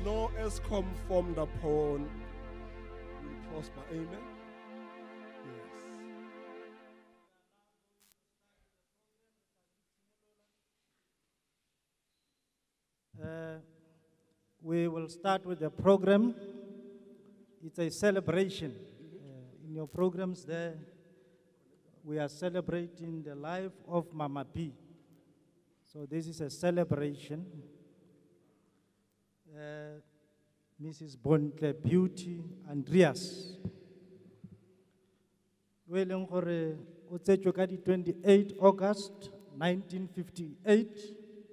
no ESCOM formed upon will prosper. Amen. Yes. We will start with the program. It's a celebration. In your programs there, we are celebrating the life of Mama P. So this is a celebration. Mrs. Bontle Beauty Andreas. We leng gore o tsetjwe ka di 28 August 1958.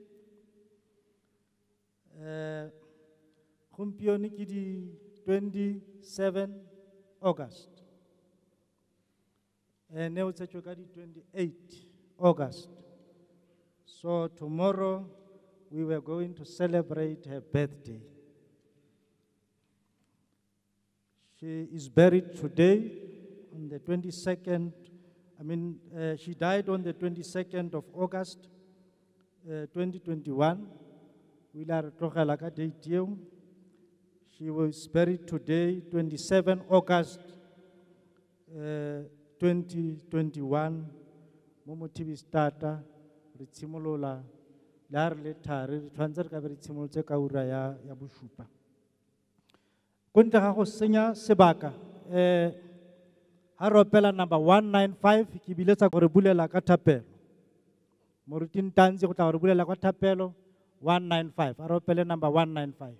Gompieno ke di 27 August. Ne o tsetjwe ka di 28 August. So tomorrow we were going to celebrate her birthday. She is buried today on the 22nd. She died on the 22nd of August 2021. She was buried today, 27 August 2021. Momo TV starter, Ritsimolola, Lar Letari, Transfer Kabritsimol Tekaura ya Bushupa. Kunta Hosenya Sebaka, Haropela number 195, Kibileta Korebule la Catapel. Moritin Tanzi Kotabule la Catapelo, 195, Haropele number 195.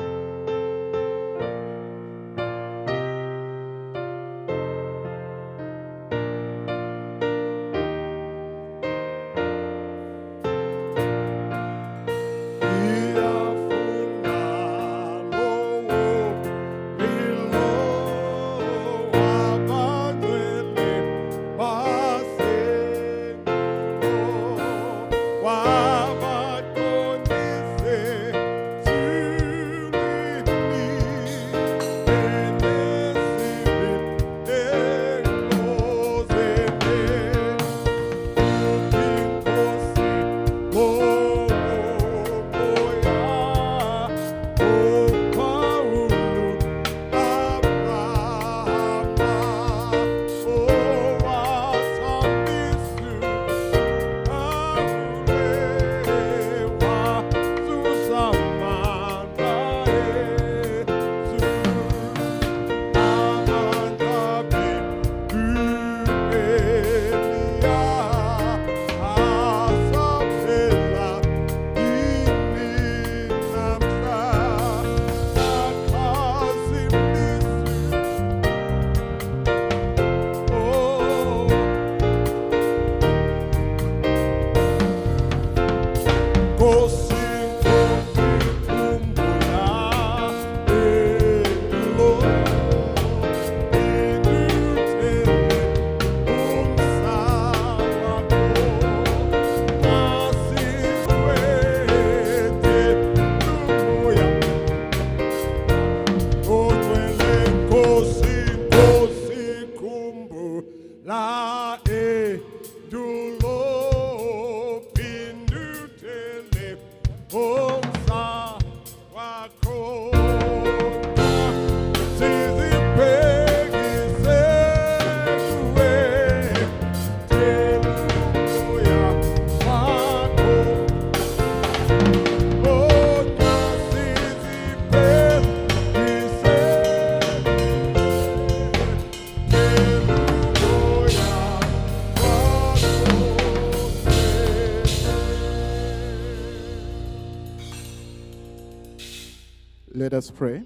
Let us pray.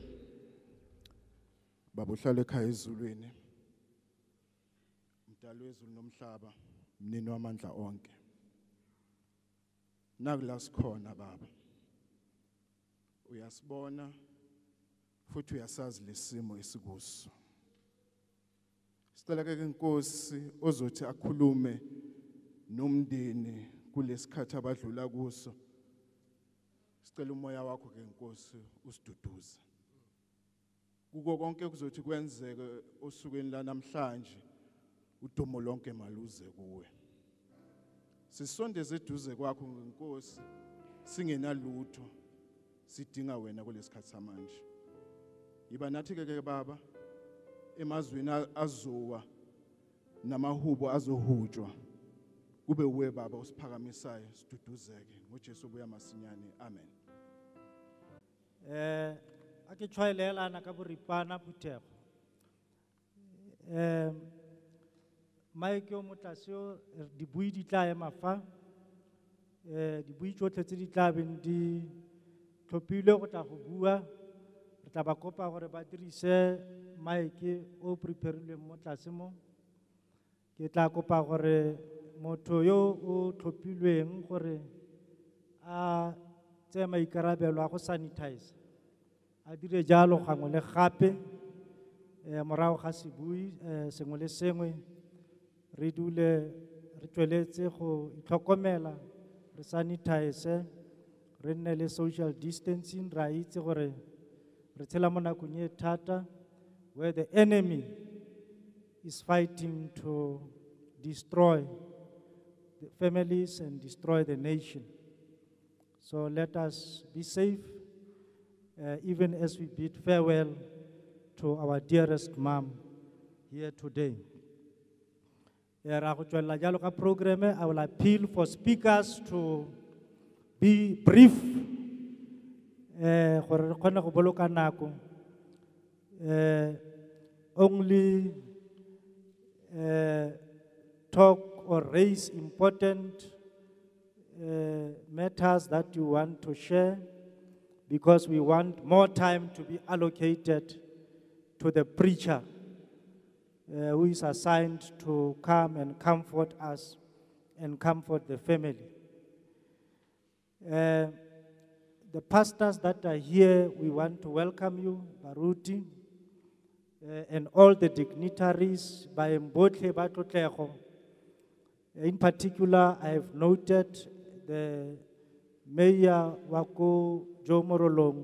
Babuhlale ekhaya ezulwini. Mdali wezulu nomhlaba, mnini wamandla onke. Nakula sikhona baba. Uyasibona futhi uyasazi lesimo esikuso. Sicela ke inkosi ozothi akhulume nomndeni kulesikhathi abadlula kuso. Sicela umoya wakho ke inkosi usiduduze. Kuko konke kuzothi kwenzeke osukeni la namhlanje udumo lonke maluze kuwe. Sisondeze eduze kwakho ngenkosi singenalutho sidinga wena kulesikhathi samanje. Yiba nathi ke baba emazweni azowa namahubo azohutshwa kube uwe baba usiphakamisayo siduduzeke ngoJesu buya masinyane. Amen. Ake tshwaelela na ka boripana Phuthego. Mike o motlase o dibui di tla ema fa. Dibui tsotlhe tse di tla beng di tlhophilwe go tla go bua. Re tla ba kopa gore ba dirise Mike o preparilweng mo tlase mo. Ke tla kopa gore motho yo o tlhophilweng gore a tse maikarabelo a go sanitize a dire jalo gangwe le gape morago ga sebui sengwe le sengwe re dule re tsweletse go itlhokomela re sanitize re nne le social distancing ra itse gore re tshela mo nakong e thata where the enemy is fighting to destroy the families and destroy the nation. So let us be safe, even as we bid farewell to our dearest mom here today. I will appeal for speakers to be brief. Only talk or raise important matters that you want to share, because we want more time to be allocated to the preacher who is assigned to come and comfort us and comfort the family. The pastors that are here, we want to welcome you, Baruti, and all the dignitaries by Mbotle Batotlego. In particular, I have noted the Mayor Wako Jomorolong,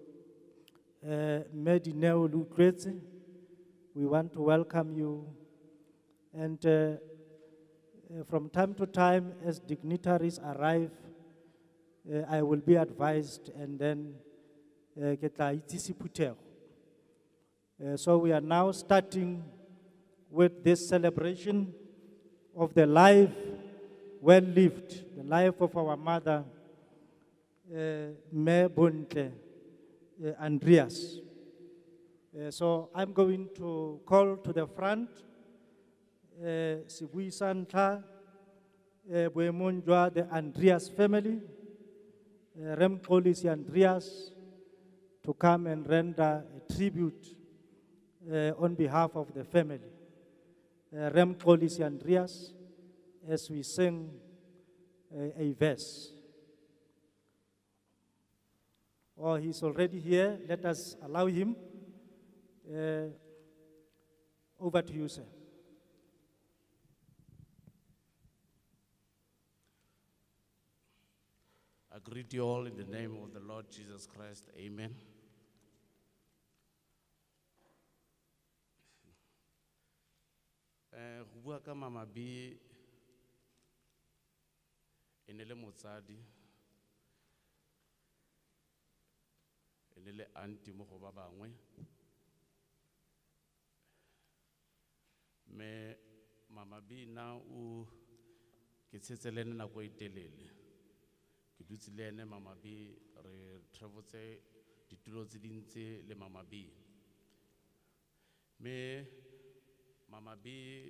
Medineo Lukwetse. We want to welcome you. And from time to time, as dignitaries arrive, I will be advised and then get la itsisi Phuthego. So we are now starting with this celebration of the life well lived, the life of our mother, Me Bontle Andreas. So I'm going to call to the front Sibui Santla, Boemonjwa, the Andreas family, Remkolis Andreas, to come and render a tribute on behalf of the family. Remkolis Andreas, as we sing a verse. Oh, he's already here. Let us allow him. Over to you, sir. I greet you all in the name of the Lord Jesus Christ. Amen. Bua ka Mama B enele motsadi enele auntie mo go ba bangwe me Mama B na o ke tsetselene nako e telele ke dutse le ene Mama B re travotse ditulo tse dintse le Mama B me Mama B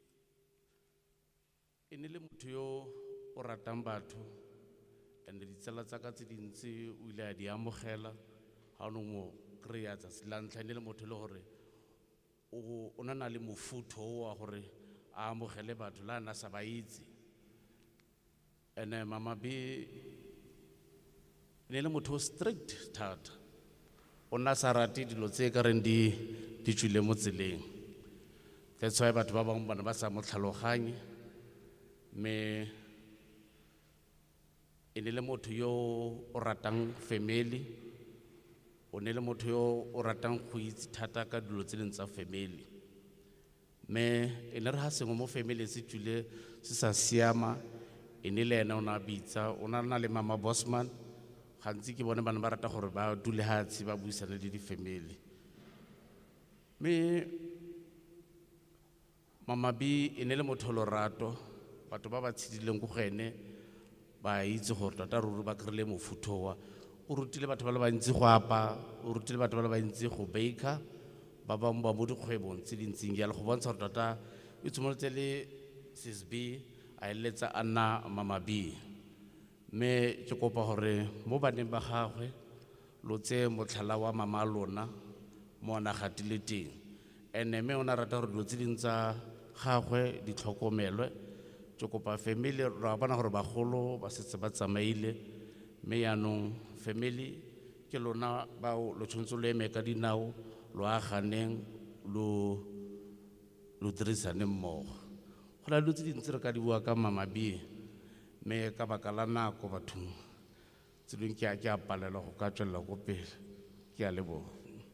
enele motho yo o ratang batho and ditsela tsa ka tse dintse o ile a di amogela ha no mo kreya tsa selantlha enele motho le gore o na le mofutho wa gore a amogele batho la na sa ba itse ene Mama B enele motho strict thata o na sa rate dilo tse ka reng di tswile mo tseleng. That's why batho ba bangwe bana ba sa mo tlhaloganye me enele motho yo o ratang family o ne le motho yo o ratang go itse thata ka dilo tse ding tsa family me ene re ha sengwe mo family se tswile se sa siama ene le ena o na bitsa o na le Mama Bosman gantsi ke bone bana ba rata gore ba dule hatsi ba buisane le di-family. Me Mama B e ne le motho lorato, batho ba ba tshidileng go ene ba itse gore tota ruri ba kry-ile mofuta wa. O rutile batho ba le bantsi go apa, o rutile batho ba le bantsi go baker, ba bangwe ba mo dikgwebong tse dintseng jalo go bontsha gore tota e tshwanetse le Sis B a eletsa a nna Mama B. Me ke kopa gore mo baneng ba gagwe lo tse motlhala wa mama lona mo na gatile teng, ene me ona rata gore dilo tse ding tsa gagwe di tlhokomelwe. Ke kopa family ra bona gore bagolo ba setse ba tsamaile, me yaanong family ke lona bao lo tshwanetse lo eme ka dinao lo aganeng lo dirisane mmogo. Go na le tse dintsi re ka di bua ka Mama B, me ka baka la nako bathong tse dingwe ke a palelwa go ka tswelela ko pele. Ke a leboga.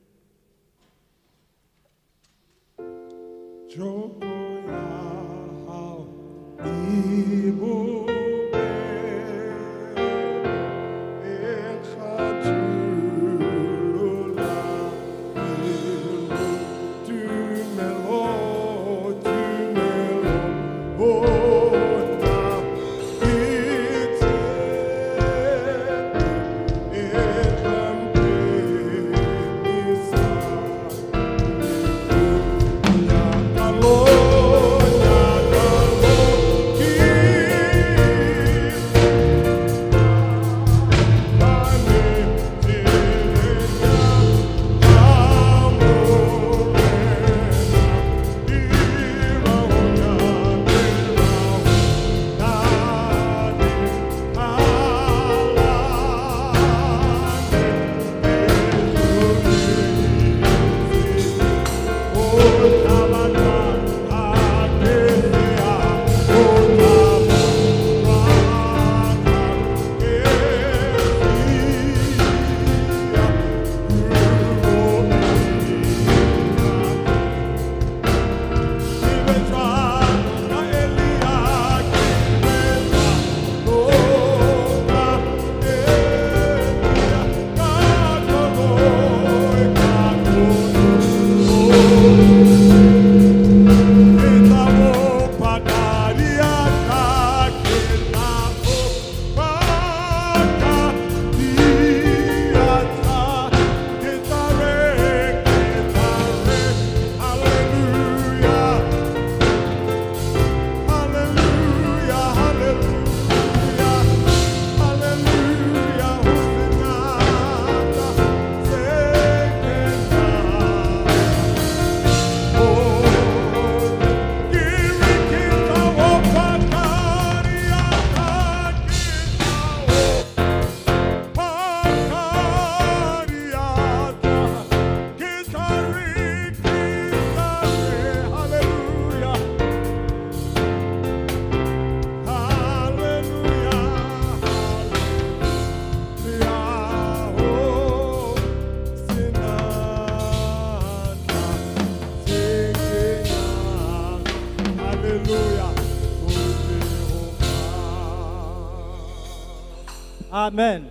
Amen.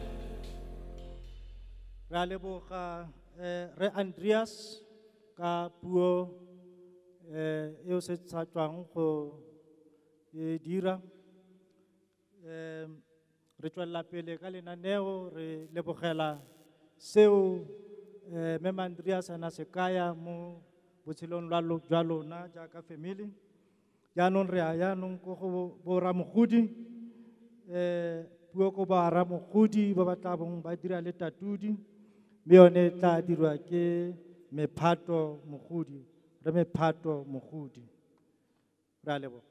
Ra leboga Re Andreas ka puo eo se tshatswang go e dira. Re tswela pele ka lenaneo re lebogela seo Mem Andreas ana se kaya mo botshelong jwa lona jaaka family. Jaanong re a yaanong ko go boramogodi puo ko boramogodi ba ba tla bong ba dira le tatudi mme yone tla dirwa ke Mephato Mogodi. Re Mephato Mogodi. Re a leboga.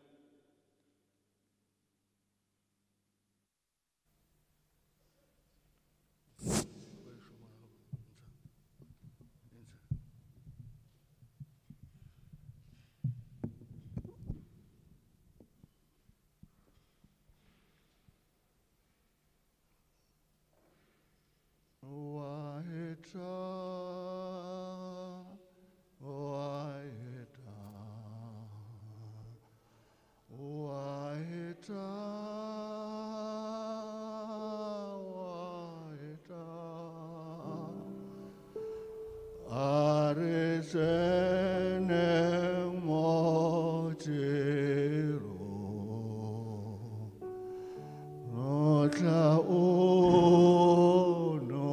Arizene motero notla ono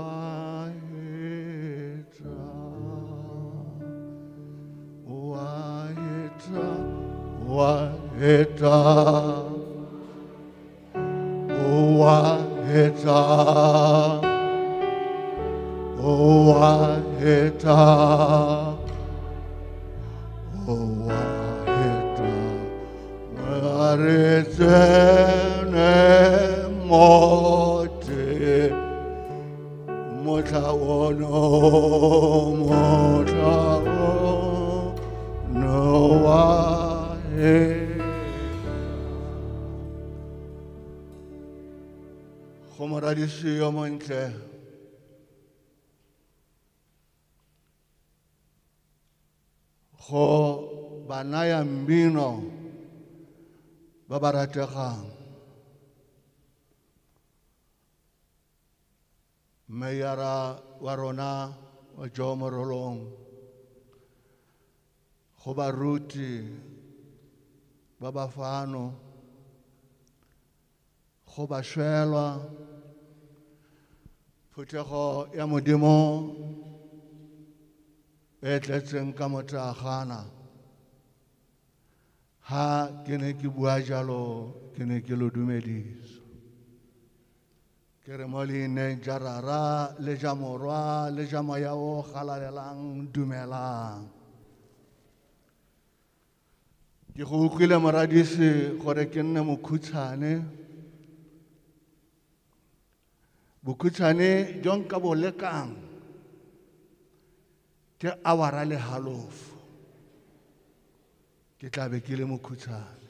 waheta waheta waheta waheta waheta waheta Arizene mote motawono motawono waheta Khomoradisi yo montle go banaya mmino ba ba rategang Mayara wa rona wa Jo Morolong go baruti ba bafano go ba shwelwa phuthego ya modimo e tletseng ka mothagana ha ke ne ke bua jalo ke ne ke lo dumedisa ke re mo leineng ja rara le ja morwa le ja moya o galalelang dumelang ke go utlwile moradisi gore ke nne mokhutshwane bokhutshwane jong ka bo lekang ke awara le halofo ke tla be ke le mokhutshwane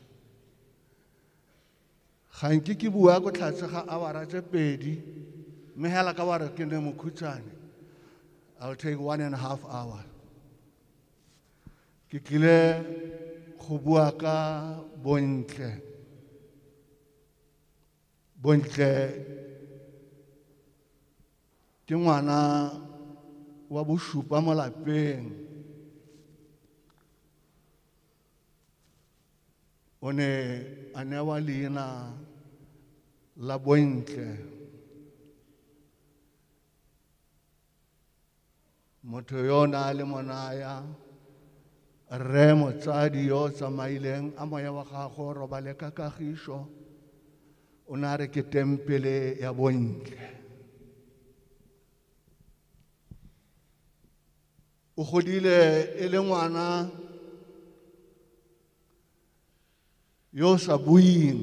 ga nke ke bua go tlhatse ga awara tse pedi mme hela ka ware ke ne mokhutshwane I'll take 1.5 hours ke tlile go bua ka bontle ke ngwana wa bosupa mo lapeng o ne a newa leina la bontle motho yo na le monaya re motsadi yo tsamaileng a moya wa gago robale ka kagišo o na re ke tempele ya bontle o godile e le ngwana yo sa buing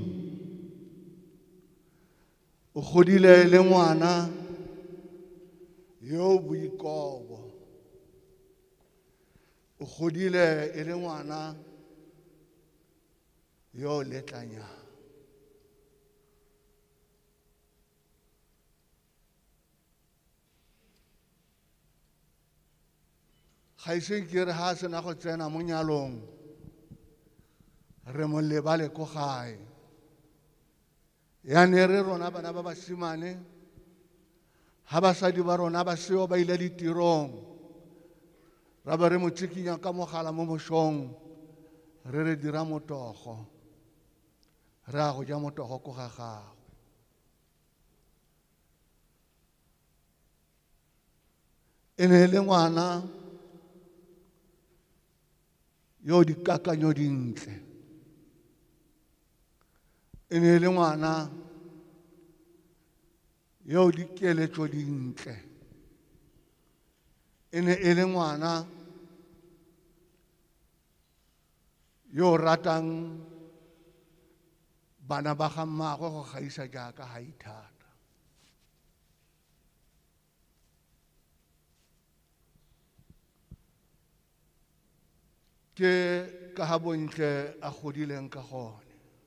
o godile e le ngwana yo boikobo o godile e le ngwana yo letlanyang ga ise ke re ha sena go tsena mo nyalong re mo lebale ko gae ya ne re rona bana ba basimane ha basadi ba rona ba seo ba ile ditirong ra ba re mo tsikinya ka mogala mo mošong re dira motogo re a go ja motogo ko ga gago e ne le ngwana yo dikakanyo dintle e ne le ngwana yo dikeletso dintle e ne e le ngwana yo ratang bana ba ga mmagwe go gaisa jaaka ga ithata ke ka ha bontle a godileng ka gone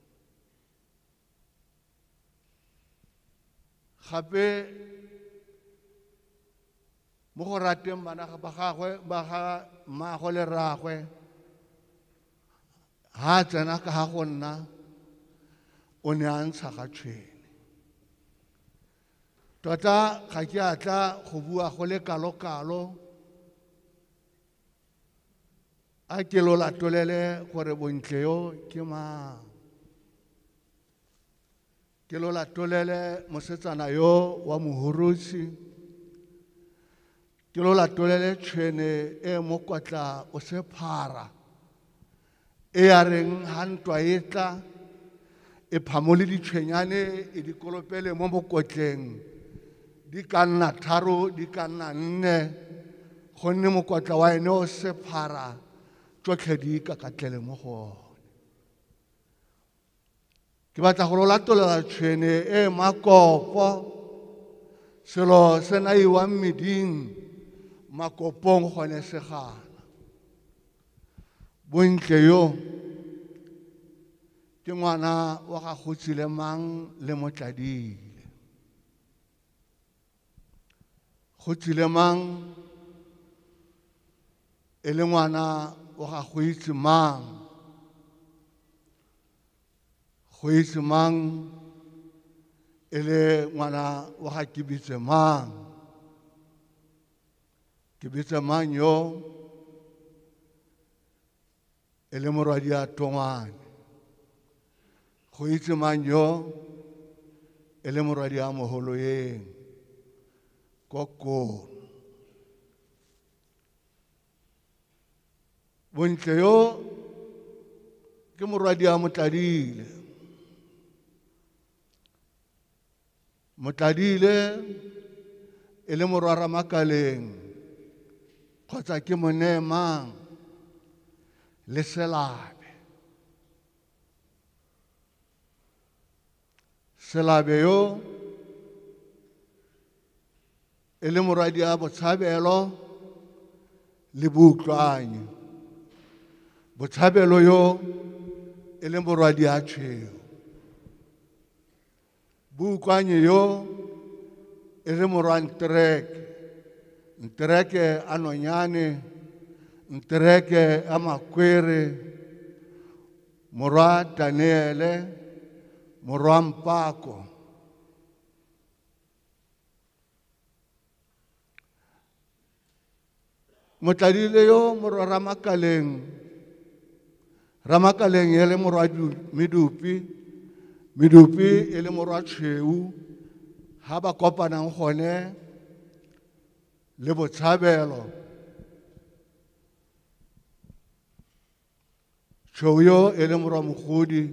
gape mo go rateng bana ba gagwe ba ga mmagwe le rragwe ha tsena ka ga go nna o ne a ntsha ga tshwene tota ga ke atla go bua go le kalo-kalo a ke lo latolele gore bontle yo ke mang. Ke lo latolele mosetsana yo wa mohorotsi. Ke lo latolele tshwene e mokwatla o sephara e a reng ha ntwa e tla e phamole ditshwenyane e di kolopele mo mokotleng di ka nna 3 di ka nna 4 gonne mokwatla wa ene o sephara tsotlhe di ka katlele mo go one. Ke batla go lo latolela tshwene e makopo selo se naiwang meding makopong gone segana. Bontle yo ke ngwana wa ga Kgotsile mang le Motladile. Kgotsile mang e le ngwana wa ga Kgoitse mang. Kgoitse mang e le ngwana wa ga Kebitse mang. Kebitse mang yo e le morwadi a Tongwane. Kgoitse mang yo e le morwadi a Moholoeng Kokong. Bontle yo ke morwadi a Motladile. Motladile e le morwa Ramakaleng kgotsa ke Monemang le Selabe. Selabe yo e le morwadi a Botshabelo le Boutlwane. Botshabelo yo e le morwadi a Tshweu. Boutlwane yo e le morwa Ntereke. Ntereke a Nonyane, Ntereke a Makwere, morwa Daniele, morwa Mpako. Motladile yo morwa Ramakaleng. Ramakaleng e le morwa Medupi. Medupi e le morwa Tshweu. Ha ba kopanang gone le Botshabelo. Tshweu yo e le morwa Mogodi.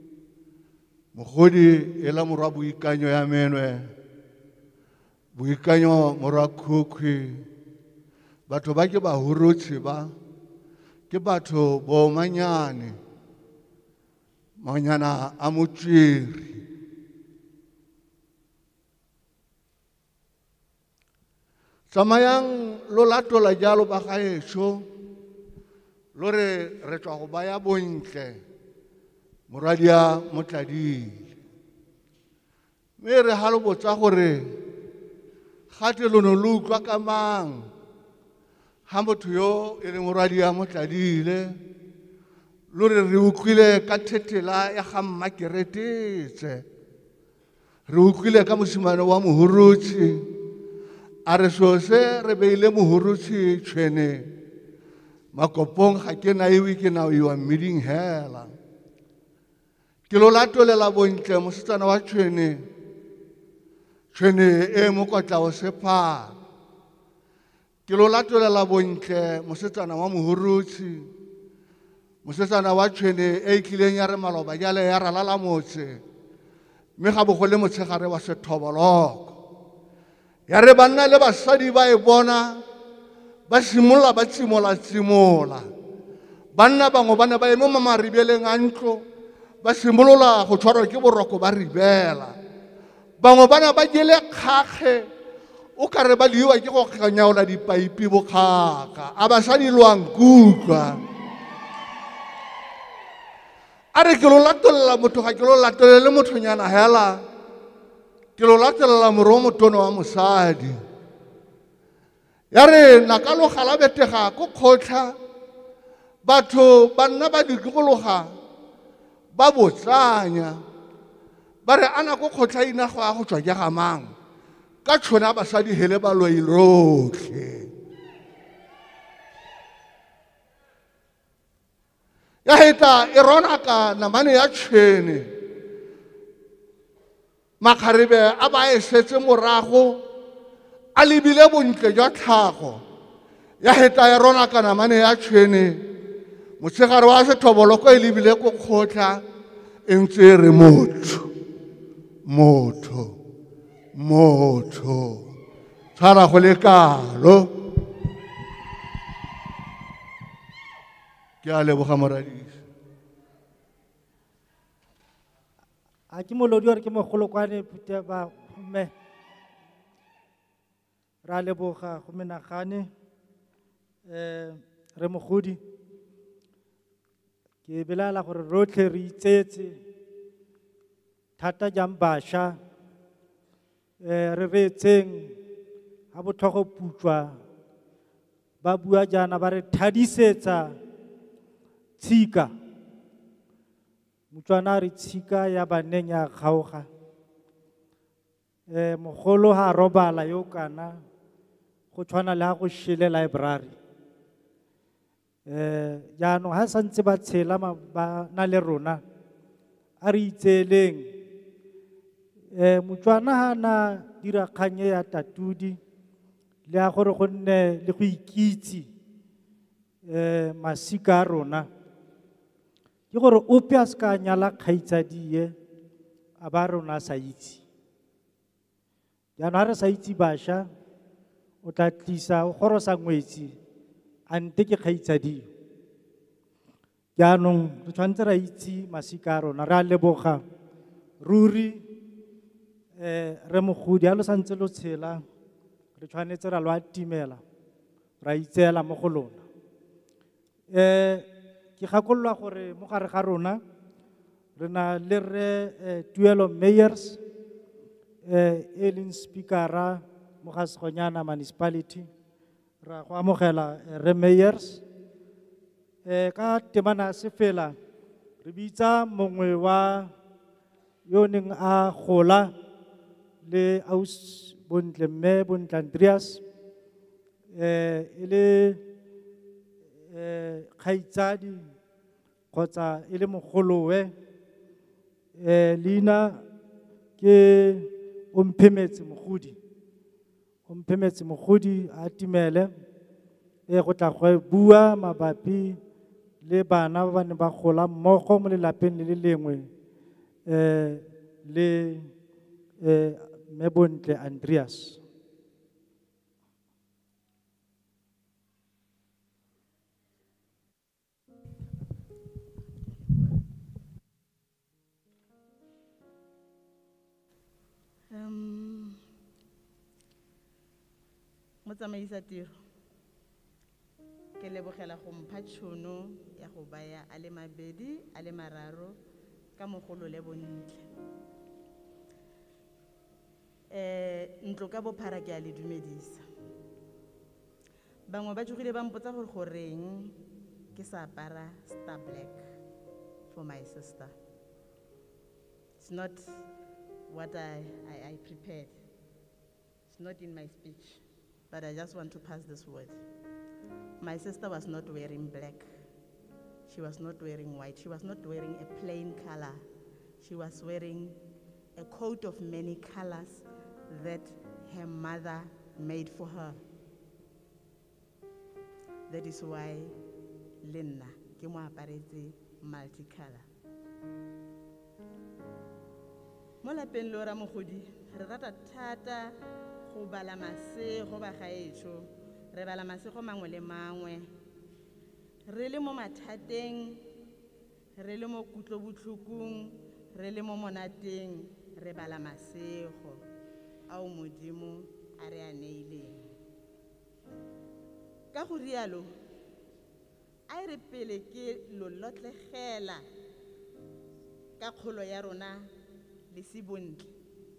Mogodi e le morwa Boikanyo ya Menwe. Boikanyo morwa Khukhwi. Batho ba ke bahorotsi ba ke batho bo manyane. Manyana a Motswiri. Tsamayang lo latola jalo ba gaetsho lo re tswa go baya bontle morwadi a Motladile. Mme re ha lo botsa gore gate lo no lo utlwa ka mang ha motho yo e le morwadi a Motladile lo re utlwile ka thethela ya ga Mmakeretetse. Re utlwile ka mosimane wa mohorotsi a re sose re beile mohorotsi tshwene makopong ga ke naiwe ke naiwa mmiding hela. Ke lo latolela bontle mosetsana wa tshwene e mokwatla o sephara. Ke lo latolela bontle mosetsana wa mohorotsi, mosetsana wa tshwene e itlileng ya re maloba jale ya ralala motse mme ga bogole motshegare wa sethoboloko. Ya re banna le basadi ba e bona ba simolla ba tsimola. Banna bangwe ba ne ba eme mo maribeleng a ntlo ba simolola go tshwarwa ke boroko ba ribela. Bangwe ba ne ba jele kgakge o ka re ba liwa ke go ganyaola dipaipi bokgaka. A basadi lwang kutlwa. A re ke lo latolela motho ga ke lo latolele mothonyana hela. Ke lo latelela morwa motono wa mosadi. Ya re nakalo gala betega ko kgotla batho banna ba dikologa ba botsanya ba re ana ko kgotla ina go a go tswa ke ga mang ka tshona basadi hele ba lo irotlhe. ya heta e rona ka namane ya tšhwene makgarebe a ba e setse morago a lebile bontle jwa tlhago ya heta e rona ka namane ya tšhwene motshegare wa sethoboloko e lebile ko kgotla e ntse e re motho tshwara go le kalo ke a leboga moradisi a ke molodi gore ke mogolokwane puta ba mme ra leboga go menagane re mogodi ke belala gore rotlhe re itsetse thata jang bašwa re reetseng ga botlhogo putswa ba bua jaana ba re thadisetsa tshika motswana re tshika ya baneng ya kgaoga mogolo ha robala yo kana go tshwana le ha go shele library jaanong ha santse ba tshela ba na le rona a re itseeleng motswana ha na dira kgang ya tatudi le a gore go nne le go ikitse masika a rona ke gore ope a se ka nyala kgaitsadie a ba rona a sa itse jaanong ha re sa itse bašwa o tla tlisa o gorosa ngwetsi ante ke kgaitsadio jaanong re tshwanetse ra itse masika a rona re a leboga ruri re mogodi a lo santse lo tshela re tshwanetse ra lo atimela ra itseela mo go lona ke gakololwa gore mo gare ga rona re na le re Tuelo Meyers e leng speakera mo ga Segonyana municipality ra go amogela re Meyers ka temana se fela re bitsa mongwe wa yo neng a gola le aus bontle mme bontle Andreas e le kgaitsadi kgotsa e le mogolowe leina ke omphemetse mogodi a timele go tla go bua mabapi le bana ba ne ba gola mmogo mo lelapeng le le lengwe le mme bontle Andreas motsamaisa tiro ke lebogela go mpha tšhono ya go baya a le mabedi a le mararo ka mogolo le bontle ntlo ka bophara ke a le dumedisa bangwe ba tsogile ba mpotsa gore goreng ke sa apara star black for my sister. It's not what I prepared. It's not in my speech, but I just want to pass this word. My sister was not wearing black. She was not wearing white. She was not wearing a plain color. She was wearing a coat of many colors that her mother made for her. That is why Linna ke mo aparetse multicolor. Mo lapeng lo ra mogodi re rata thata go bala masego ba gaetsho re bala masego mangwe le mangwe re le mo mathateng re le mo kutlobotlhokong re le mo monateng re bala masego ao modimo a re a neileng ka go rialo a re pele ke lo lotlegela ka kgolo ya rona le sebontle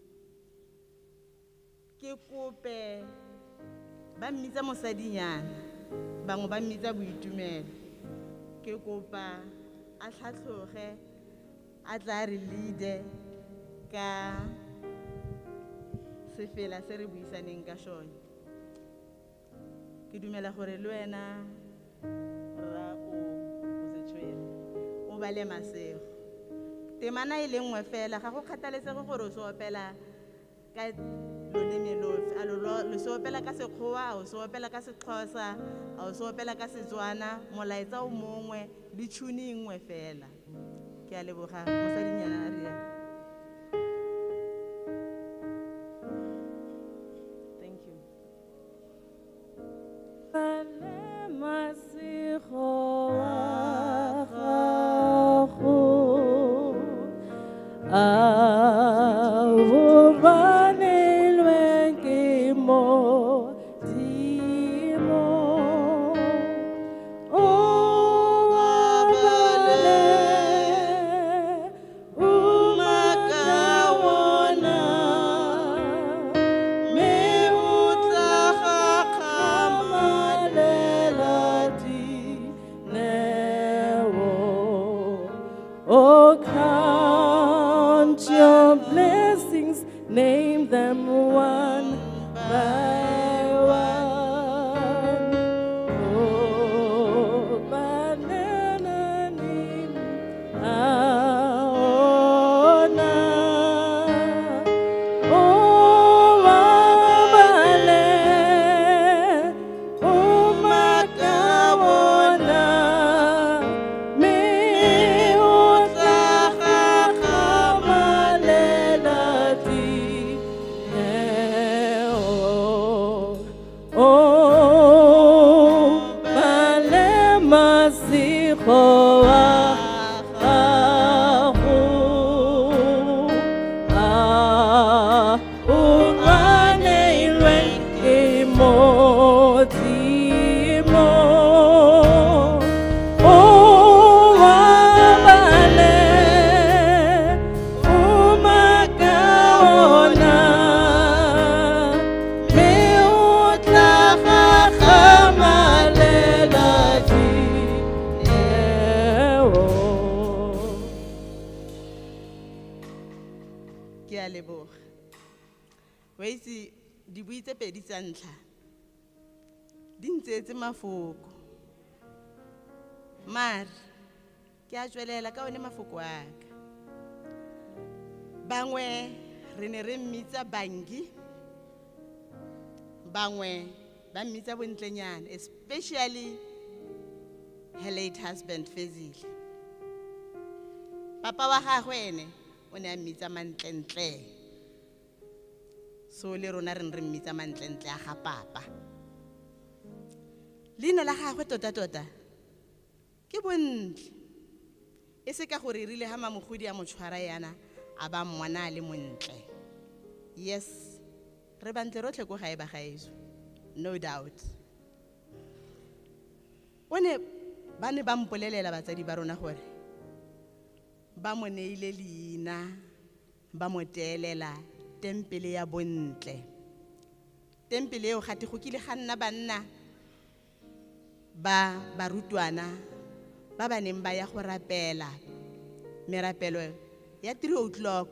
ke kope ba mmitsa mosadinyana bangwe ba mmitsa boitumelo ke kopa a tlhatlhoge a tla re leade ka sefela se re buisaneng ka sone ke dumela gore le wena ra o se tshwere ba le masego. Temana e le nngwe fela, ga go kgathalesege gore o se opela ka loleme lofe. A lo se opela ka Sekgowa, a o se opela ka Sexhosa, a o se opela ka Setswana, molaetsa o mongwe le tune e nngwe fela. Ke a leboga mosadinyana a rialo. Thank you. Oh, count your blessings, name them one by one. Oh, banana nim, aona. Oh, mabale, oh, makawana. Pedi tsa ntlha di ntseetse mafoko mare ke a tswelela ka one mafoko a ka. Bangwe re ne re mmitsa Bangi, bangwe ba mmitsa Bontlenyana, especially her late husband Fezile. Papa wa gagwe ene o ne a mmitsa Mantlentle. So le rona re mmitsa Mantlentle a ga papa. Leina la gagwe tota ke Bontle. E se ka gore rile ha mamogodi a mo tshwara yana a ba mmona a le montle. Yes, re bantle rotlhe ko gae ba gaeso, no doubt. One ba ne ba mpolelela batsadi ba rona gore ba mo neile leina, ba mo teelela tempele ya Bontle. Tempele eo gate go kile ga nna banna ba barutwana ba ba neng ba ya go rapela merapelo ya 3 o'clock.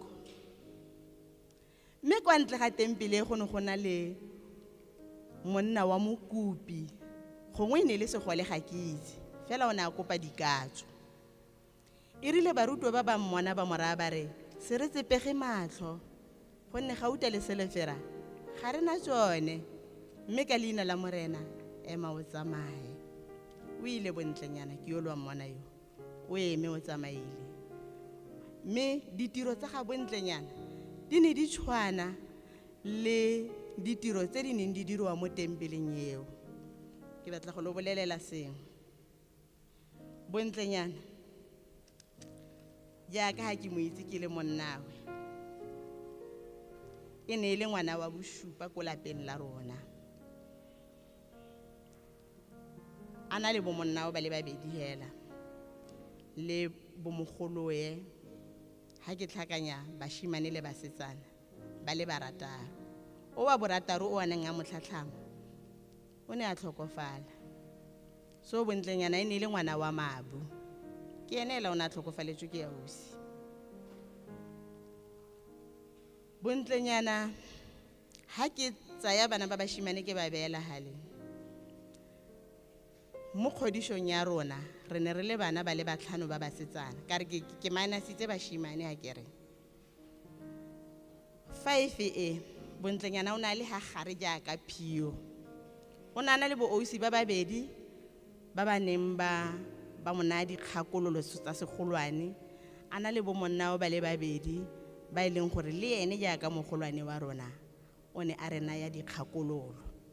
Mme kwa ntle ga tempele go ne go na le monna wa mokopi, gongwe ne le segole ga ke itse fela o ne a kopa dikatso. E rile barutwa ba ba mmona ba mora ba re se re tsepege matlho gonne gauta le selefera ga rena tsone, mme ka leina la Morena ema o tsamaye. O ile Bontlenyana ke yo lwa mmona yo, o eme o tsamaile. Mme ditiro tsa ga Bontlenyana di ne di tshwana le ditiro tse di neng di dirwa mo tempeleng eo. Ke batla go lo bolelela sengwe. Bontlenyana jaaka ha ke mo itse ke le monnawe, e ne e le ngwana wa bosupa ko lapeng la rona. A na le bomonnao ba le babedi hela le bomogoloe ha ke tlhakanya bashimane le basetsana ba le barataro. O wa borataro o aneng a motlhatlhamo o ne a tlhokofala. So Bontlenyana e ne e le ngwana wa Mabu, ke ene ela o ne a tlhokofaletswe ke ausi. Bontlenyana ha ke tsaya bana ba bashimane ke ba beela hale, mo kgodišong ya rona re ne re le bana ba le batlhano ba basetsana ka re ke minusitse bashimane a kere 5 e Bontlenyana o na le ha gare jaaka phio o na le bo ausi ba babedi ba ba neng ba mona dikgakololo tsa segolwane a na le bo monna o ba le babedi ba e leng gore le ene jaaka mogolwane wa rona o ne a re naya dikgakololo.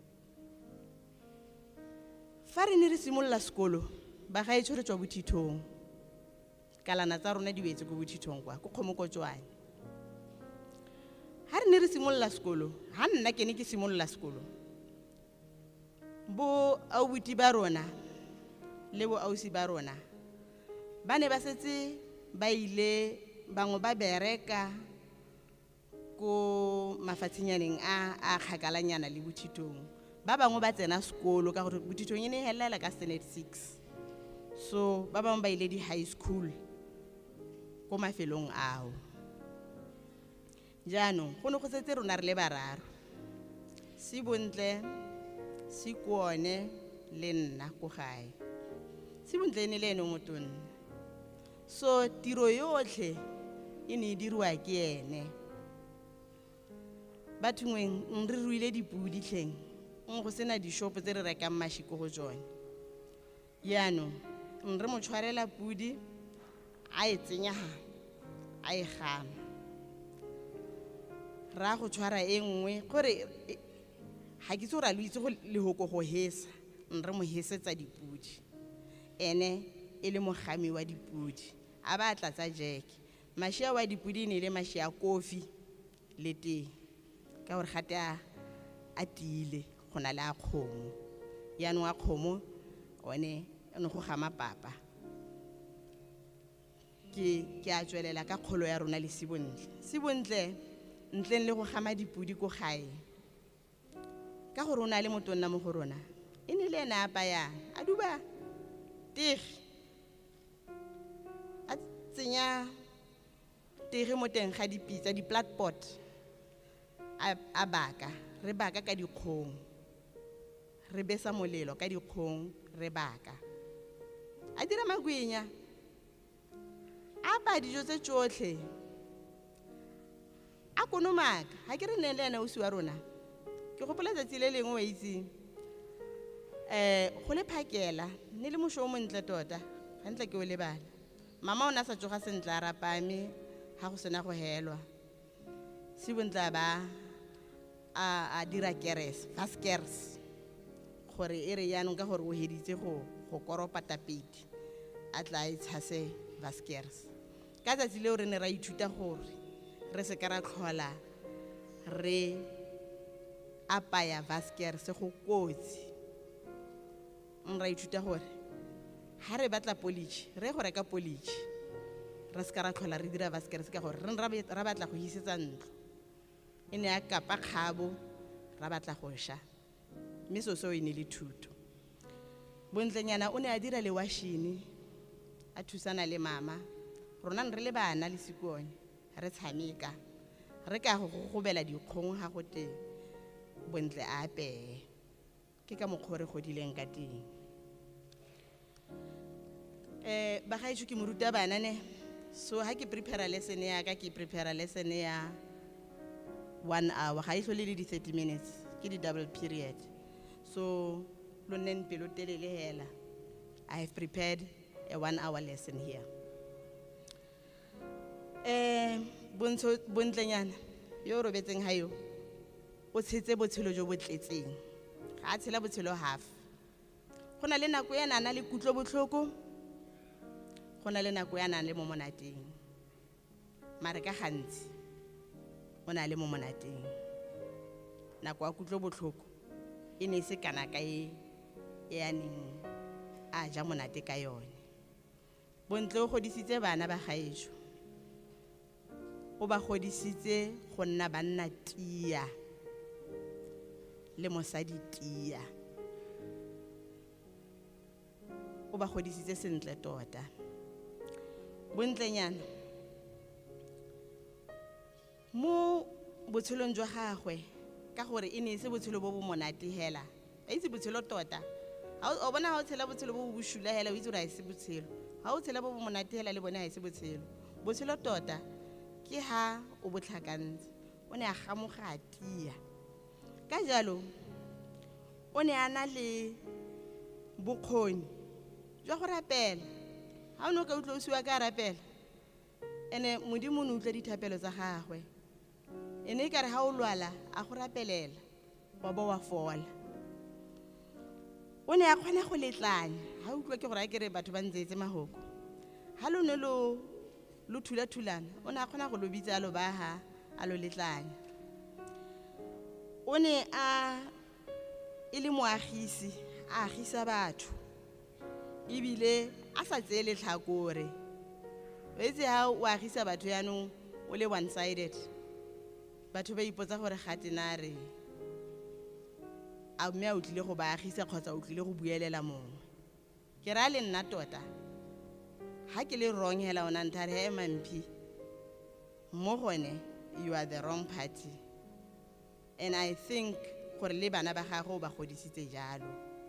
Fa re ne re simolola sekolo ba gaetsho re tswa Bothithong kalana tsa rona di wetse go Bothithong kwa go Kgomokotswane. Ha re ne re simolola sekolo ha nna ke ne ke simolola sekolo bo abuti ba rona le bo ausi ba rona ba ne ba setse ba ile bangwe ba bereka ko mafatsenyaneng a kgakalanyana le Bothithong ba bangwe ba tsena sekolo ka gore Bothithong e ne helela ka standard 6 so ba bangwe ba ile di high school ko mafelong ao. Jaanong go ne go setse rona re le bararo Sibontle Sikuone le nna ko gae. Sibontle ne le ene motona so tiro yotlhe e ne dirwa ke ene. Bathungweng re ruile dipudi tlheng go sena dishopo tse re rekang mashiko go tsone. Yaanong re mo tshwarela pudi a e tsenya a e gama ra go tshwara e nngwe gore ha ke tsora le itse go lehoko go hesa re mo hesetsa dipudi ene e le mogami wa dipudi a ba tlatsa jack mashia wa dipudi ne le mashia kofi le tee ka gore gate a tile go na le a kgomo yaanong a kgomo one go gama papa ke a tswelela ka kgolo ya rona le Sibontle ntleng le go gama dipudi ko gae ka gore o na le motonna mo go rona e ne le ene a payang a duba tege a tsenya tege mo teng ga dipitsa di-platpot a baka re baka ka dikgong re besa molelo ka dikgong re baka a dira magwinya a ba dijo tse tsotlhe a konomaka ha ke re ne le ene o wa rona ke gopola tsatsi le lengwe wa itse go le phakela ne le mosho o montle tota ga ntla ke o lebala mama o na sa tsoga sentle a rapame ha go sena go helwa Sibontle ba a dira keres vaskers gore e re yaanong ka gore o heditse go koropa tapeti a tla e tshase vaskers ka tsatsi leo re ne ra ithuta gore re se ka ra tlhola re apaya vaskers go kotsi ra ithuta gore ha re batla polish re go reka polish re se ka ra tlhola re dira vaskers ka gore ra batla go hisetsa ntlo e ne a kapa kgabo ra batla go sha mme so e ne le thuto. Bontlenyana o ne a dira le washini a thusana le mama rona re le bana le Sikuone re tshameka re ka go gobela dikgong ha go te Bontle a apeye ke ka mokgwa re godileng ka teng. Ba gaetsho ke moruta bana ne so ha ke prepare lesson ya ka ke prepare lesson ya 1 hour ga iso le di 30 minutes ke di double period so lo nen pelo telele hela I have prepared a 1 hour lesson here. Bontlenyana yo robetseng ha yo o tshetse botshelo jo bo tletseng ga a tshela botshelo half go na le nako ya nana le kutlo botlhoko go na le nako ya nana le mo monateng mare ka gantsi o na le mo monateng nako ya kutlo botlhoko e ne se kana ka e yaneng a ja monate ka yone. Bontle o godisitse bana ba gaetsho o ba godisitse go nna banna tia le mosadi tia o ba godisitse sentle tota. Bontlenyana mo botshelong jwa gagwe ka gore e ne se botshelo bo bo monate hela a itse botshelo tota o bona ha o tshela botshelo bo bushula hela o itse hore ha se botshelo ha o tshela bo monate hela le bone ha se botshelo botshelo tota ke ha o botlhakantse o ne a gamoga a tia ka jalo o ne a na le bokgoni jwa go rapela ha o ne o ka utlwa o siwa ka rapela ene modimo o ne utlwa dithapelo tsa gagwe ene e kare ha o lwala a go rapelela wa bo wa fola o ne a kgona go letlanya ha o utlwa ke gore a kere batho ba ntsetse mahoko ha lo ne lo thula-thulana o ne a kgona go lo bitsa a lo baha a lo letlanya o ne e le moagisi a agisa batho ebile a sa tseye letlhakore o itse ha o agisa batho yaanong o le one-sided batho ba ipotsa gore gatenare a mme a o tlile go baagisa kgotsa o tlile go buelela mongwe ke ra le nna tota ha ke le wrong hela ona nthare he mamphi mo gone you are the wrong party and I think gore le bana ba gago ba godisitse jalo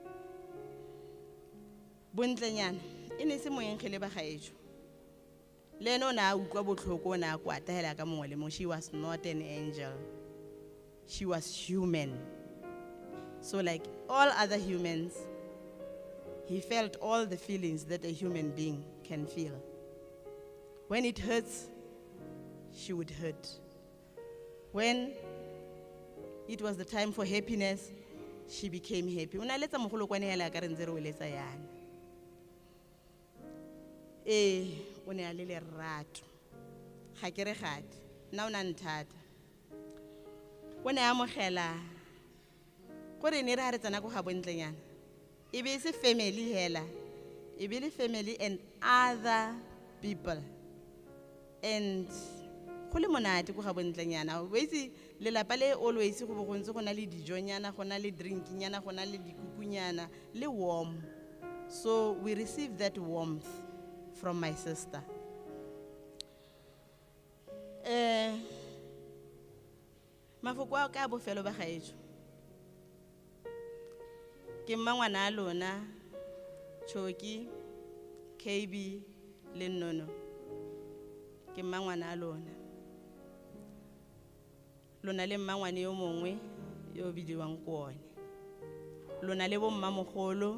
bontlenyana e ne se moenkgele ba gaetso le ene o ne a utlwa botlhoko o ne a kwata hela ka mongwe le mo she was not an angel she was human so like all other humans he felt all the feelings that a human being can feel when it hurts she would hurt when it was the time for happiness she became happy o ne a letsa mogolo kwane hela ka re ntse re o letsa yana o ne a le lerato ga ke re gadi nna o na nthata o ne a amogela gore ne re ha re tsena go ga bontlenyana e be se family hela e be le family and other people and go le monate go ga bontlenyana o itse lelapa le always go bo go ntse go na le dijonyana go na le drinkinyana go na le dikukunyana le warm so we received that warmth from my sister mafoko a ka bofelo ba gaetso ke mmangwana a lona Choki KB le Nono ke mmangwana a lona lona le mmangwane yo mongwe yo bidiwang Kone lona le bo mmamogolo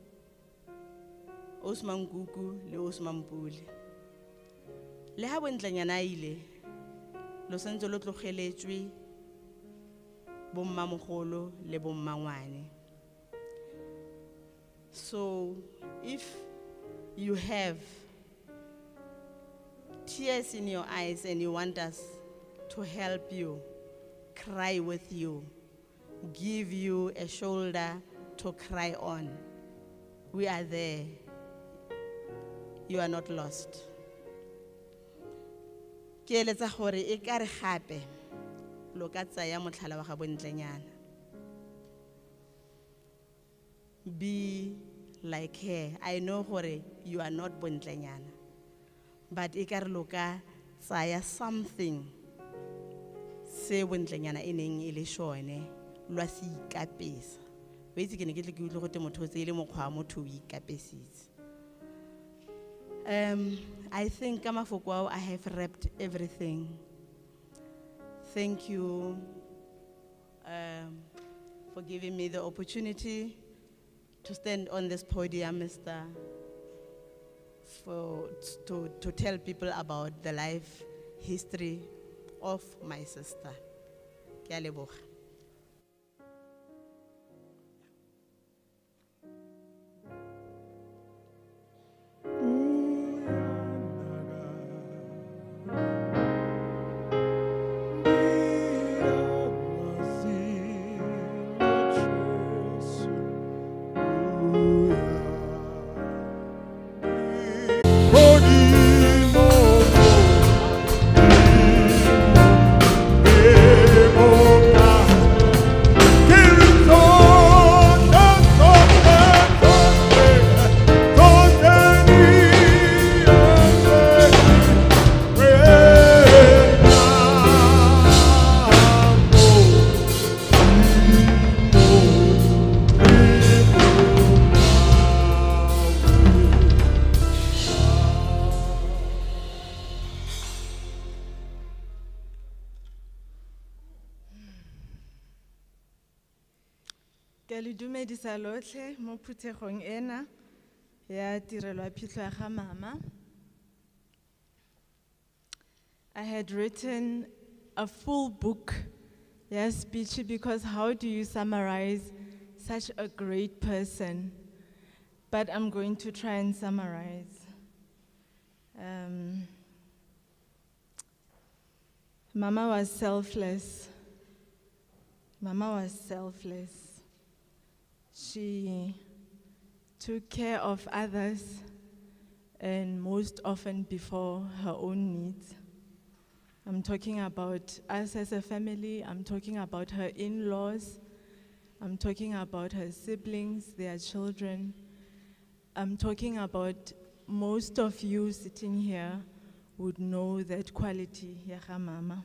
Osman Kuku le Osman Pule le ha bontlenyana ile lo sentse lo tlogeletswe bo mmamogolo le bo mmangwane so if you have tears in your eyes and you want us to help you cry with you give you a shoulder to cry on we are there you are not lost ke eletsa gore e ka re gape lo ka tsaya motlhala wa ga bontlenyana be like her I know gore you are not bontlenyana but e ka re lo ka tsaya something se bontlenyana e neng e le shone lwa se ikapesa o itse ke ne ke tle ke utlwe go te motho tse ile mokgwa motho o ikapesitse I think Kamafoko, I have wrapped everything. Thank you for giving me the opportunity to stand on this podium, Mr. To tell people about the life history of my sister. Ke a leboga. Bonimo, Ke le dumedisa lotlhe mo phuthegong ena ya tirelo ya phitlho ya ga mama. I had written a full book, speech, because how do you summarize such a great person? But I'm going to try and summarize. Mama was selfless. Mama was selfless. She took care of others, and most often before her own needs. I'm talking about us as a family, I'm talking about her in-laws, I'm talking about her siblings, their children. I'm talking about most of you sitting here would know that quality, ya ga mama.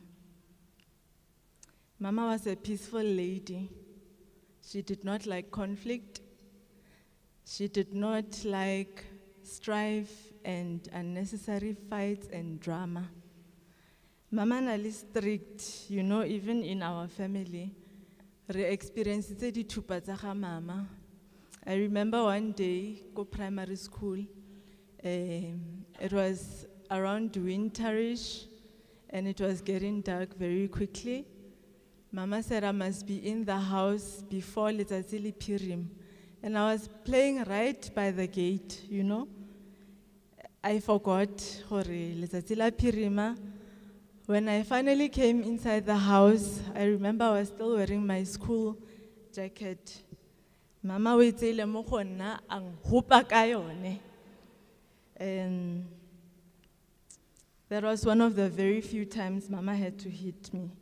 Mama was a peaceful lady. She did not like conflict. She did not like strife and unnecessary fights and drama. Mama nali strict, you know, even in our family. Re experience di thupa tsa ga mama. I remember one day, go primary school, it was around winterish, and it was getting dark very quickly. Mama said I must be in the house before letsatsi le phirim. And I was playing right by the gate, you know. I forgot gore letsatsi la phirima. When I finally came inside the house, I remember I was still wearing my school jacket. Mama o itseile mo go nna ang hopa ka yone. And that was one of the very few times Mama had to hit me.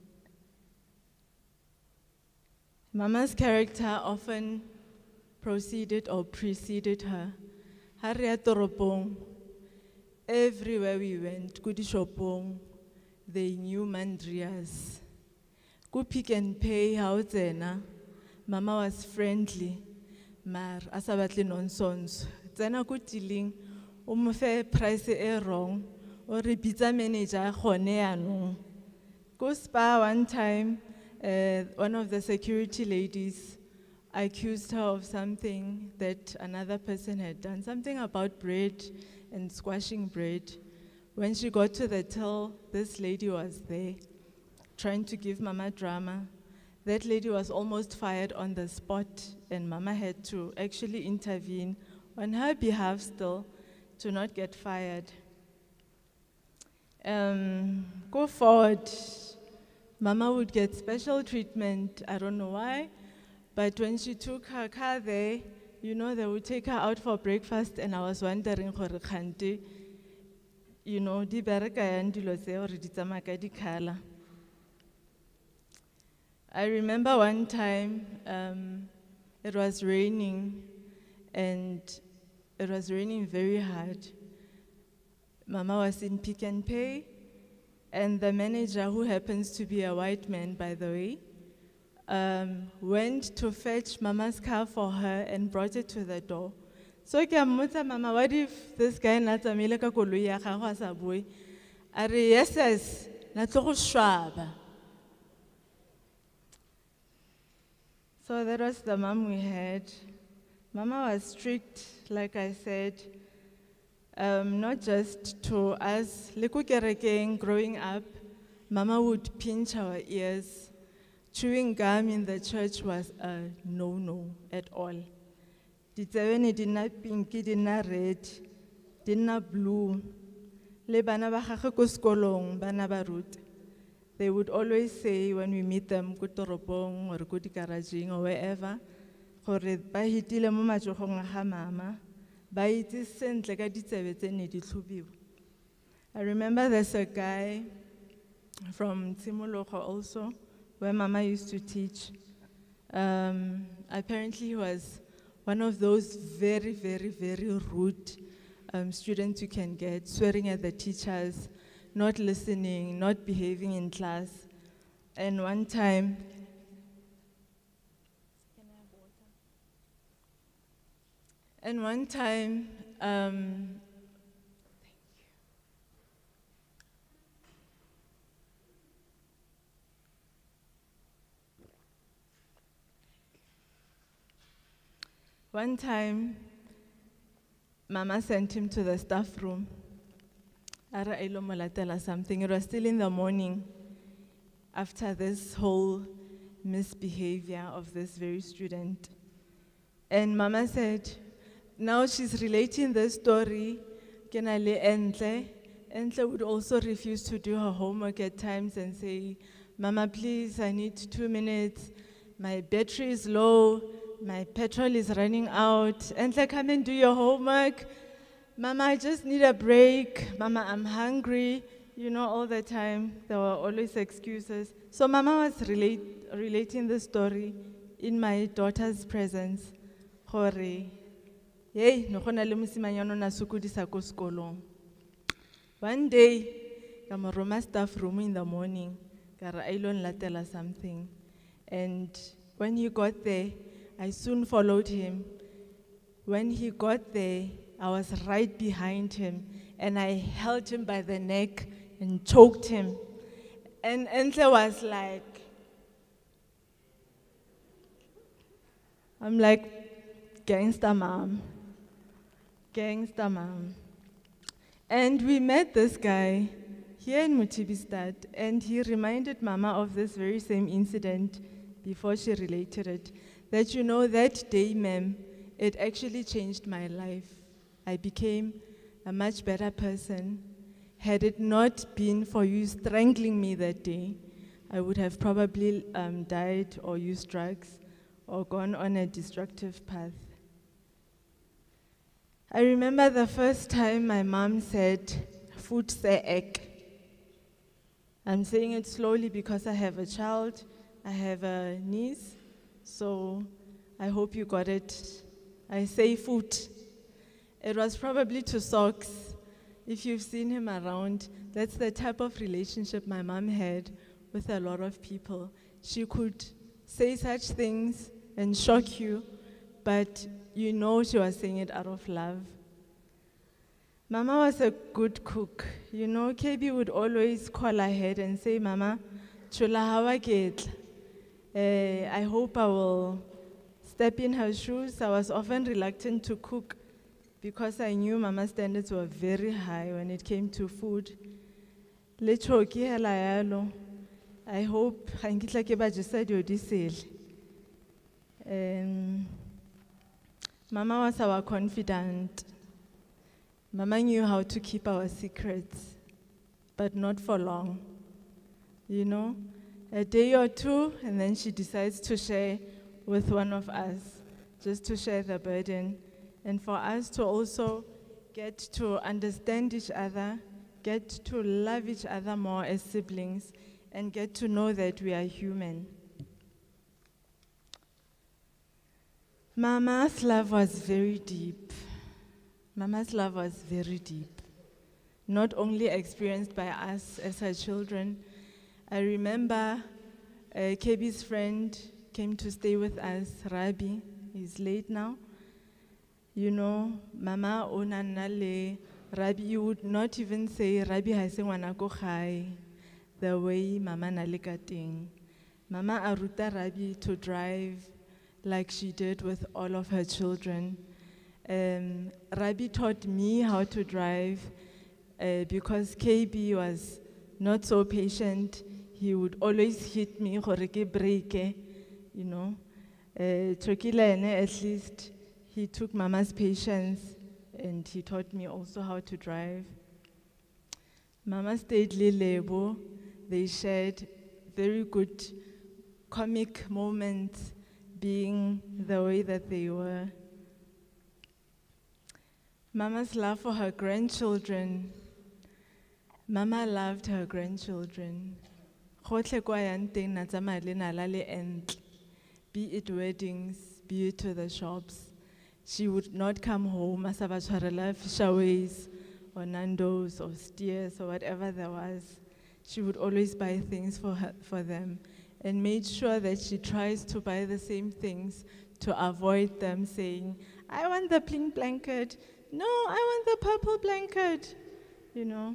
Mama's character often preceded her. Ha re ya toropong, everywhere we went, ko dishopong, they knew Mandrias. Go Pick n Pay, ha o tsena, Mama was friendly, mar a sa batle nonsense. Tsena ko tiling, o mo fe price e wrong, o re bitsa manager gone yanong. Go Spar one time, one of the security ladies accused her of something that another person had done, something about bread and squashing bread. When she got to the till, this lady was there, trying to give Mama drama. That lady was almost fired on the spot, and Mama had to actually intervene on her behalf still to not get fired. Go forward, Mama would get special treatment, I don't know why, but when she took her car there, you know, they would take her out for breakfast, and I was wondering, you know, di bereka yang dilo tseo re di tsamaya ka di-colour. I remember one time, it was raining, and it was raining very hard. Mama was in Pick n Pay, and the manager, who happens to be a white man, by the way, went to fetch Mama's car for her and brought it to the door. So ke mmotsa Mama, what if this guy na tsamaile ka koloi ya gagwe a sa bue? A re yes, na tlo go shwaba. So that was the mom we had. Mama was strict, like I said, not just to us. Le ko kerekeng, growing up, Mama would pinch our ears. Chewing gum in the church was a no-no at all. Ditsebe di nna pink, di nna red, di nna blue. Le bana ba gagwe ko sekolong, bana ba ruta. They would always say when we meet them, ko toropong or ko di-garageng or wherever, gore ba hitile mo matsogong a ga mama, ba itse sentle ka ditsebe tse ne di tlhobiwa. I remember there's a guy from Tshimologo also, where Mama used to teach. Apparently he was one of those very, very, very rude students you can get, swearing at the teachers, not listening, not behaving in class. And one time, One time, Mama sent him to the staff room. Ara ilo mo latela something. It was still in the morning after this whole misbehavior of this very student. And Mama said, now she's relating this story. Kenale Entle. Entle would also refuse to do her homework at times and say, Mama, please, I need 2 minutes. My battery is low. My petrol is running out. Entle, come and do your homework. Mama, I just need a break. Mama, I'm hungry. You know, all the time, there were always excuses. So Mama was relating the story in my daughter's presence. Hore, hey, no kona le mosimanyana na sokodisa ko sekolong. One day, I'm a Roma staff room in the morning. Kara a ilo nlatela something. And when he got there, I soon followed him. When he got there, I was right behind him, and I held him by the neck and choked him. And Entle was like, I'm like, gangster mom, gangster mom. And we met this guy here in Mutibistad, and he reminded Mama of this very same incident before she related it. That, you know, that day, ma'am, it actually changed my life. I became a much better person. Had it not been for you strangling me that day, I would have probably died or used drugs or gone on a destructive path. I remember the first time my mom said, "Food se ek." I'm saying it slowly because I have a child, I have a niece, so I hope you got it. I say food. It was probably to socks. If you've seen him around, that's the type of relationship my mom had with a lot of people. She could say such things and shock you, but you know she was saying it out of love. Mama was a good cook. You know, KB would always call ahead and say, "Mama, chula hawa ketla." I hope I will step in her shoes. I was often reluctant to cook because I knew Mama's standards were very high when it came to food. Le choki hela yalo. I hope ga nkitla ke ba jesa dio di sele. Mama was our confidant. Mama knew how to keep our secrets, but not for long. You know, a day or two, and then she decides to share with one of us, just to share the burden, and for us to also get to understand each other, get to love each other more as siblings, and get to know that we are human. Mama's love was very deep. Mama's love was very deep, not only experienced by us as her children. I remember KB's friend came to stay with us, Rabi. He's late now. You know, Mama onanale, Rabi, you would not even say Rabi haise ngwana ko gae the way Mama nalikating. Mama aruta Rabi to drive like she did with all of her children. Rabi taught me how to drive because KB was not so patient. He would always hit me, you know. Chokilene, at least, he took Mama's patience and he taught me also how to drive. Mama stayed Lilebo. They shared very good comic moments, being the way that they were. Mama's love for her grandchildren. Mama loved her grandchildren. Be it weddings, be it to the shops. She would not come home as Fishaways or Nando's or Steers or whatever there was. She would always buy things for them and made sure that she tries to buy the same things to avoid them saying, "I want the pink blanket. No, I want the purple blanket," you know.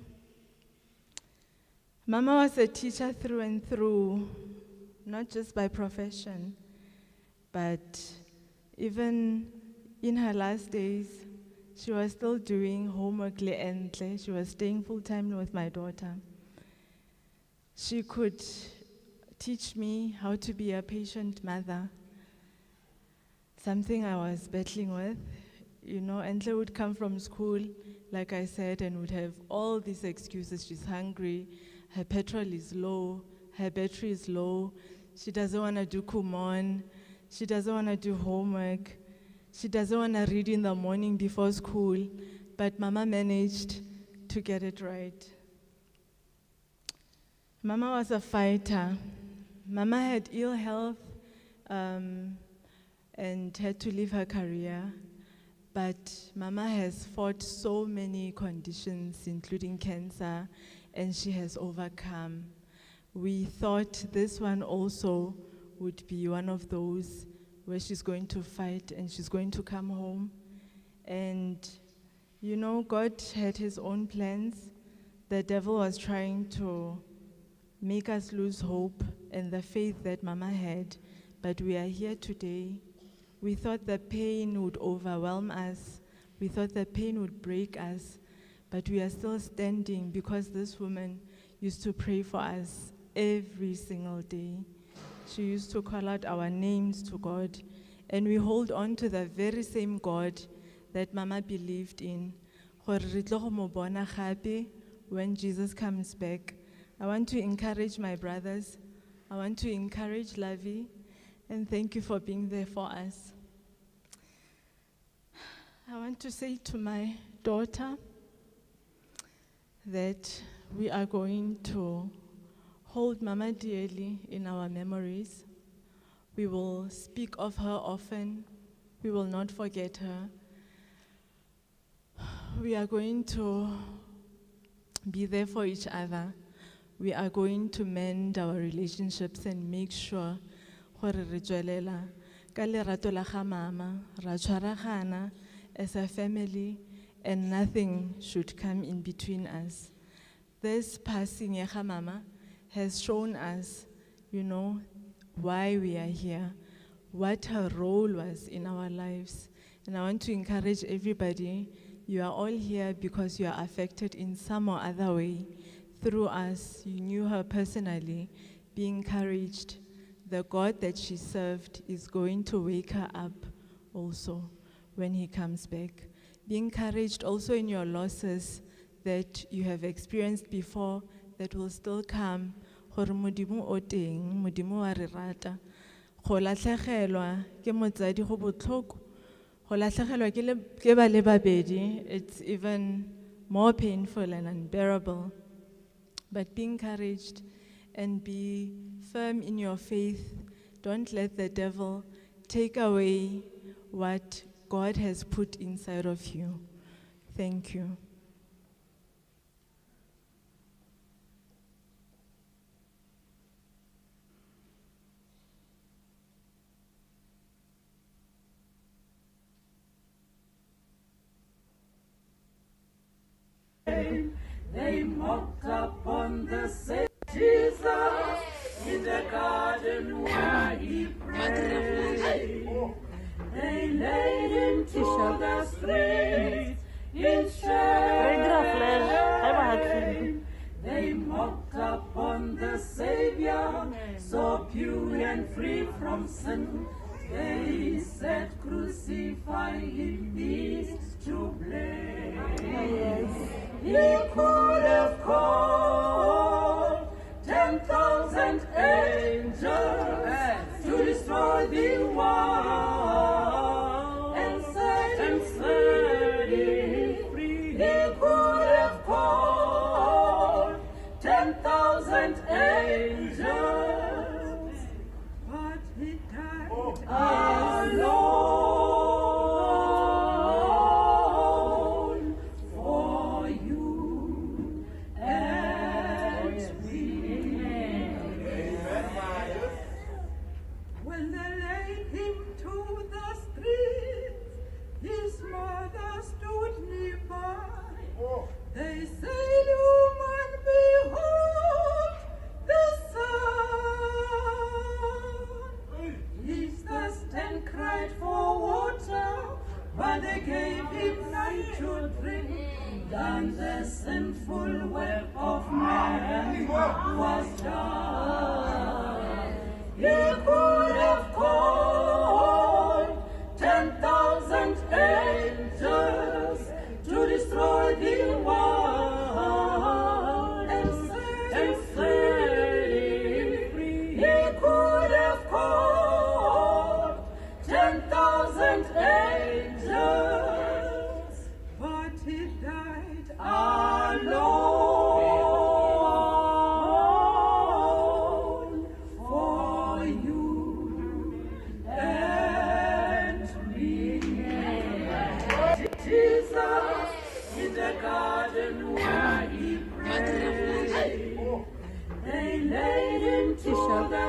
Mama was a teacher through and through, not just by profession, but even in her last days, she was still doing homework le'entle. She was staying full-time with my daughter. She could teach me how to be a patient mother, something I was battling with. You know, Entle would come from school, like I said, and would have all these excuses. She's hungry, her petrol is low, her battery is low, she doesn't want to do kumon, she doesn't want to do homework, she doesn't want to read in the morning before school, but Mama managed to get it right. Mama was a fighter. Mama had ill health and had to leave her career. But Mama has fought so many conditions, including cancer, and she has overcome. We thought this one also would be one of those where she's going to fight and she's going to come home. And, you know, God had his own plans. The devil was trying to make us lose hope and the faith that Mama had, but we are here today. We thought the pain would overwhelm us. We thought the pain would break us, but we are still standing because this woman used to pray for us every single day. She used to call out our names to God, and we hold on to the very same God that Mama believed in. When Jesus comes back, I want to encourage my brothers. I want to encourage Lavi, and thank you for being there for us. I want to say to my daughter that we are going to hold Mama dearly in our memories. We will speak of her often. We will not forget her. We are going to be there for each other. We are going to mend our relationships and make sure gore re tswelela ka lerato la ga mama ra tshwaragana as a family, and nothing should come in between us. This passing ya ga mama has shown us, you know, why we are here, what her role was in our lives. And I want to encourage everybody, you are all here because you are affected in some or other way through us. You knew her personally. Be encouraged. The God that she served is going to wake her up also when he comes back. Be encouraged also in your losses that you have experienced before that will still come. Gore Modimo o teng, Modimo wa re rata. Go latlhegelwa ke motsadi go botlhoko. Go latlhegelwa ke ba le babedi, it's even more painful and unbearable. But be encouraged and be firm in your faith. Don't let the devil take away what God has put inside of you. Thank you. They mocked upon the Savior Jesus in the garden where he prayed. They laid him to the streets in shame. They mocked upon the Savior, so pure and free from sin. They said, crucify him, he's to blame. He could have called 10,000 angels to destroy the world and set him free. He could have called 10,000 angels, but he died alone for you. to drink than the sinful work of man was done. He could have called 10,000 angels to destroy the world and set free. He could have called 10,000 angels, but he died alone for you and me. Jesus in the garden where he prayed, they laid him to the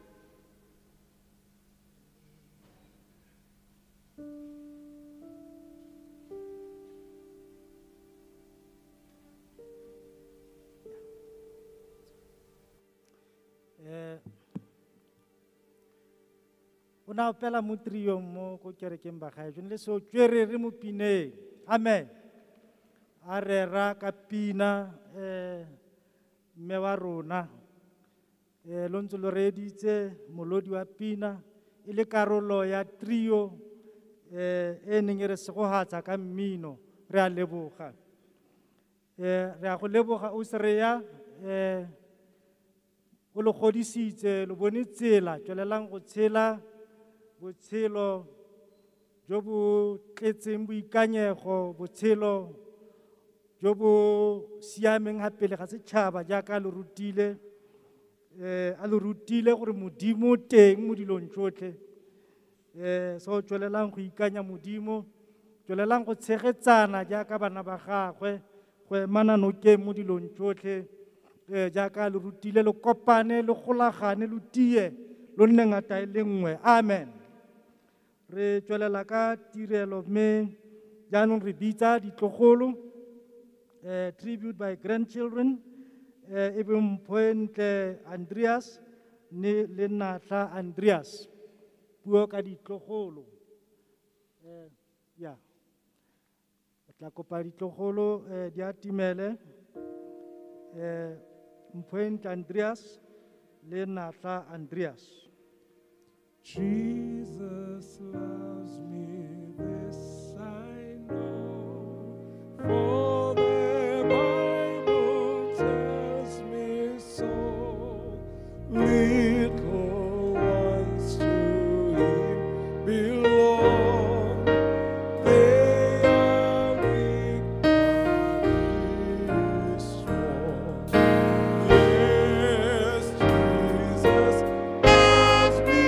Una opela mo triong mo ko kerekeng ba gae le so tswere re mo pineng. Amen. A rera ka pina mme wa rona lo ntse lo reditse molodi wa pina e le karolo ya trio e neng re se go hatsa ka mmino re a leboga. Re a go leboga o sereya o lo godisitse lo bone tsela tswelelang go tshela botshelo jo bo tletseng boikanyego botshelo jo bo siameng ga pele ga setšhaba jaaka le rutile a le rutile gore modimo teng mo dilong tsotlhe so tswelelang go ikanya modimo tswelelang go tshegetsana jaaka bana ba gagwe go emana nokeng mo dilong tsotlhe jaaka le rutile le kopane le golagane le tie lo nne ngata e le nngwe. Amen. Re tswelela ka tirelo mme jaanong re bitsa ditlogolo tribute by grandchildren e be Mphoentle Andreas le Natla Andreas puo ka ditlogolo ya tla kopa ditlogolo di atimele Mphoentle Andreas le Natla Andreas. Jesus loves me, this I know, for the Bible tells me so. Little ones to Him belong, they are weak but He is strong. Yes, Jesus loves me.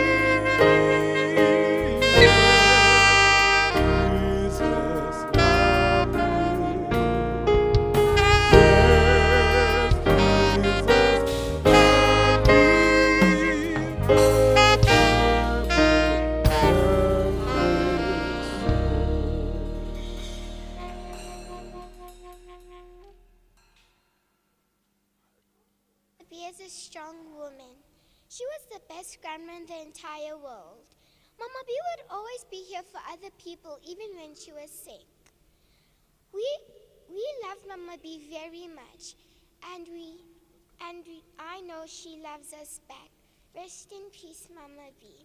Be as a strong woman. She was the best grandma in the entire world. Mama B would always be here for other people, even when she was sick. We love Mama B very much, and I know she loves us back. Rest in peace, Mama B.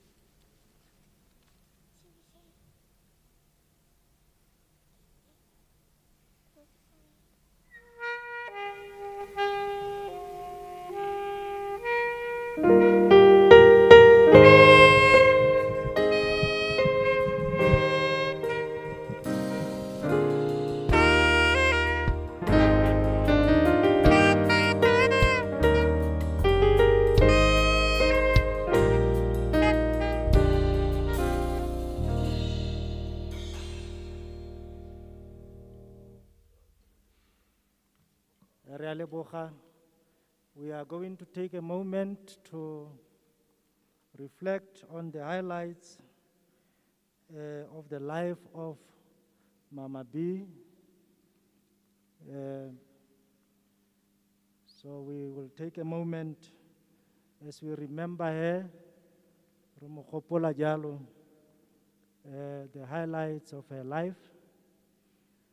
We are going to take a moment to reflect on the highlights of the life of Mama B. So we will take a moment as we remember her, the highlights of her life.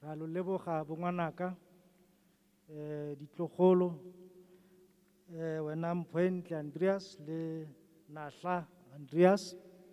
ra lo leboga bongwanaka, ditlogolo, wena Mphoentle Andreas le Nahla Andreas,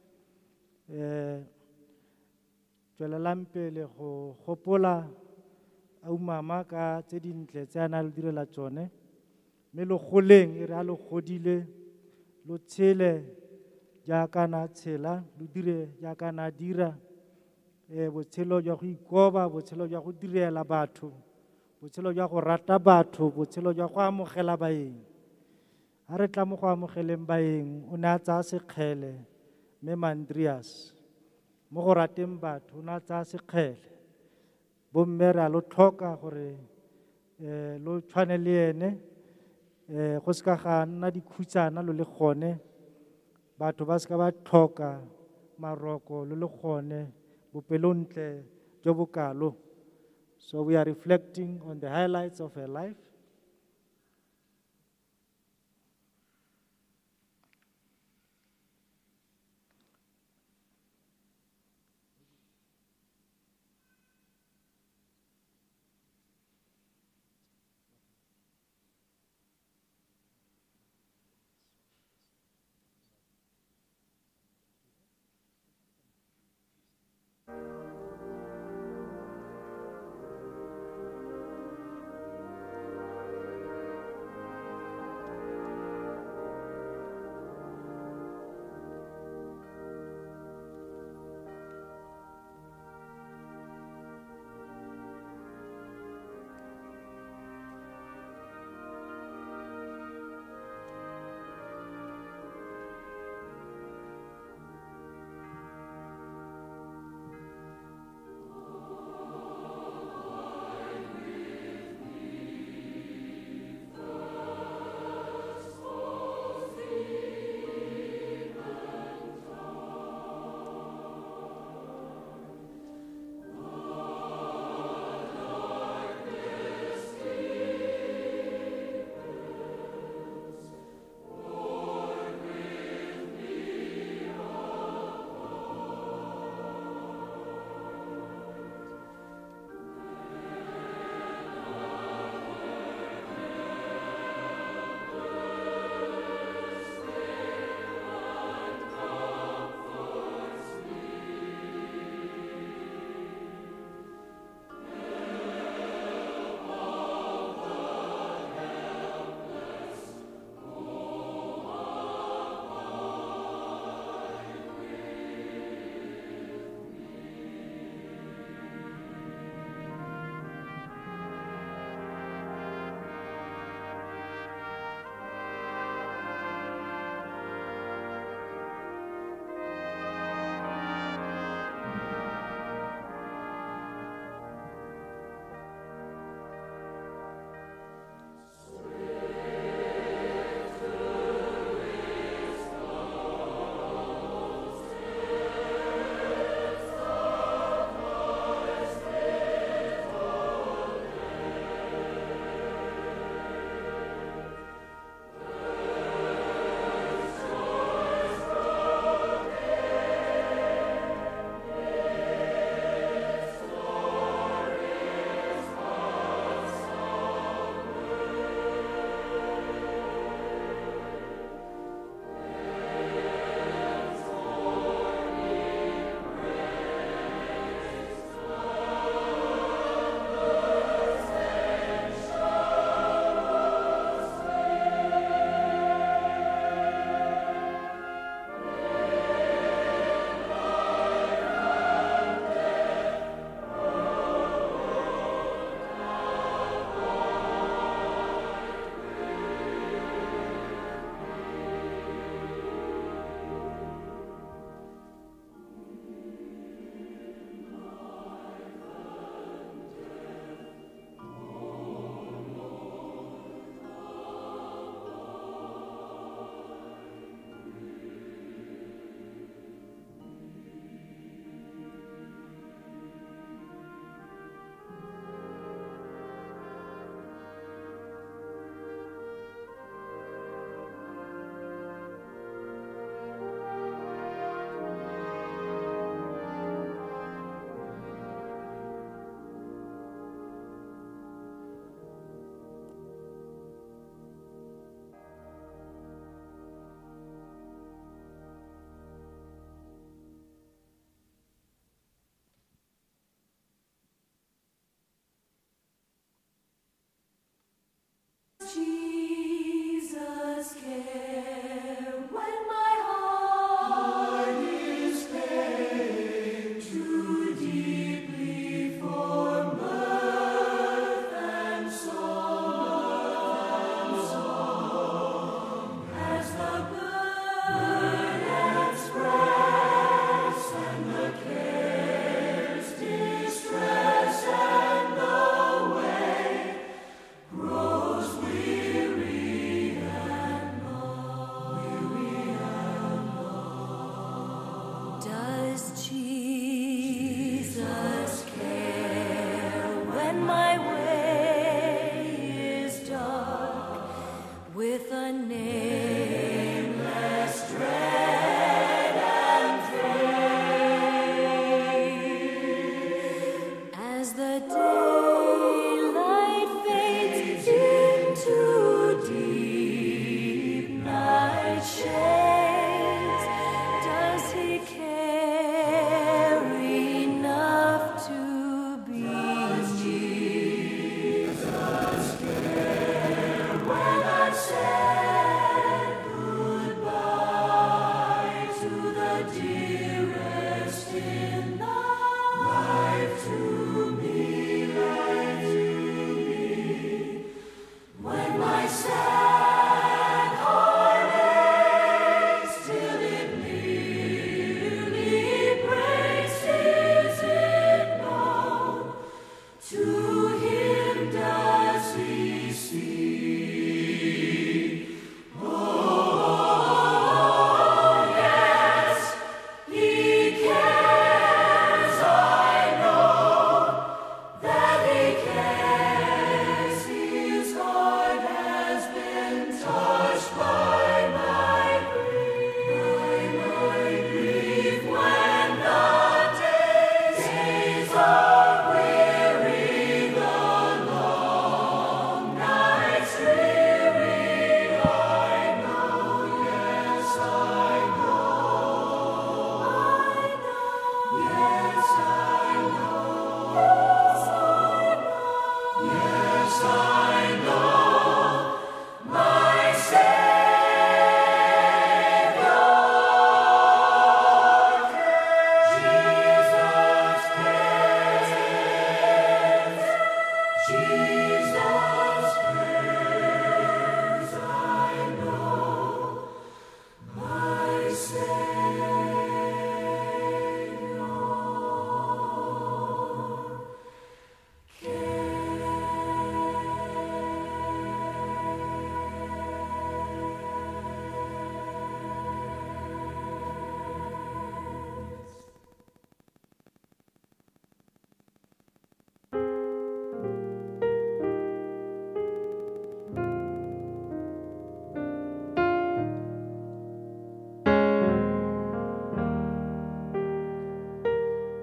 tswelelang pele go gopola au mama ka tse dintle tse a na le direla tsone, mme lo goleng e re a lo godile lo tshele jaaka na tshela lo dire jaaka na dira, botshelo jwa go ikoba, botshelo jwa go direla batho, botshelo jwa go rata batho, botshelo jwa go amogela baeng. Ha re tla mo go amogeleng baeng o ne a tsaya sekgele mme Mandrias mo go rateng batho o ne a tsaya sekgele. Bomme re a lo tlhoka gore lo tshwane le ene, go se ka ga nna dikhutsana lo le gone, batho ba se ka ba tlhoka maroko lo le gone, bopelontle jo bokalo. So we are reflecting on the highlights of her life.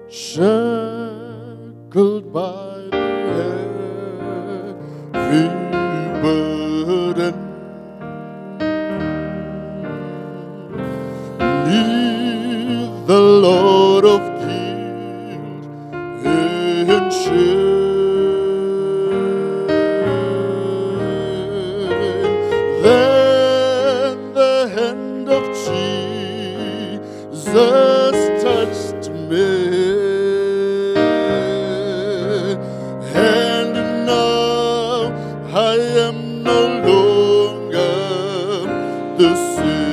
shackled by the heavy burden. Neath the Lord of guilt and shame. Then the hand of Jesus touched me, and now I am no longer the same.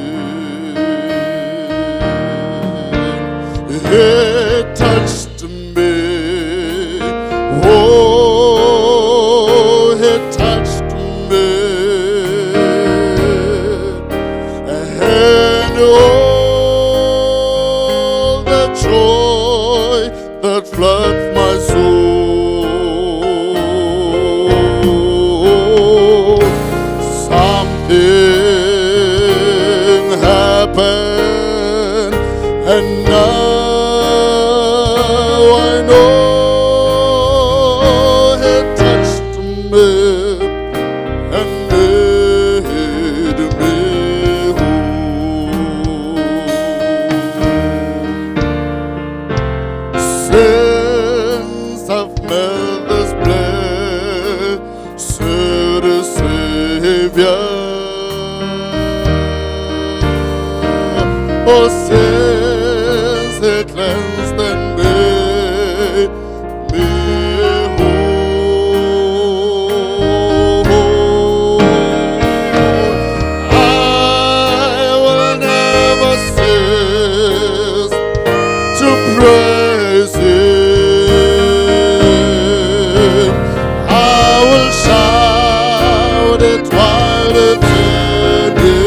It touched me, oh, it touched me, and oh, the joy that floods my soul. Something happened, and now I know it touched me and made me whole. Since I've met this blessed Savior, oh, since it cleansed and made me whole, I will never cease to praise Him. I will shout it while eternity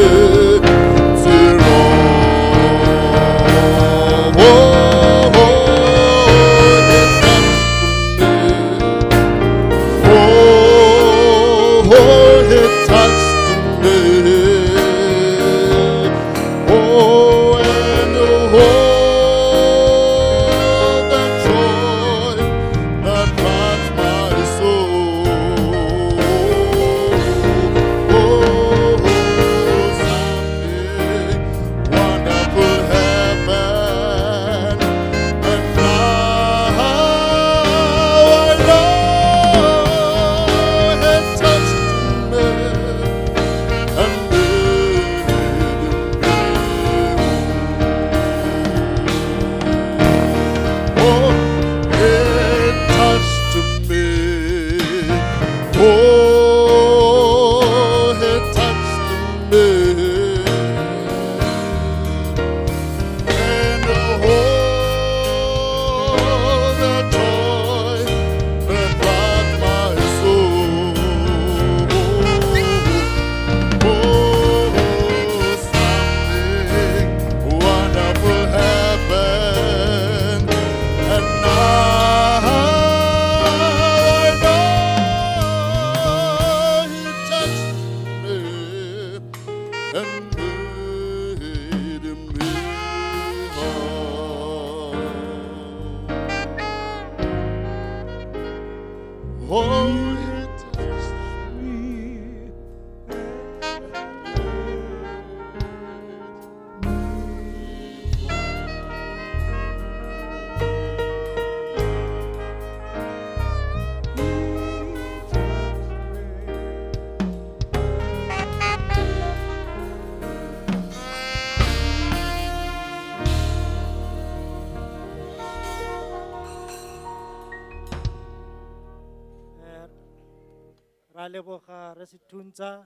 Ra leboga re Sethuntsa,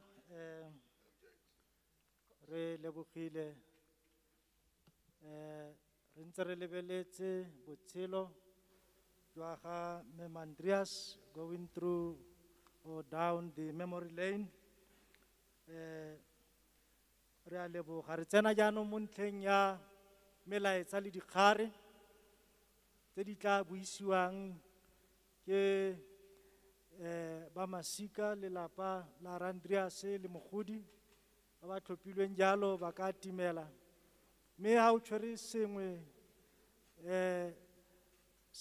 re lebogile re ntse re lebeletse botshelo jwa ga Mem Andreas going through or down the memory lane. Re a leboga re tsena jaanong mo ntlheng ya melaetsa le dikgare tse di tla buisiwang ke ba masika lelapa la Andreas le mogodi ba ba tlhophilweng jalo ba ka timela mme ha o tshwere sengwe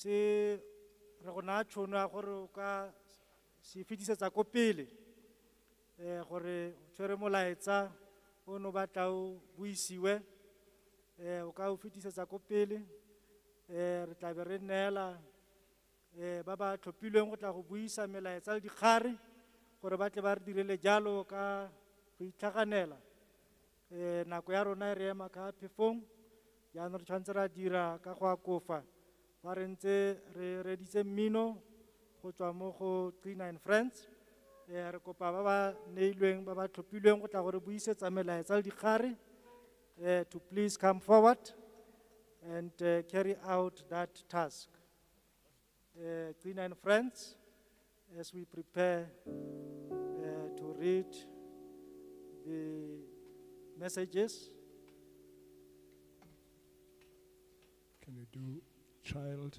se re go naya tšhono ya gore o ka se fetisetsa ko pele gore o tshwere molaetsa o no batla o buisiwe o ka o fetisetsa ko pele re tla be re neela ba ba tlhophilweng go tla go buisa melaetsa le dikgare gore ba tle ba re direle jalo ka go itlhaganela nako ya rona e re ema ka phefong jaanong re tshwanetse ra dira ka go akofa fa re ntse re reditse mmino go tswa mo go Qina and Friends re kopa ba ba neilweng ba ba tlhophilweng go tla gore buisetsa melaetsa le dikgare to please come forward and carry out that task. Qina and Friends, as we prepare to read the messages. Can you do child?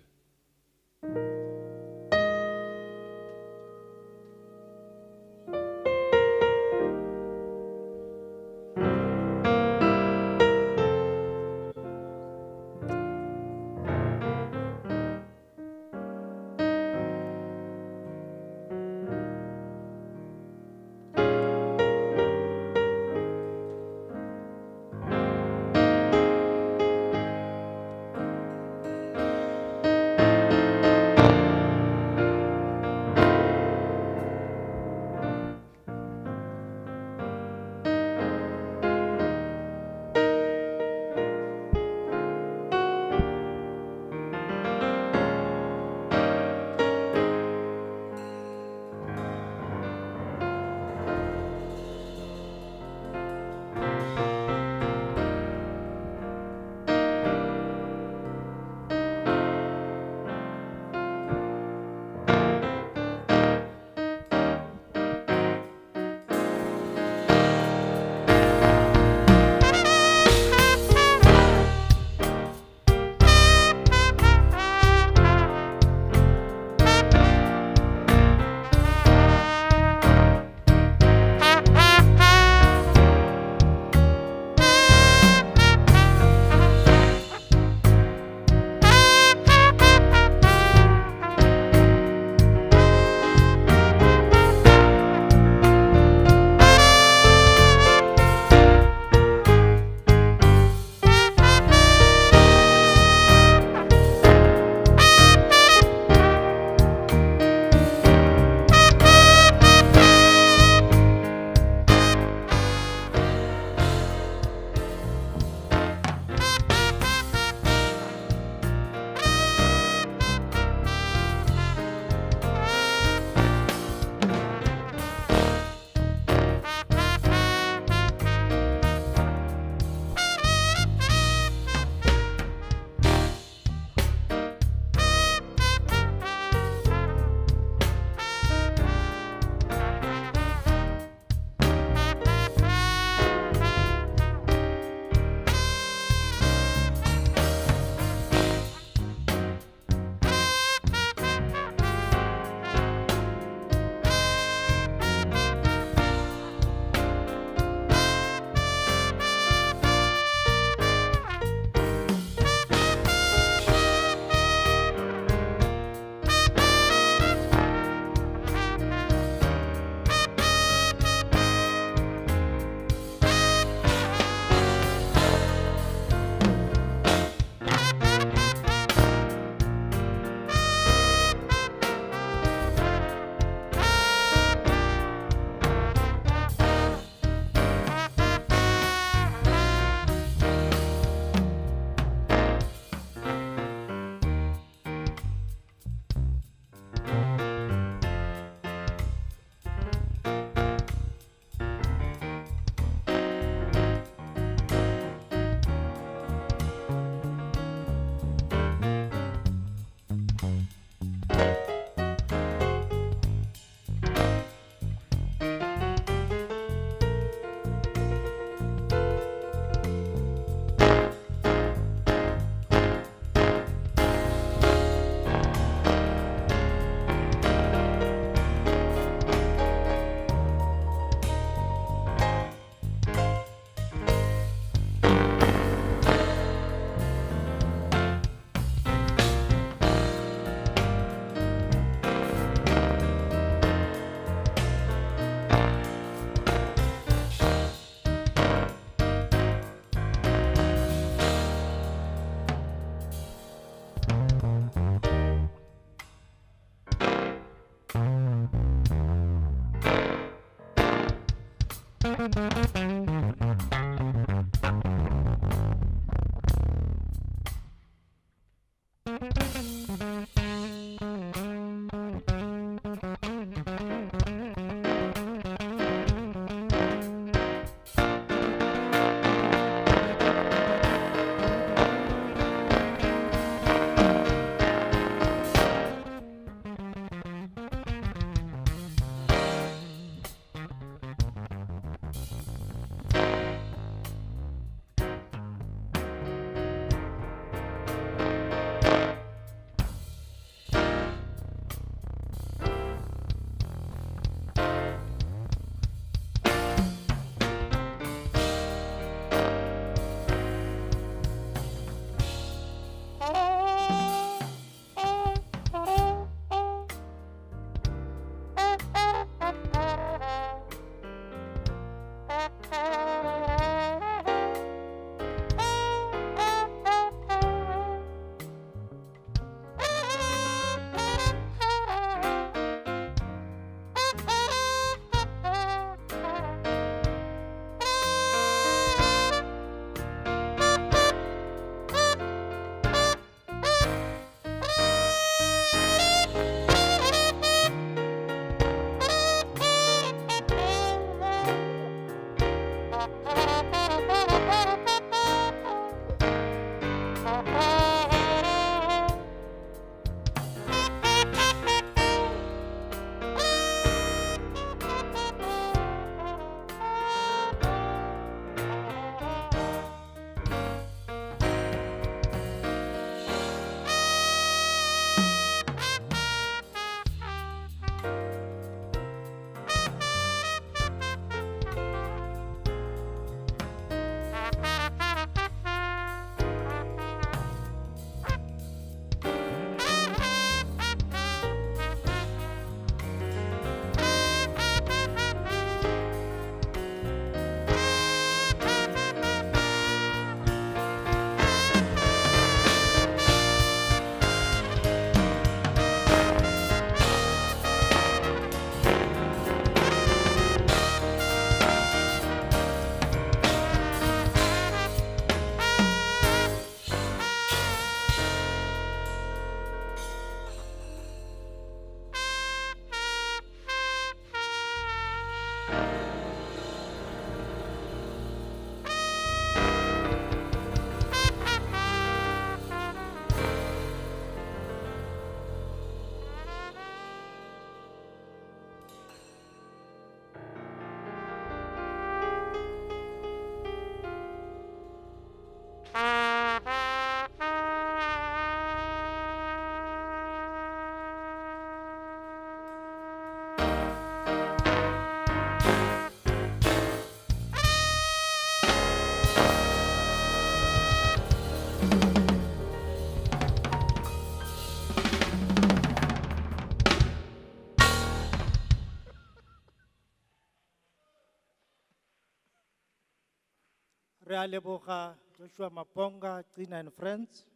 Re a leboga Joshua Maponga, Tina and Friends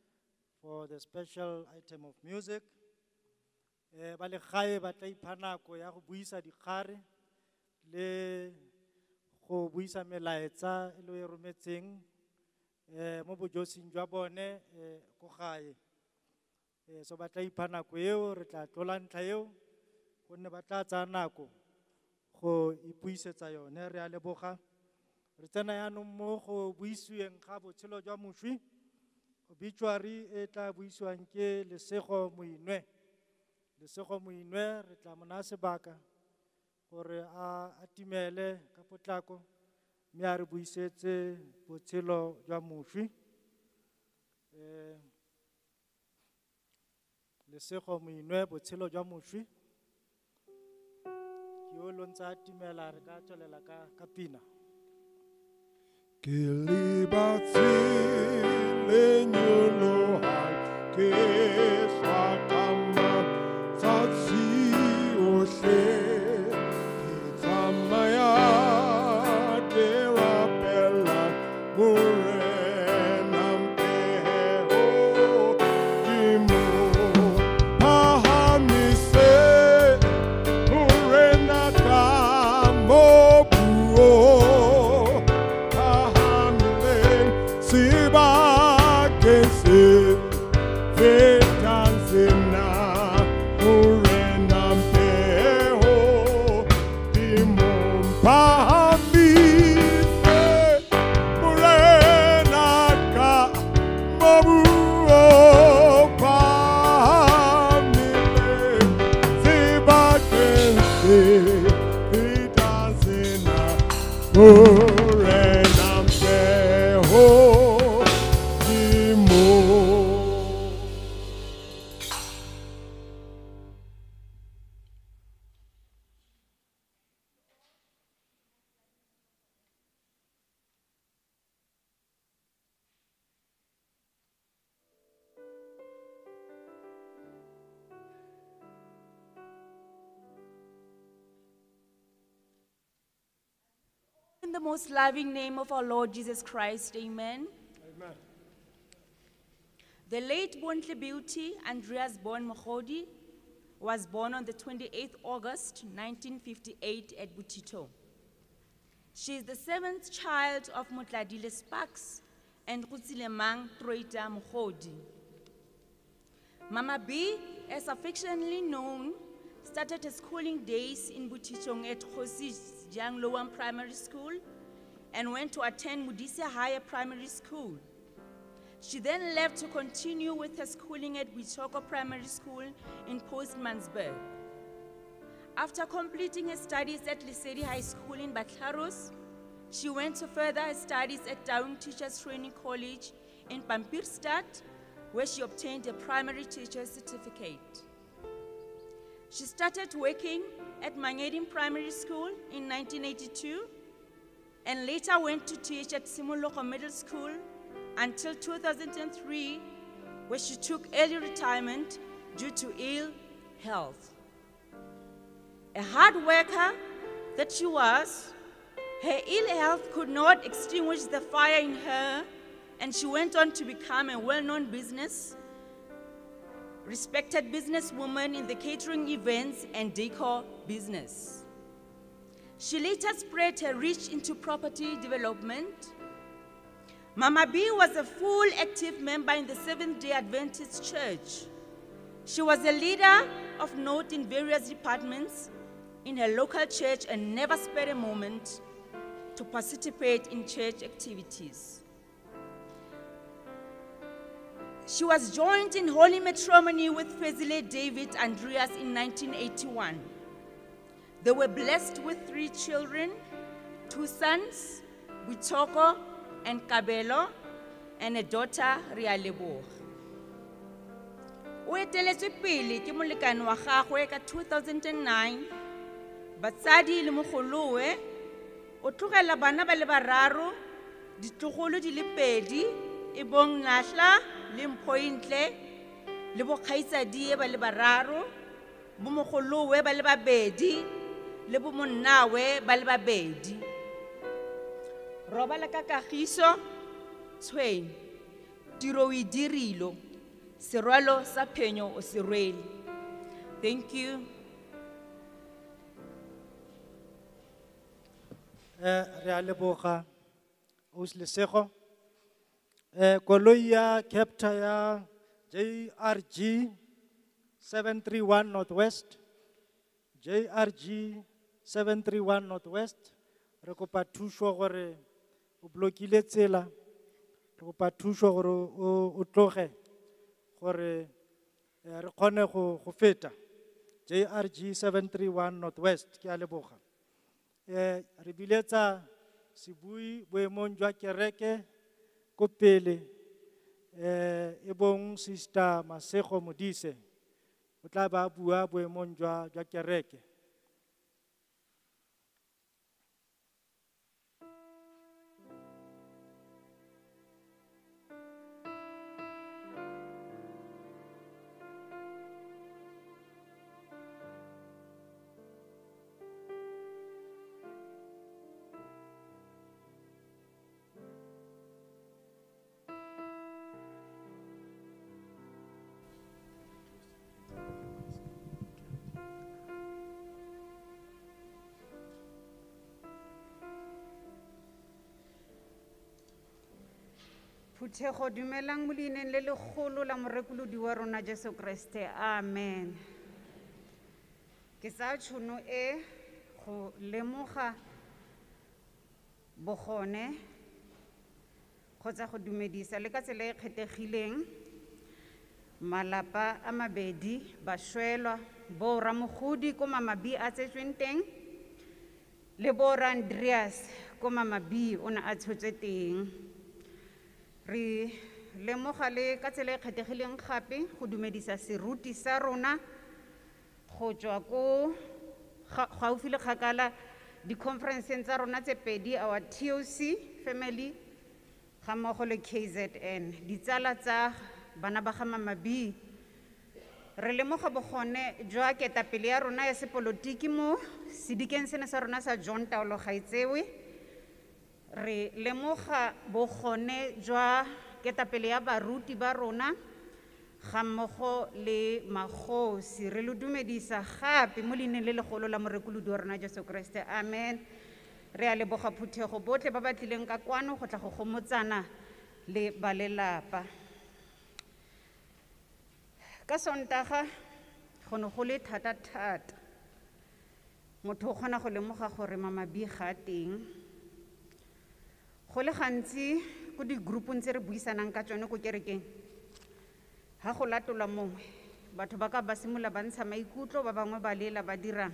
for the special item of music. Ba le gae ba tla ipha nako ya go buisa dikgare le go buisa melaetsa e le e rometseng mo bojosing jwa bone go gae. So ba tla ipha nako eo re tla tlola ntlha eo gonne ba tla tsaya nako go ipuisetsa yone. Re a leboga. Re tsena yaanong mo go buisiweng ga botshelo jwa moswi. Obituary e tla buisiwang ke Lesego Moinwe. Lesego Moinwe re tla mo naya sebaka gore a timele ka potlako mme a re buisetse botshelo jwa moswi. Lesego Moinwe, botshelo jwa moswi. Ke o lo ntse a timela re ka tswelela ka pina. Ke libatsile nyoloha ke swakama tsatsi ohle ke tsamaya ke rapela morena mpeho ke mo pahamise morena ka mo buo most loving name of our Lord Jesus Christ, amen. Amen. The late Bontle Beauty Andreas Bon Mokhodi was born on the 28th August 1958 at Butito. She is the 7th child of Mutladile Sparks and Rutsilemang Troita Mokhodi. Mama B, as affectionately known, started her schooling days in Butitong at Khosi Jiang Loam Primary School and went to attend Mudisia Higher Primary School. She then left to continue with her schooling at Wichoko Primary School in Postmansburg. After completing her studies at Lesedi High School in Batlaros, she went to further her studies at Taung Teachers Training College in Pampierstad, where she obtained a primary teacher certificate. She started working at Mangedim Primary School in 1982 and later went to teach at Simuloko Middle School until 2003, where she took early retirement due to ill health. A hard worker that she was, her ill health could not extinguish the fire in her, and she went on to become a well-known respected businesswoman in the catering events and decor business. She later spread her reach into property development. Mama B was a full active member in the Seventh-day Adventist Church. She was a leader of note in various departments in her local church and never spared a moment to participate in church activities. She was joined in holy matrimony with Fezile David Andreas in 1981. They were blessed with 3 children, 2 sons, Witoko and Kabelo, and a daughter, Rialebo. O eteletswe pele ke molekane wa gagwe ka 2009, batsadi le mogolowe, o tlogela bana ba le bararo, ditlogolo di le 2, e bong Nahla le Mphointle, le bo kgaitsadi ba le bararo, bo mogolowe ba le 2, le bo monnawe ba le 2. Robala ka kagiso, tshwene, tiro o e dirilo, serwalo sa phenyo o se rwele. Thank you. Re a leboga Ausi Lesego. Koloi ya captor ya JRG 731 Northwest, JRG 731 Northwest, re kopa thuso gore o blokile tsela, re kopa thuso gore o tloge gore re kgone go feta. JRG 731 Northwest, ke a leboga. Re biletsa sebui boemong jwa kereke ko pele, e bong Sister Masego Modise, o tla ba bua boemong jwa kereke. Phuthego dumelang mo leineng le legolo la morekolodi wa rona Jesu Kriste. Amen. Ke sa tšhono e go lemoga bogone kgotsa go dumedisa le ka tsela e kgethegileng malapa a mabedi ba shwelwa bo Ramogodi ko Mama B a tsetsweng teng le bo Andreas ko Mama B o na a tshotswe teng. Re lemoga le ka tsela e kgethegileng gape go dumedisa seruti sa rona go tswa ko gaufi le kgakala di-conferenceng tsa rona tse 2, our TOC family ga mmogo le KZN, ditsala tsa bana ba ga Mama B. Re lemoga bogone jwa ketapele ya rona ya sepolotiki mo sedikeng sene sa rona sa John Taolo Gaetsewe re lemoga bokgone jwa ketapele ya baruti ba rona ga mmogo le magosi re lo dumedisa gape mo leineng le legolo la morekolodi wa rona Jesu Kriste amen re a leboga phuthego botlhe ba ba tlileng ka kwano go tla go gomotsana le ba lelapa ka Sontaga go ne go le thata-thata motho o kgona go lemoga gore Mama B ga teng go le gantsi ko di-groupong tse re buisanang ka tsone ko kerekeng ha go latola mongwe batho ba ka ba simola ba ntsha maikutlo ba bangwe ba lela ba dirang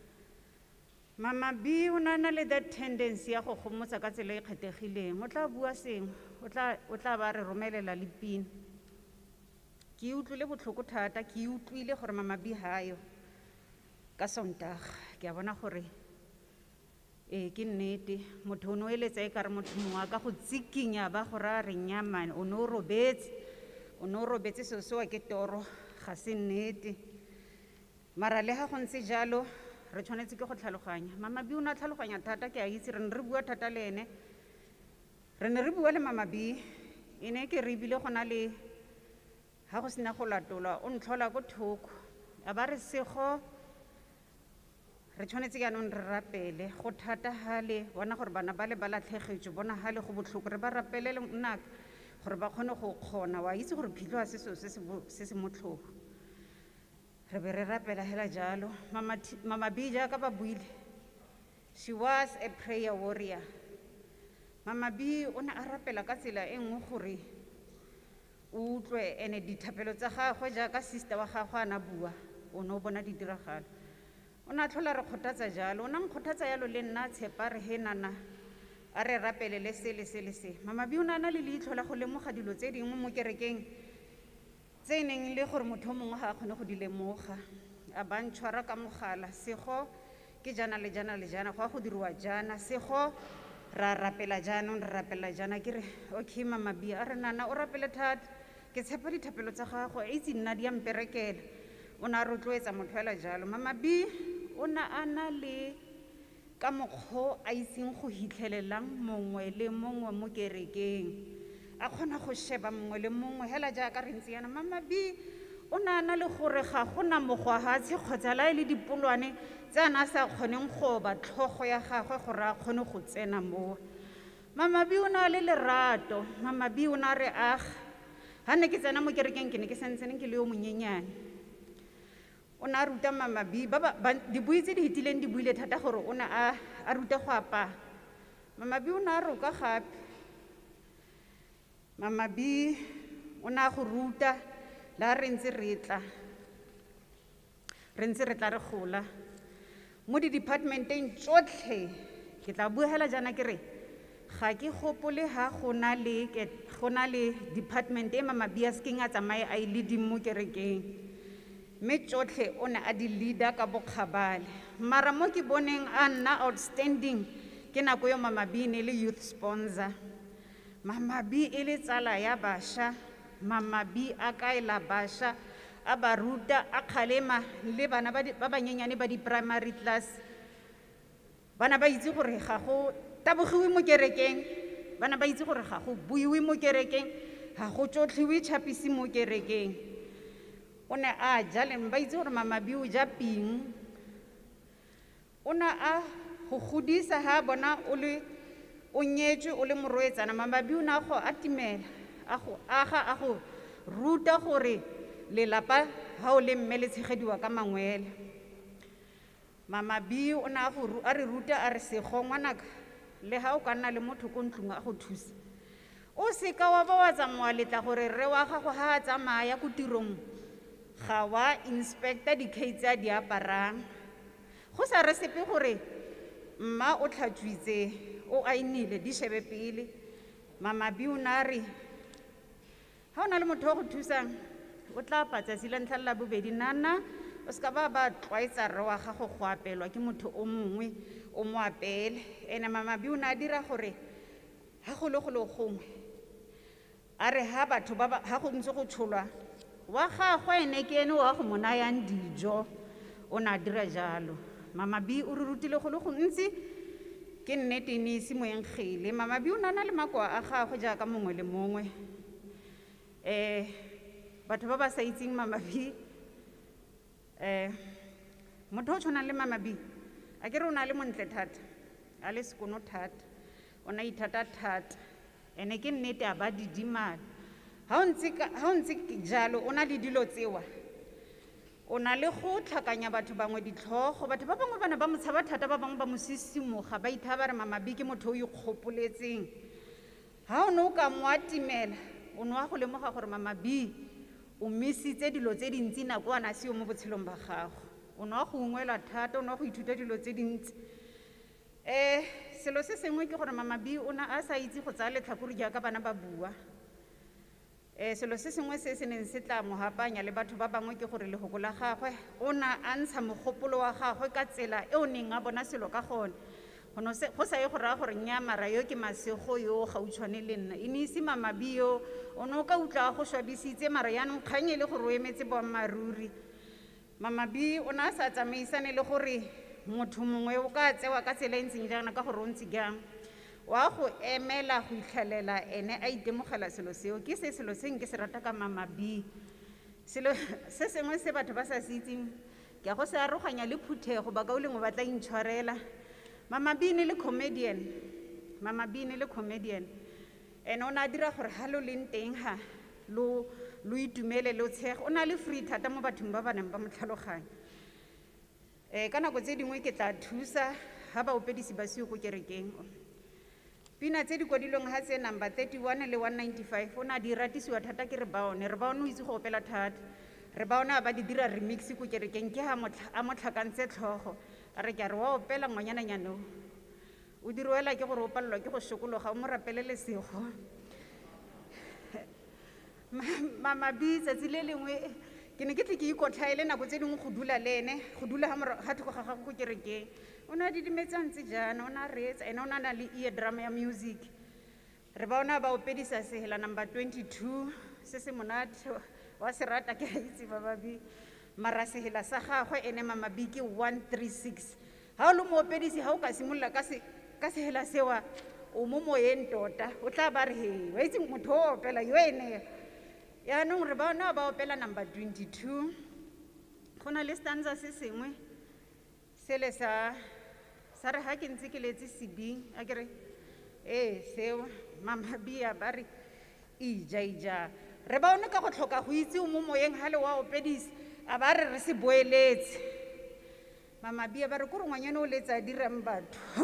Mama B o na le that tendency ya go gomotsa ka tsela e kgethegileng o tla bua sengwe o tla ba re romelela le pina ke utlwile botlhoko thata ke utlwile gore Mama B hayo ka Sontaga ke a bona gore ke nnete motho o no eletsa e ka re motho mongwe ka go tsikinya ba gore a re nyamane o no robetse seo se wa ke toro ga se nnete mara le ha go ntse jalo re tshwanetse ke go tlhaloganya Mama B o na tlhaloganya thata ke a itse re ne re bua thata le ene re ne re bua le Mama B ene ke re bile go na le ha go sena go latola o ntlhola go thoko a ba re sego re tshwanetse jaanong re rapele go thata hale bona gore bana ba le ba latlhegetswe bona hale go botlhoko re ba rapelele nnaka gore ba kgone go kgona wa itse gore phitlho a se se motlhoko re be re rapela hela jalo Mama B jaaka ba buile she was a prayer warrior Mama B o ne a rapela ka tsela e nngwe gore o utlwe ene dithapelo tsa gagwe jaaka sister wa gagwe a na bua o ne o bona di diragala o na tlhola re kgothatsa jalo o na nkgothatsa yalo le nna tshepa re he nana a re rapele le se Mama B o na le leitlho la go lemoga dilo tse dingwe mo kerekeng tse neng le gore motho mongwe ga a kgone go di lemoga a ba ntshwara ka mogala sego ke jana le jana go a go diriwa jana sego ra rapela jaanong re rapela jana ke re okay Mama B a re nana o rapele thata ke tshepa dithapelo tsa gago e itse nna di a mperekela o na rotloetsa motho fela jalo Mama B o na a na le ka mokgwa a itseng go hitlhelelang mongwe le mongwe mo kerekeng a kgona go sheba mongwe le mongwe hela jaaka re ntse yana Mama B o na le gore ga gona mogwa hatshe kgotsa la le dipolwane tse a na sa kgoneng go ba tlhogo ya gagwe gore a kgone go tsena mo Mama B o na le lerato Mama B o na re aga ha ne ke tsena mo kerekeng ke ne ke sentsene ke le yo monyenyane o na ruta Mama B di buitse di hitileng di buile thata gore o na a ruta go apa Mama B o na roka gape Mama B o na go ruta la re ntse re tla re gola mo di departmenteng tsotlhe ke tla bua hela jana ke re ga ke gopole ha go na le department e Mama B a skeng a tsamaye a ile di mo kerekeng me tsotlhe o ne a di leader ka bokgabale mara mo ke boneng a nna outstanding ke nako yo Mama B ne le youth sponsor Mama B e le tsala ya basha Mama B a kaela basha a ba ruta a kgalema le bana ba banyenyane ba di primary class bana ba itse gore ga go tabogiwe mo kerekeng bana ba itse gore ga go buiwe mo kerekeng ga go tsotlhiwe tšhapisi mo kerekeng o ne a jaleng ba itse gore Mama B o ja ping o na a go godisa ha bona o nyetswe o le moroetsana Mama B o na go atimela a go aga a go ruta gore lelapa ha o le mme le tshegediwa ka mangwele Mama B o na a re ruta a re sego ngwanaka le ha o ka nna le motho ko ntlong a go thusa o se ka wa ba wa tsamaya letla gore re wa gago ha a tsamaya ko tirong ga wa inspector di-case tse a di aparang go sa re sepe gore mma o tlhatswitse o ainile di shebe pele Mama B o na re ha o na le motho wa go thusang o tla patsa sila ntlha la bobedi nana o ska ba tlwaetsa re wa gago go apelwa ke motho o mongwe o mo apele ene Mama B o na dira gore ha go le gongwe a re ha batho ha go ntse go tsholwa wa gagwe ene ke ene wa go monayang dijo o na dira jalo Mama B o re rutile go le gontsi ke nnete ne ise mo enkgele Mamabi o nana le makoa a gagwe jaaka mongwe le mongwe batho ba ba sa itseng Mamabi motho o tshwanang le Mamabi a ke re o na le montle thata a le sekono thata o na ithata thata ene ke nnete a ba didimala ha o ntse jalo o na le dilo tsewa o na le go tlhakanya batho bangwe ditlhogo batho ba bangwe bana ba mo tshaba thata ba bangwe ba mo sisimoga ba ithaba re Mamabi ke motho o ikgopoletseng ha o ne o ka mo atimela o ne wa go lemoga gore Mamabi o misitse dilo tse dintsi nako a na seo mo botshelong ba gago o ne wa go ungwelwa thata o ne wa go ithuta dilo tse dintsi selo se sengwe ke gore Mamabi o na a sa itse go tsaya letlhakore jaaka bana ba bua selo se sengwe se se neng se tla mo hapanya le batho ba bangwe ke gore lehoko la gagwe o na a ntsha mogopolo wa gagwe ka tsela e o neng a bona selo ka gone go sa ye go raya gore nnyaa mara yo ke Masego yo gautshwane le nna e ne ise Mamabi yo o ne o ka utlwa go swabisitse mara yaanong kgang e le gore o emetse boammaaruri Mamabi o ne a sa tsamaisane le gore motho mongwe o ka tsewa ka tsela e ntseng jaana ka gore o ntse jang wa go emela go itlhelela ene a itemogela selo seo ke selo se nke se rata ka Mamabi selo se sengwe se batho ba sa se itseng ke a go se aroganya le phuthego ba ka o lengwe ba tla intshwarela Mamabi ne le comedian ene o ne a dira gore ha lo leng teng ha lo itumele lo tshege o na le free thata mo bathong ba ba neng ba mo tlhaloganya ka nako tse dingwe ke tla thusa ha baopedisi ba seo ko kerekeng pina tse di kwadilweng ha tse number 31 le 195 o ne a di ratisiwa thata ke re baone o itse go opela thata re baone a ba di dira remix ko kerekeng ke ha a mo tlhakantse tlhogo a re ke a re wa opela ngwanyananyane o dirwela ke gore o palelwa ke go sokologa o mo rapele lesego Mamabi tsatsi le lengwe ke ne ke tle ke ikotlhaele nako tse dingwe go dula le ene go dula ga thoko ga gago ko kerekeng o ne a didimetse ntse jaana o ne a reetsa ene o ne a na le ear drum ya music re ba ona ba opedisa sehela number 22 se se monate wa se rata ke a itse Mamabi mara sehela sa gagwe ene Mamabi ke 136 ha o le mo opedisi ha o ka simolola ka sehela sewa o mo moyeng tota o tla ba re he wa itse motho o opela yo ene yaanong re ba ona ba opela number 22 go na le stanza se sengwe sele sa re ha ke ntse ke letse sebing a kere seo Mamabi a ba re ija re ba one ka go tlhoka go itse o mo moyeng ha le wa opedisi a ba re se boeletse Mamabi a ba re kore ngwanyane o letsa a dirang batho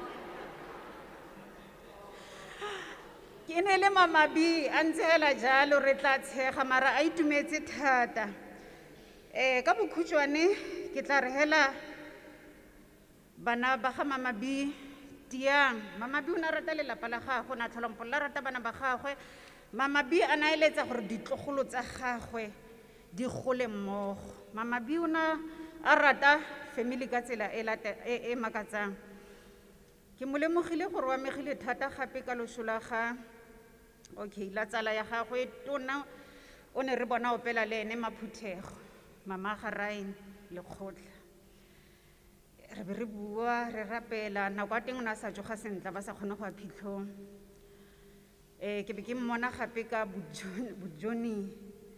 ke ne le Mamabi a ntse hela jalo re tla tshega mara a itumetse thata ka bokhutshwane ke tla re hela bana ba ga Mamabi tiang Mamabi o ne a rata lelapa la gagwe o ne a tlholompolola la rata bana ba gagwe Mamabi a na eletsa gore ditlogolo tsa gagwe di gole mmogo Mamabi o ne a rata family ka tsela e makatsang ke mo lemogile gore wa megile thata gape ka losola ga okay la tsala ya gagwe tona o ne re bona opela le ene Maphuthego Mama Garain le Kgotla re be re bua re rapela nako a teng o ne a sa tsoga sentle ba sa kgone go a phitlhong ke be ke mmona gape ka Bojoni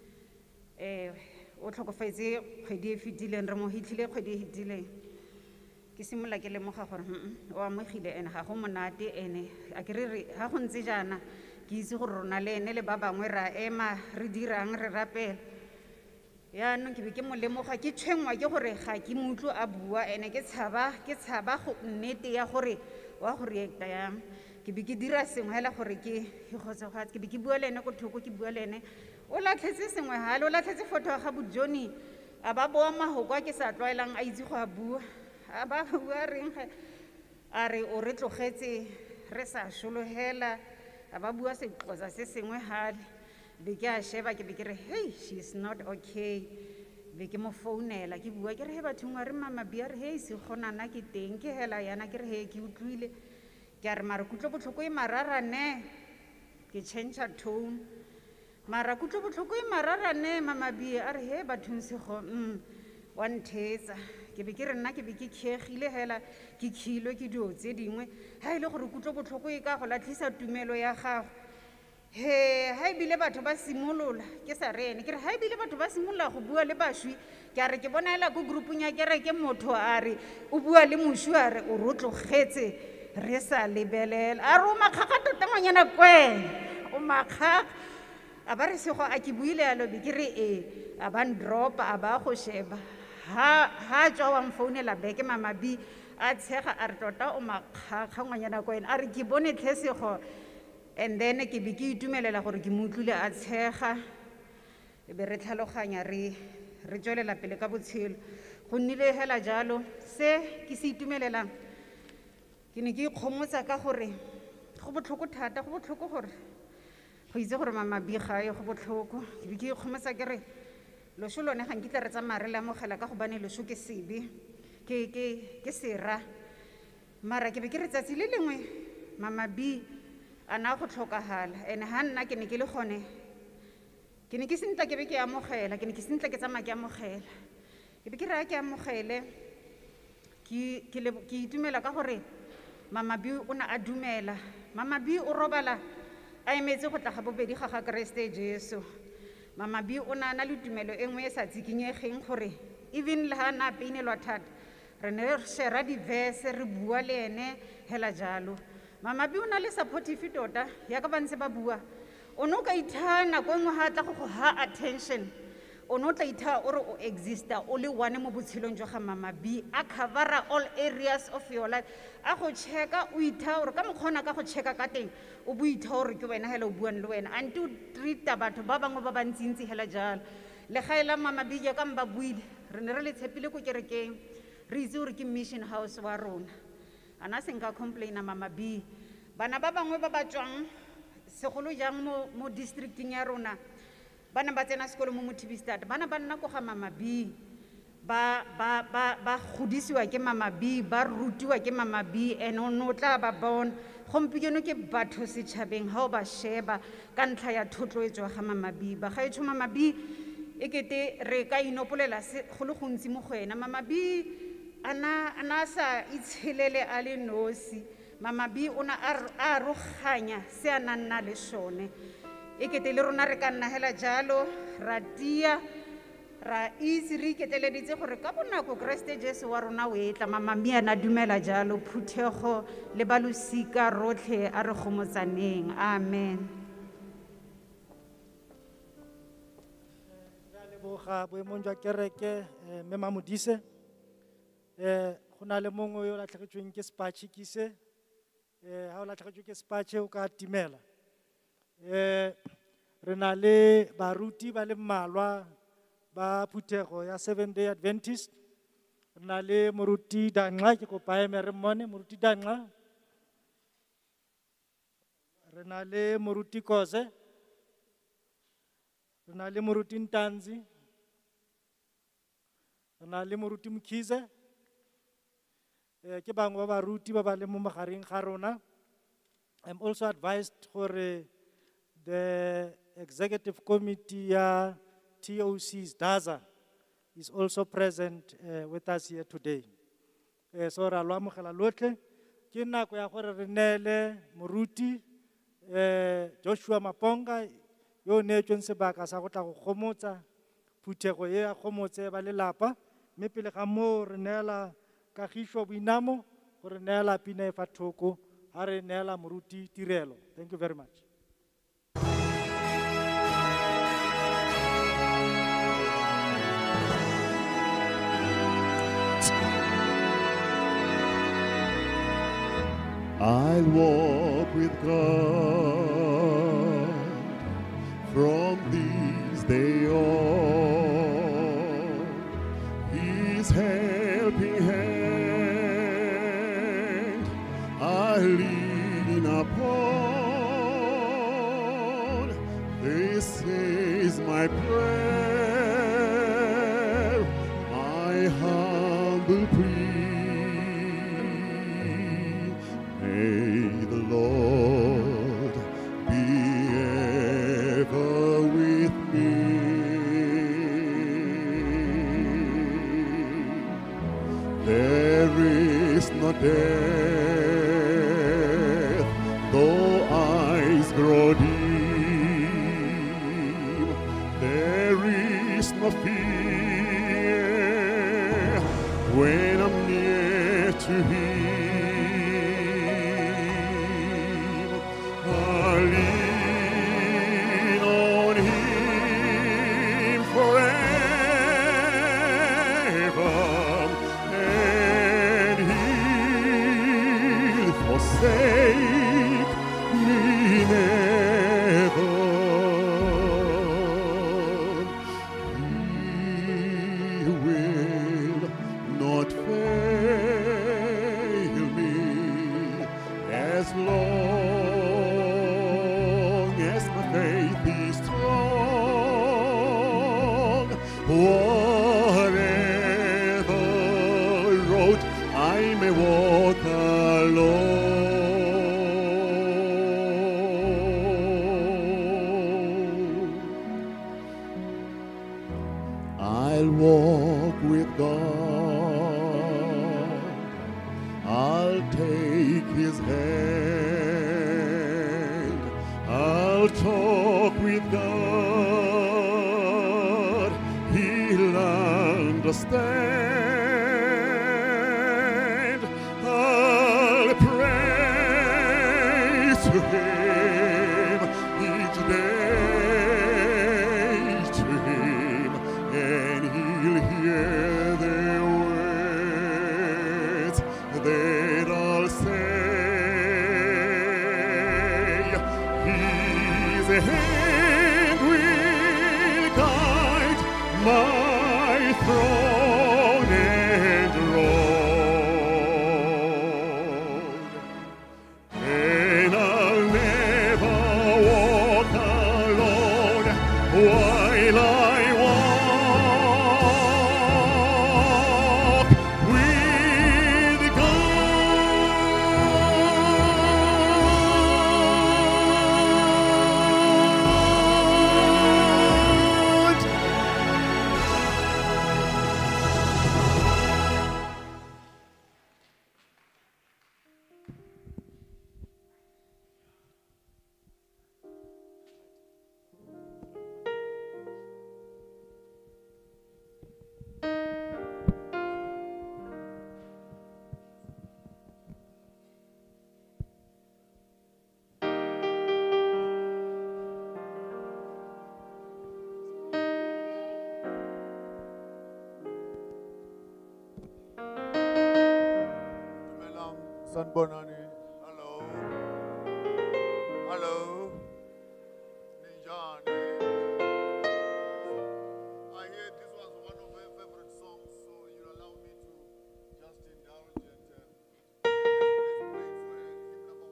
o tlhokofetse kgwedi e fetileng re mo hitlhile kgwedi e fetileng ke simola ke lemoga gore o amogile ene ga go monate ene a ke re ga go ntse jaana ke itse gore rona le ene le ba bangwe ra ema re dirang re rapela yaanong ke be ke mo lemoga ke tshwengwa ke gore ga ke motlo a bua ene ke tshaba go nnete ya gore wa go reacta yang ke be ke dira sengwe hela gore ke kgotsofatse ke be ke bua le ene ko thoko ke bua le ene o latlhetse sengwe hale o latlhetse photo ya ga Bojoni a ba boa mahoko a ke sa tlwaelang a itse go a bua a ba bua reng a re o re tlogetse re sa sholohela a ba bua Sexhosa se sengwe hale be ke a sheba ke be ke re hey she is not okay be ke mo founela ke bua ke re he bathong wa re Mamabi a re hey se gonana ke teng ke hela yana ke re he ke utlwile ke a re mara kutlo botlhoko e mararane ke change tone mara kutlo botlhoko e mararane Mamabi a re he bathong se go wa nthetsa ke be ke re nna ke be ke kgegile hela ke khilwe ke dio tse dingwe ha ile gore kutlo botlhoko e ka go latlhisa tumelo ya gago he ha ebile batho ba simolola ke sa re ene ke re ha ebile batho ba simolola go bua le bašwi ke a re ke bona hela ko groupung ya kereke motho a re o bua le mošwi a re o rotlogetse re sa lebelela a re o makgaga tota ngwanyana kwena o makgaga a ba re sego a ke buile yalo be ke re a ba ndropa a ba go sheba ha tswa wa mfounela beke mama B a tshega a re tota o makgaga ngwanyana kwena a re ke bone tlhesego and then ke be ke itumelela gore ke motlile a tshega e be re tlhaloganya re tswelela pele ka botshelo go nnile hela jalo se ke se itumelelang ke ne ke ikgomotsa ka gore go botlhoko thata go botlhoko gore go itse gore mama B gae go botlhoko ke be ke ikgomotsa ke re loso lone ga nkitla re tsamaya re lamogela ka go bane loso ke sebe ke sera mara ke be ke re tsatsi le lengwe mama B a na go tlhokagala and ha nna ke ne ke le gone ke ne ke sentla ke be ke amogela ke ne ke sentla ke tsamaya ke amogela ke be ke re ke amogele ke itumela ka gore mama B o na a dumela mama B o robala a emetse go tla ga bobedi ga Kriste Jesu mama B o na le tumelo e nngwe e sa tsikinyegeng gore even le ha na peinelwa thata re ne re share di verse re bua le ene hela jalo mama B o na le supportive tota ya ka bantse ba bua o no ka ithana go ngwe ha tla go ha attention o no tla itha o re o exista o le one mo botshelong jwa ga mama B a cover all areas of your life a go checka o itha o re ka mokgona ka go checka ka teng o bo itha o re ke wena hela o buang le wena anti o treata batho ba bangwe ba bantsintsi hela jalo le gaela mama B ya ka mba buile re ne re le tshepile ko kerekeng re itse gore ke mission house wa rona ana se nka complaina mama B bana ba bangwe ba ba tswang segolo jang mo districting ya rona bana ba tsena sekolo mo Mothibistat bana ba nna go ga mama B ba godisiwa ke mama B ba rutiwa ke mama B and no tla ba bona gompieno ke batho setšhabeng ha o ba sheba ka ntlha ya thotloetso ga mama B ba gaetsho mama B e kete re ka inopolela go le gontsi mo go ena mama B ana sa itshelele a le nosi mama B o na a roganya se a nna le sone e kete le rona re ka nna hela jalo ra tia ra itse re iketeleditse gore ka bonako Kriste Jesu wa rona o etla mama B ana dumela jalo phuthego le balosika rotlhe a re gomotsaneng amen boga boemong jwa kereke mme Mamodise go na le mongwe yo latlhegetsweng ke spatšhe kise ha o latlhegetswe ke spatšhe o ka timela re na le baruti ba le mmalwa ba phuthego ya Seventh Day Adventist re na le moruti Danxa ke kopa eme re mmone moruti Danxa re na le moruti Koze re na le moruti Ntanzi re na le moruti Mkhize ke bangwe ba baruti ba ba le mo magareng ga rona I'm also advised gore the executive committee ya TOC's DAZA is also present with us here today so ra lo amogela lotlhe ke nako ya gore re neele moruti Joshua Maponga yo neetsweng sebaka sa go tla go gomotsa phuthego e a gomotse ba lelapa mme pele ga moo re neela Kagišo Boinamo gore neela pina e fa thoko ha re neela moruti tirelo thank you very much I'll walk with God from this day on. His helping hand I lean upon. This is my prayer, my humble plea. May the Lord be ever with me. There is no death, though eyes grow dim. There is no fear when I'm near to Him. I lean on Him forever, and He'll forsake me never. He will not fail me as long as my faith is strong. Whatever road I may walk alone, I'll walk with God. I'll take His hand. I'll talk with God. He'll understand. I'll pray to Him each day, to Him, and He'll hear the words that I'll say. His hand will guide my throne and road, and I'll never walk alone while I walk with God. Dumelang, sanibonani. Hello. Hello. Ninjani. I heard this was one of her favorite songs, so you allow me to just indulge and let's pray for her. Hymn number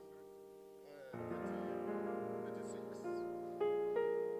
136.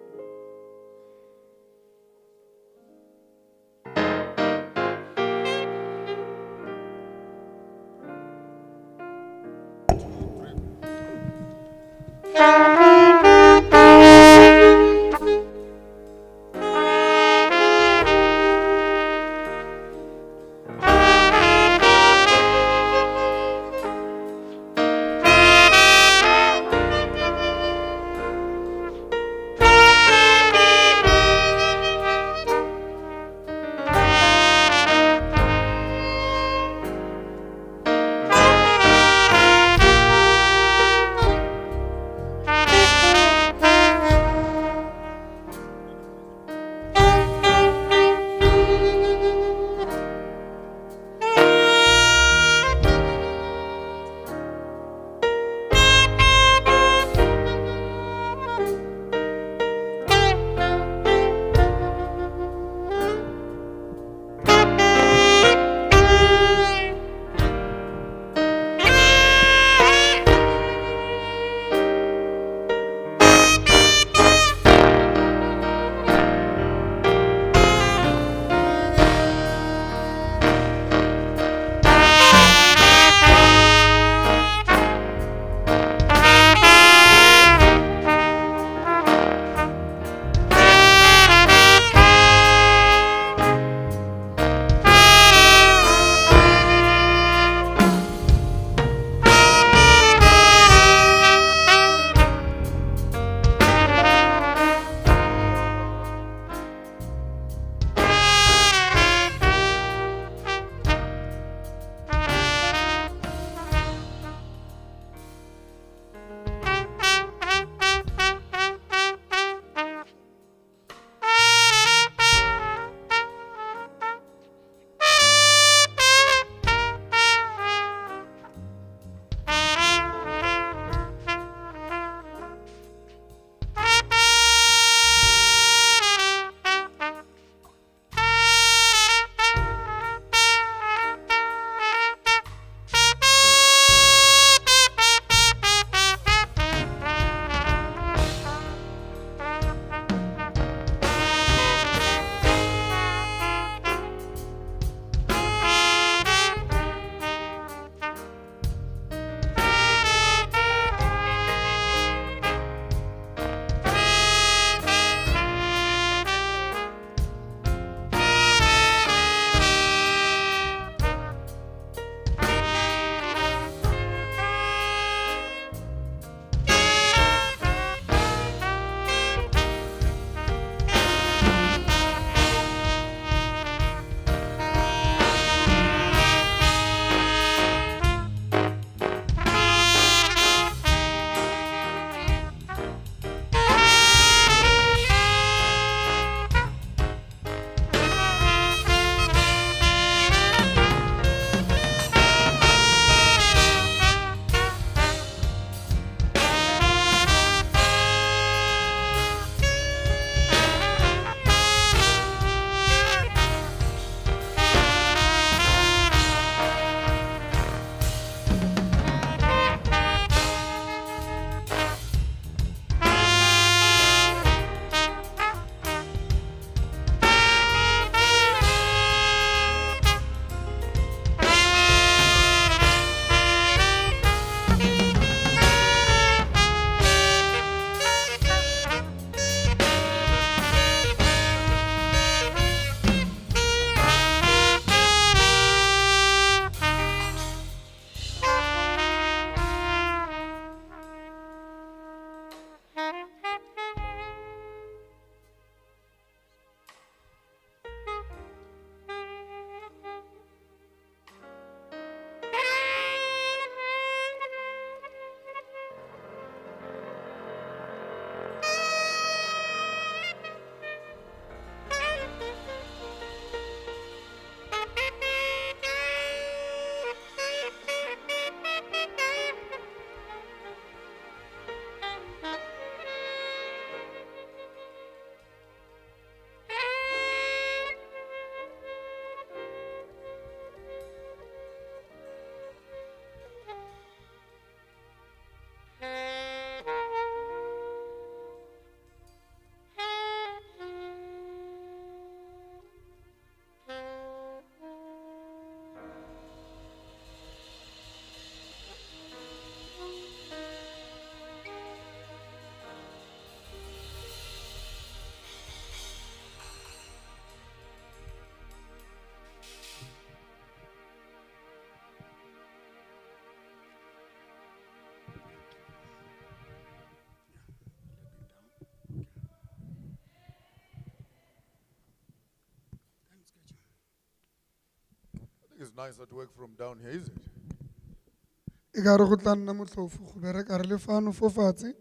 it's nicer to work from down here, is it? E ka re go tla nna motlhofo go bereka re le fano fo fatshe.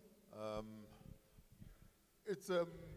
It's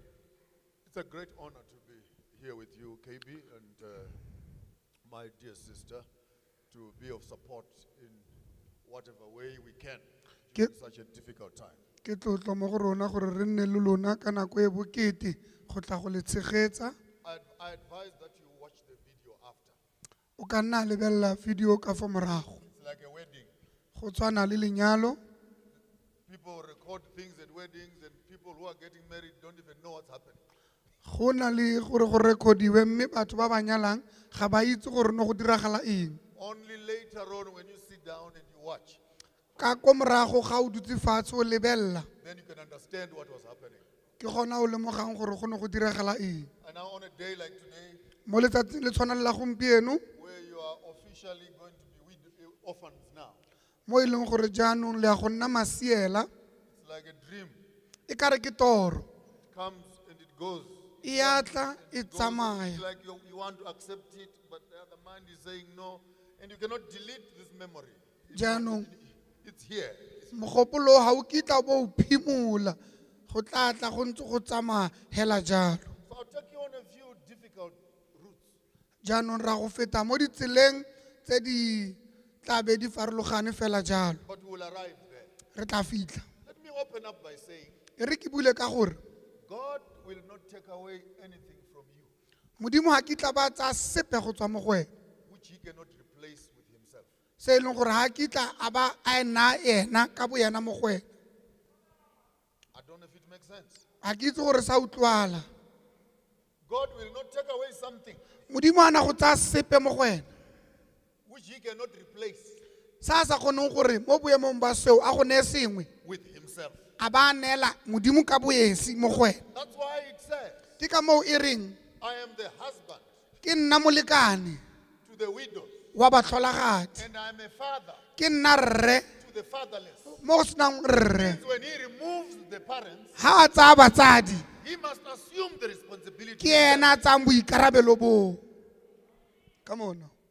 a great honor to be here with you, KB, and my dear sister, to be of support in whatever way we can during such a difficult time. Ke tlotlo mo go rona gore re nne le lona ka nako e bokete go tla go le tshegetsa. I advise that you watch the video after. O ka nna lebella video ka fo morago. It's like a wedding. Go tshwana le lenyalo. People record things at weddings, and people who are getting married don't even know what's happening. Go na le gore go rekhodiwe mme batho ba ba nyalang ga ba itse gore no go diragala eng. Only later on, when you sit down and you watch, Ka ko morago ga o dutse fatshe o lebella. then you can understand what was happening. Ke gona o lemogang gore go no go diragala eng. And now on a day like today, Mo letsatsing le tshwana le la gompieno where you are officially going to be orphans now, mo e leng gore jaanong le a go nna masiela it's like a dream. e ka re ke toro. It comes and it goes. E a tla e It goes. tsamaya. It's like you want to accept it, but the other mind is saying no, and you cannot delete this memory. Jaanong It's here. mogopolo ha o kitla bo o phimola go tla tla go ntse go tsamaya hela jalo. So I'll take you on a few difficult routes. Jaanong ra go feta mo ditseleng tse di tla be di farologane fela jalo. But we'll arrive there. Re tla fitlha. Let me open up by saying, E re ke bule ka gore God will not take away anything from you modimo ha kitla ba tsa sepe go tswa mo go wena which he cannot replace with himself. se e leng gore ha kitla a ba a ena ena ka bo yena mo go wena. I don't know if it makes sense. Ha ke itse gore sa utlwala. God will not take away something Modimo ana go tsa sepe mo go wena which he cannot replace sa sa kgoneng gore mo boemong ba seo a go ne sengwe with himself. a ba neela modimo ka boesi mo go wena. That's why it says, Ke ka moo e reng I am the husband ke nna molekane to the widows, wa batlholagadi, and I am a father ke nna rre to the fatherless. mo go senang rre. Means when he removes the parents, Ha a tsaya batsadi he must assume the responsibility. ke ena a tsang boikarabelo boo. Come on now.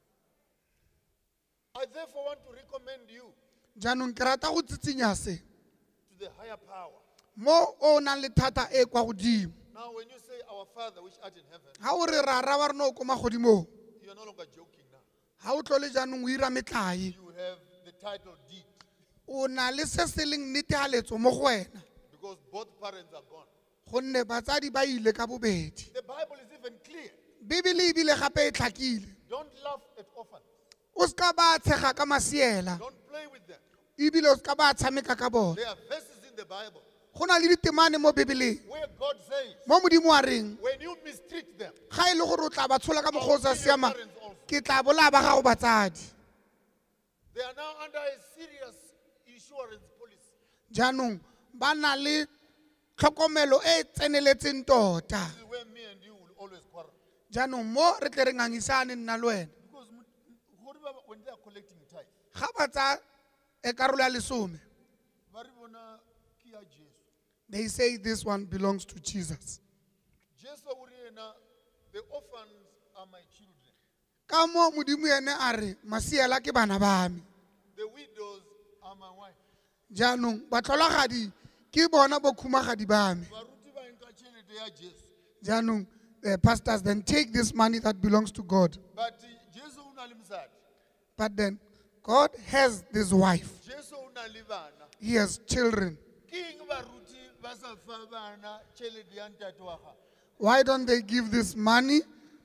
I therefore want to recommend you Jaanong ke rata go tsitsinya se to the higher power. mo o nang le thata e kwa godimo. Now, when you say our Father which art in heaven, Ha o re ra ra ba rena o ko magodimong you are no longer joking now. ha o tlole jaanong o ira metlae You have the title deed o na le se se leng netealetso mo go wena because both parents are gone. gonne batsadi ba ile ka bobedi. The Bible is even clear. Bibele e bile gape e tlhakile Don't laugh at orphans. o ska ba tshega ka masiela Don't play with them. ebile o ska ba tshameka ka bona. There are verses in the Bible Go na le ditemane mo Bibeleng where God says, mo modimo a reng when you mistreat them, ga e le gore o tla ba tshola ka mokgwa o sa I'll kill your siamang parents also. ke tla bola ba gago batsadi. They are now under a serious insurance policy. Jaanong ba na le tlhokomelo e tseneletseng tota. This is where me and you will always quarrel. Jaanong mo re tle re ngangisane nna le wena Because when they are collecting tithe, ga ba tsa e karolo ya lesome ba re bona ke ya Jesu. they say this one belongs to Jesus. Jesu o re ena, the orphans are my children. Ka mo modimo ene a re masiela ke bana ba me. The widows are my wife. Jaanong batlholagadi ke bona bokhumagadi ba me. Baruti ba nka tšhelete ya Jesu. Jaanong pastors then take this money that belongs to God. But Jesu o na le mosadi. But then God has this wife. Jesu o na le bana. He has children. Ke eng baruti ba sa fa bana tšhelete ya ntate wa gago? Why don't they give this money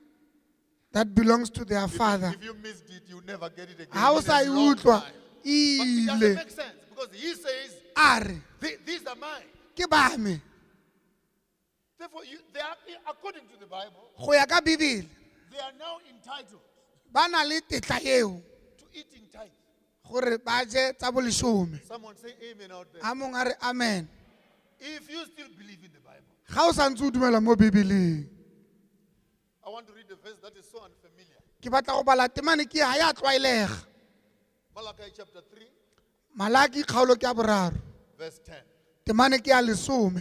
that belongs to their father? If you missed it, you never get it again. How It's sa a long utlwa time. But it doesn't ile make sense because he says, are these are mine. ke ba me Therefore, they are, according to the Bible, go ya ka Bibele they are now entitled ba na le tetla eo to eat in tithe. gore ba je tsa bolesome. Someone say amen out there. A mong a re amen. If you still believe in the Bible, Ga o sa ntse o dumela mo Bibeleng I want to read a verse that is so unfamiliar. ke batla go bala temane ke ha ya tlwaelega. Malachi chapter 3, Malaki kgaolo ke ya boraro verse 10. temane ke ya lesome.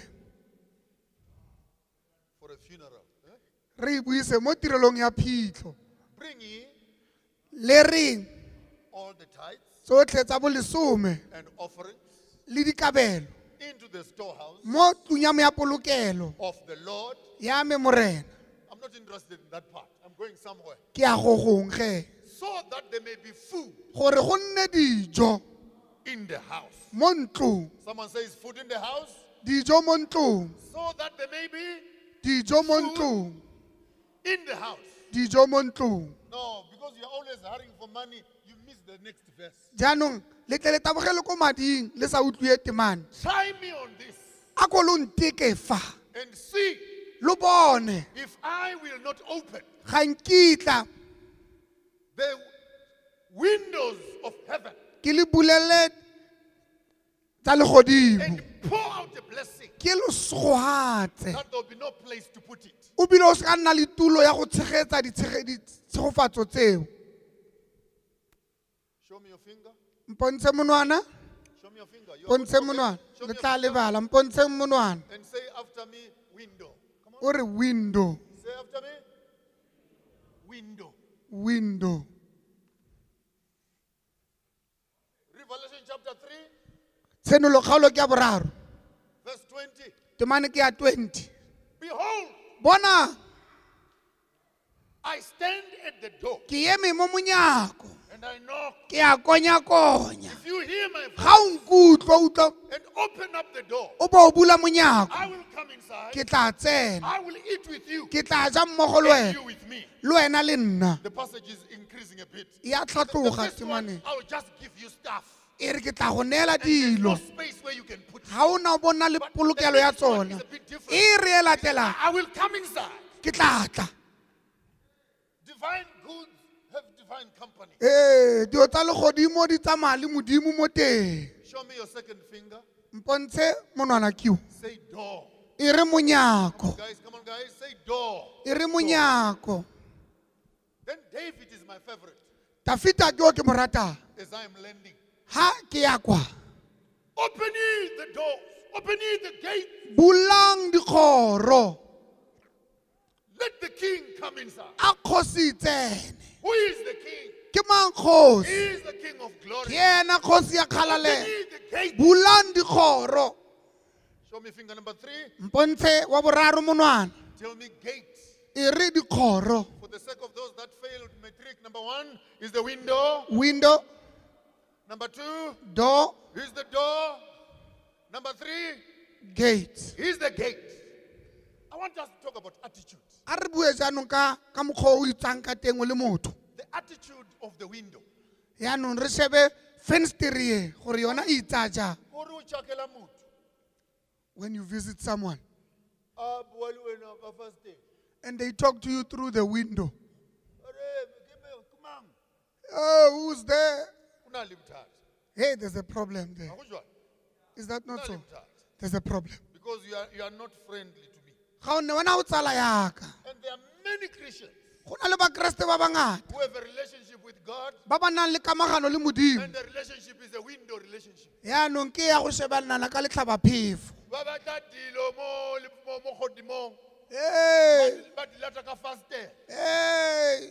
For a funeral. Re e buise mo tirelong ya phitlho. Bring ye le reng all the tithes tsotlhe tsa bolesome and offerings le dikabelo into the storehouse mo tlung ya me ya polokelo of the Lord. ya me morena. I'm not interested in that part. I'm going somewhere. Ke a go gong ge So that there may be food gore go nne dijo in the house. mo ntlong, Someone says food in the house. dijo mo ntlong, So that there may be dijo mo ntlong, in the house. dijo mo ntlong. No, because you're always hurrying for money, you miss the next verse. Jaanong le tle le tabogele ko mading le sa utlwe temane. Try me on this A ko lo nteke fa and see lo bone if I will not open ga nkitla the windows of heaven ke le bulele tsa legodimo and pour out a blessing ke lo segogatse that there will be no place to put it. o bile o se ka nna le tulo ya go tshegetsa ditshegofatso tseo. Show me your finger. Mpontshe monwana, Show me your finger. You're mpontshe good, okay? monwana, Show me le your tla finger lebala, mpontshe monwana. and say after me, window. Come on. O re window, Say after me, window. window. Revelation chapter 3, Tshenolo kgaolo ke ya boraro, verse 20. temane ke ya 20. Behold, Bona I stand at the door ke eme mo monyako, and I knock. ke a konya-konya. If you hear my voice Ga o nkutlwa o utlwa and open up the door, o ba o bula monyako, I will come inside. ke tla tsena, I will eat with you ke tla ja mmogo le and wena, you with me. le wena le nna. The passage is increasing a bit. Ya The tlhatloga first one, temane. I will just give you stuff. E re ke tla go neela And there's no dilo. space where you can put it. Ga o na bona le But polokelo the ya next one tsona. is a bit different. E re e latelang, I will come inside. ke tla tla. Divine goods have divine company. Dilo tsa legodimo di tsamaya le modimo mo teng. Show me your second finger. Mpontshe monwana kiwa. Say door. E re monyako, Guys, come on, guys. Say door. e re monyako. Then David is my favorite Tafita ke o ke mo ratang. as I am landing. Ha ke ya kwa, Open ye the doors. Open ye the gate. bulang dikgoro, Let the king come inside. a kgosi tsene. Who is the king? Ke mang He kgosi? is the king of Ke glory. yena kgosi ya Open kgalalelo. ye the gate. Bulang dikgoro. Show me finger number 3. Mpontshe wa boraro monwana. Tell me gate. E re dikgoro. For the sake of those that failed matric, number 1 is the window. Window, Number 2 door, is the door. Number 3 gate. is the gate. I want us to talk about attitude. A re bue jaanong ka mokgwa o itsang ka teng o le motho. The attitude of the window. Yaanong re shebe fensetere e gore yona e itsa jang. Gore o tšhakela motho. When you visit someone A bua le wena ka fasteng. and they talk to you through the window. Ore, ke mang? Oh, who's there? O na le bothata. Hey, there's a problem there. Ga go jwalo? Is that O na not le so? bothata. There's a problem. Because you are not friendly to me. Ga o ne wena o tsala yaka. And there are many Christians Go na le bakreste ba bangata who have a relationship with God, ba ba nang le kamagano le modimo. and the relationship is a window relationship. Yaanong ke ya go shebelana ka letlhabaphefo. Ba batla dilo mo godimong. Hey, Ba di lata ka fasteng. hey.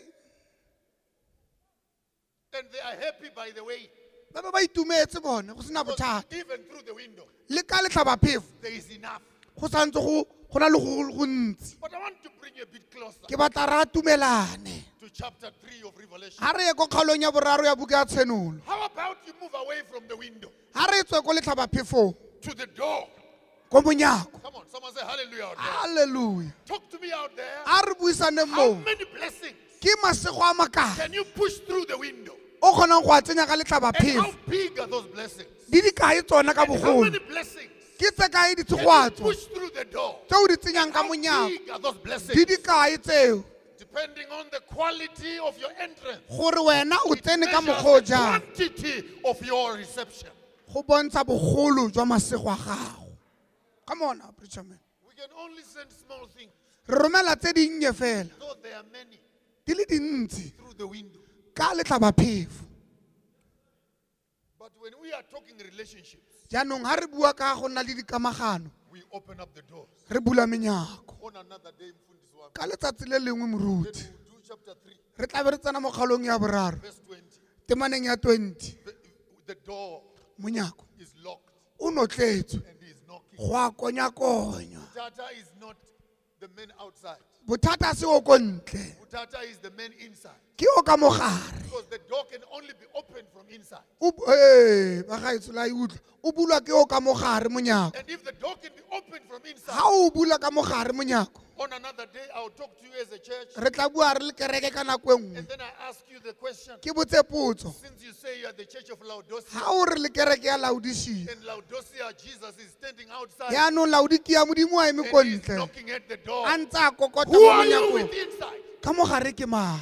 And they are happy by the way. Ba ba itumetse bone go sena Because bothata. even through the window, Le ka letlhabaphefo there is enough. go santse go na le go ntsi. But I want to bring you a bit closer Ke batla ra tumelane. to chapter 3 of Revelation. Ha re ye ko kgaolong ya boraro ya buka ya tshenolo. How about you move away from the window Ha re tswe ko letlhabaphefong to the door? ko monyako. Come on, someone say hallelujah out there. Hallelujah. Talk to me out there. A re buisaneng How moo. many blessings Ke masego a makae can you push through the window? o kgonang go a tsenya ka And how letlhabaphefo. big are those blessings? Di dikae tsona ka And how bogolo. many blessings Ke tse kae can you ditshegwatso push through the door? tse o di tsenyang ka How monyako. big are those Di blessings? dikae tseo Depending on the quality of your entrance. gore wena o It tsene ka measures mokgwa o the jang quantity of your reception. go bontsha bogolo jwa masego a gago. Come on, preacher man. We can only send small things, Re romela tse dinnye fela though there are many, di le dintsi through the window. ka letlhabaphefo. But when we are talking relationships, Jaanong ha re bua ka go nna le dikamagano, we open up the doors. re bula menyako. On another day, Mfundisi wami, Ka letsatsi le lengwe then moruti we'll do chapter chapter 3, re tla be re tsena mo kgaolong ya boraro verse 20. temaneng ya 20 The door monyako is locked o notletswe and he is knocking. go a konya-konya Utata is not the man outside. bothata se o ko ntle Utata is the man inside. ke o ka mogare Because the door can only be opened from inside. bagaetso la e utlwa o bulwa ke o ka mogare monyako And if the door can be opened from inside, ga o bula ka mogare monyako on another day I'll talk to you as a church. re tla bua re le kereke ka nako e nngwe And then I ask you the question, ke botse potso since you say you are the church of Laodicea, ga o re le kereke ya laodisia in Laodicea Jesus is standing outside yaanong laodikia modimo a eme ko and he's ntle knocking at the door. a ntse a kokota Who mo are you monyakong with inside? ka mogare ke mang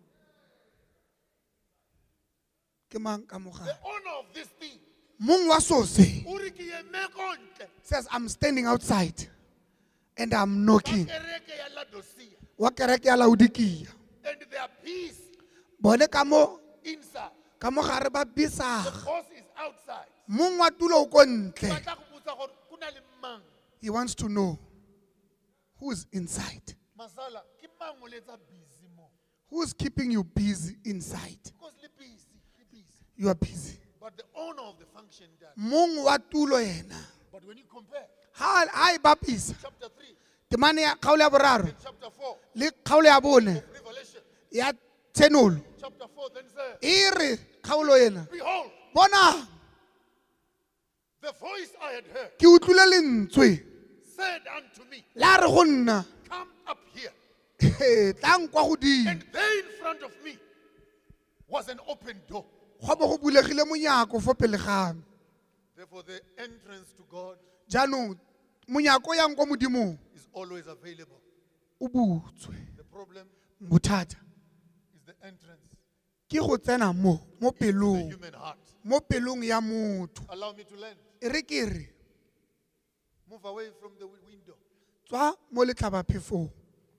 ke mang ka mogare The owner of this thing. mong wa so se Uri ke eme ko ntle. says I'm standing outside and I'm knocking Kereke ya Laodicea. wa kereke ya laodikia And there are peace bone ka mo inside. ka mogare ba The bisaga boss is outside. mong wa tulo o ko ntle Batla go botsa gore kuna le mang? he wants to know who is inside Masala, ke mang o letsa busy mo? who's keeping you busy inside Because le busy, le busy. you are busy But the owner of the function does. mong wa tulo yena But when you compare ha e bapisa chapter 3 temane ya kgaolo ya boraro and chapter 4 le kgaolo ya bone Revelation, ya tsenolo chapter 4 then says, e re kgaolo ena behold, bona the voice I had heard ke utlwile lentswe said unto me, la re go nna come up here. tlang kwa godimo And there in front of me was an open door. go bo go bulegile monyako fo pele ga me Therefore, the entrance to God jaanong monyako yang kwa modimong is always available. o butswe The problem bothata is the entrance ke go tsena mo to the pelong human heart. mo pelong ya motho Allow me to land. e re ke re Move away from the window. tswa mo letlhabaphefong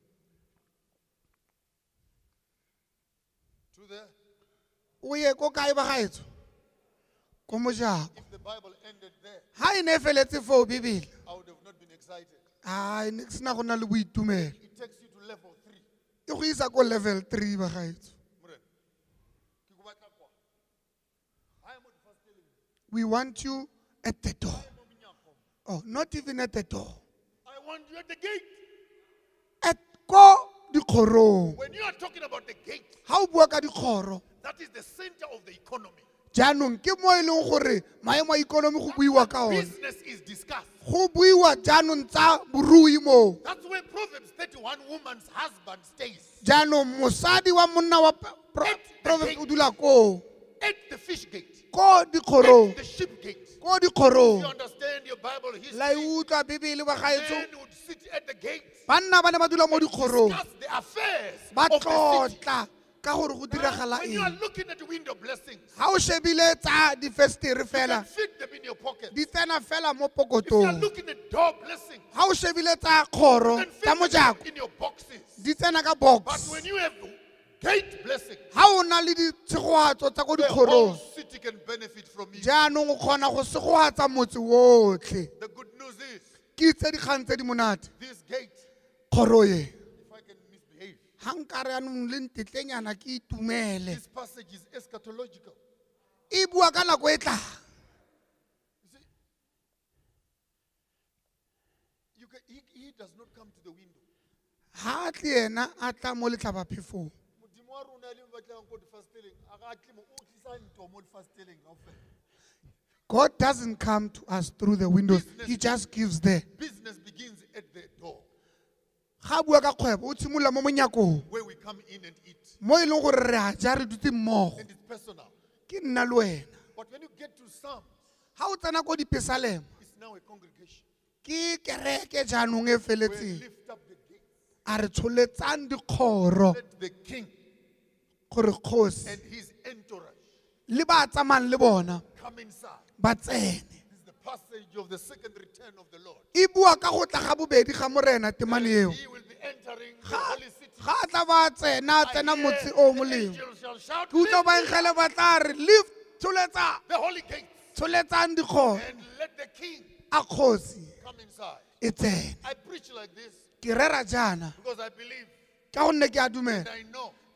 To the, o ye ko kae bagaetso ko mojako if the Bible ended there, ha e ne e feletse foo bebele I would have not been excited. ai ne ke sena go nna le boitumelo It takes you to level 3. e go isa ko level 3 bagaetso Morena, ke go batla kwa. I am on first telling you. we want you at the door oh not even at the door I want you at the gate. at ko dikgorong When you are talking about the gate, ha o bua ka dikgoro that is the center of the economy. jaanong ke mo e leng gore maemo a ikonomi go buiwa ka one Business is discussed. go buiwa jaanong tsa borui moo That's where Proverbs 31 woman's husband stays. jaanong mosadi wa monna wa province o dula koo At the fish gate. ko dikgorong At the sheep gate. ko If you dikgorong understand your Bible la e history, utlwa bebele bagaetso men would sit at the gate, banna ba ne ba dula mo dikgorong discuss the affairs ba of the city. tlotla ka gore go diragala When you are eng looking at the window blessings, ha o shebile tsa difestere you fela can fit them in your pocket. di tsena fela mo If you are pokotong looking at door blessings, ha o shebile tsa kgoro you can fit tsa them mojako in your boxes. di tsena ka But box when you have gate blessings, ha o na le ditshegoatso tsa ko the whole dikgorong city can benefit from it. jaanong o kgona go segoatsa motse otlhe The good news is, ke itse dikgang tse di monate this gate, kgoro ye if I can misbehave, ga nka re anong le ntetlenyana ke itumele this passage is eschatological. e bua ka nako e tlang You see, he does not come to the window. ga a tle ena a tla mo letlhabaphefong Modimo wa rona le batlang ko difastelleng, a ga tle mo o tlisa ntwa mo difastelleng kaofela. God doesn't come to us through the windows he just gives there Business begins at the door, ga a bua ka kgwebo o tshimolola mo monyakong where we come in and eat, mo e leng gore re a ja re dutse mmogo and it's personal. ke nna le wena But when you get to Psalms, ga o tsena ko dipesalemo it's now a congregation ke kereke jaanong e where feletseng lift up the gate. a re tsholetsang dikgoro Let the king gore kgosi and his entourage le ba tsamayang le bona come inside. ba tsene This is the passage of the second return of the Lord. e bua ka go tla ga bobedi ga morena temane eo He will be entering the holy city. ga a tla ba tsena a tsena motse o molemo Angels shall shout, ke utlwa "Lift bankgele ba tla re lift tsholetsa the holy gate tsholetsang dikgoro and let the king a kgosi come inside." e tsene I preach like this ke rera jaana because I believe ka gonne ke a dumela and I know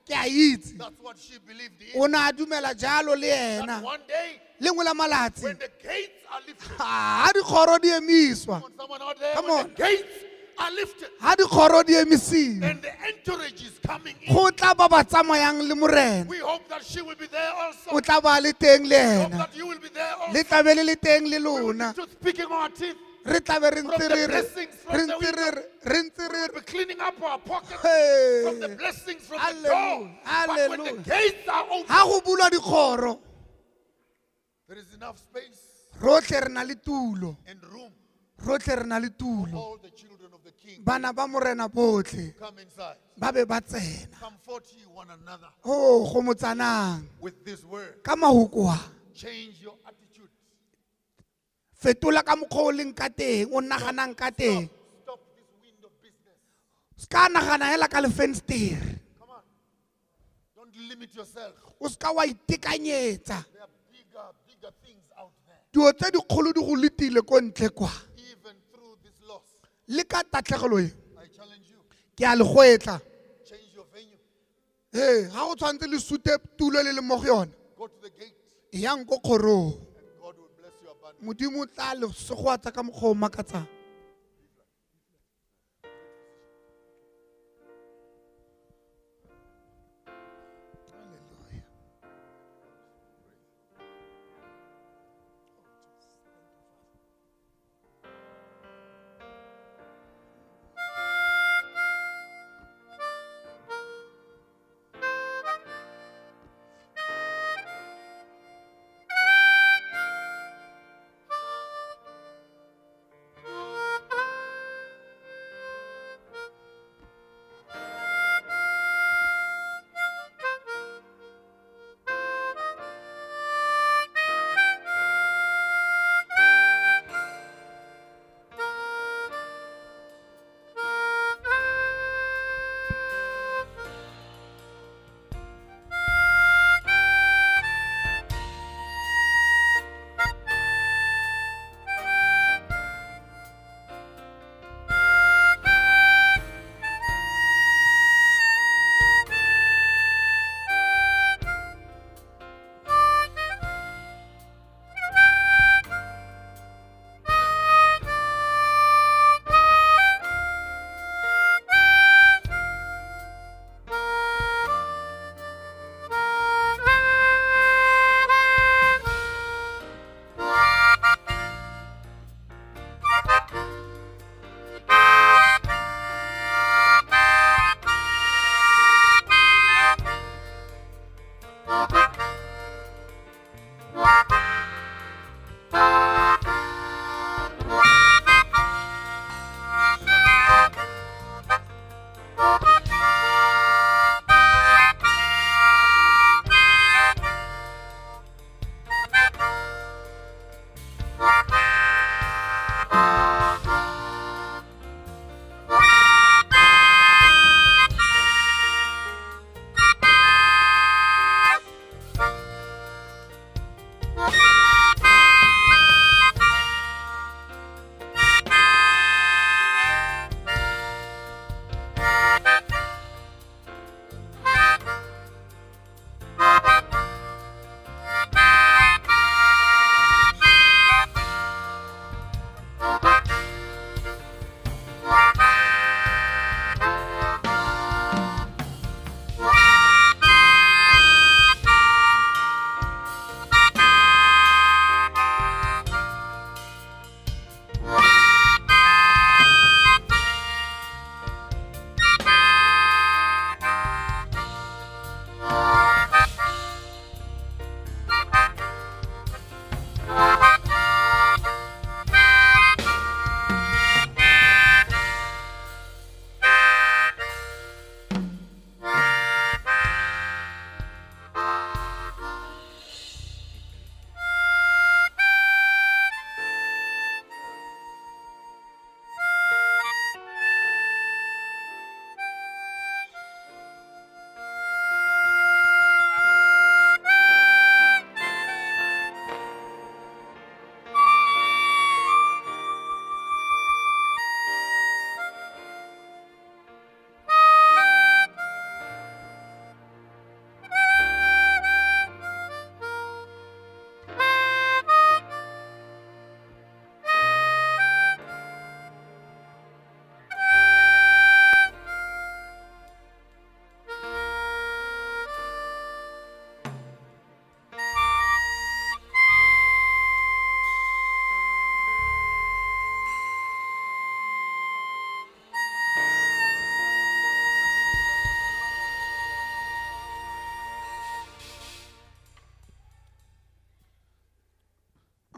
ke a itse That's what she believed in. o ne a dumela jalo le That ena one day, lengwe la malatsi when the gates are lifted, ha dikgoro di emiswa someone out there, Come when on. the gates are lifted, ha dikgoro di emisiwa and the entourage is coming in, go tla ba ba tsamayang le morena we hope that she will be there also. o tla ba le teng le We hope ena that you will be there also. le tlabe le le teng le We will lona be speaking our teeth. re tlabe re From ntse the re re blessings from re the ntse re re ntse re We're cleaning up our pockets Hey. from the blessings from the Hallelujah. door. But when the Hallelujah. gates are open, ha go bulwa dikgoro there is enough space rotlhe re na le tulo and room rotlhe re na le for tulo all the children of the King. bana ba morena botlhe Come inside. ba be ba tsena Comfort you one another o go motsanang with this word. ka mahukoa Change your attitude. fetola ka mokgwa o leng ka teng o naganang ka teng Stop this wind of business. ska nagana hela ka lefenstere Come on. Don't limit yourself. o ska wa itekanyetsa There are bigger things out there. dilo tse dikgolo di go letile ko ntle kwa Even through this loss, le ka tatlhegelo e I challenge you. ke a le goetla Change your venue. ee ga go tshwanetse le sute tulo le le mo go yona Go to the gate. yang ko kgorong And God will bless you abundantly. modimo o tla le segwatsa ka mokgwa o makatsang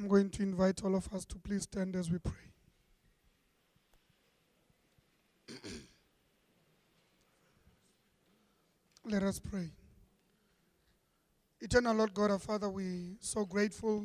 I'm going to invite all of us to please stand as we pray. Let us pray. Eternal Lord God, our Father, we so grateful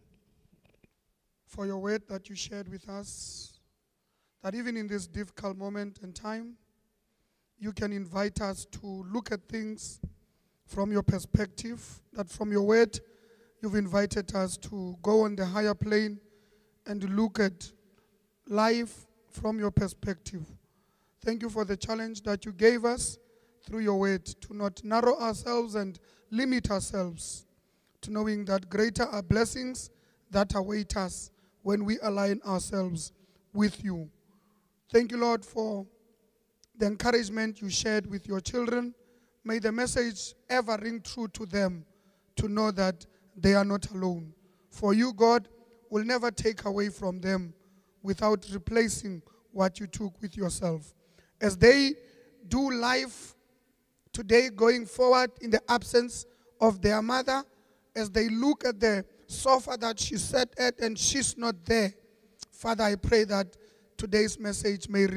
for your word that you shared with us, that even in this difficult moment and time, you can invite us to look at things from your perspective, that from your word, you've invited us to go on the higher plane and look at life from your perspective. Thank you for the challenge that you gave us through your word, to not narrow ourselves and limit ourselves, to knowing that greater are blessings that await us when we align ourselves with you. Thank you, Lord, for the encouragement you shared with your children. May the message ever ring true to them, to know that they are not alone. For you, God, will never take away from them without replacing what you took with yourself. As they do life today going forward in the absence of their mother, as they look at the sofa that she sat at and she's not there, Father, I pray that today's message may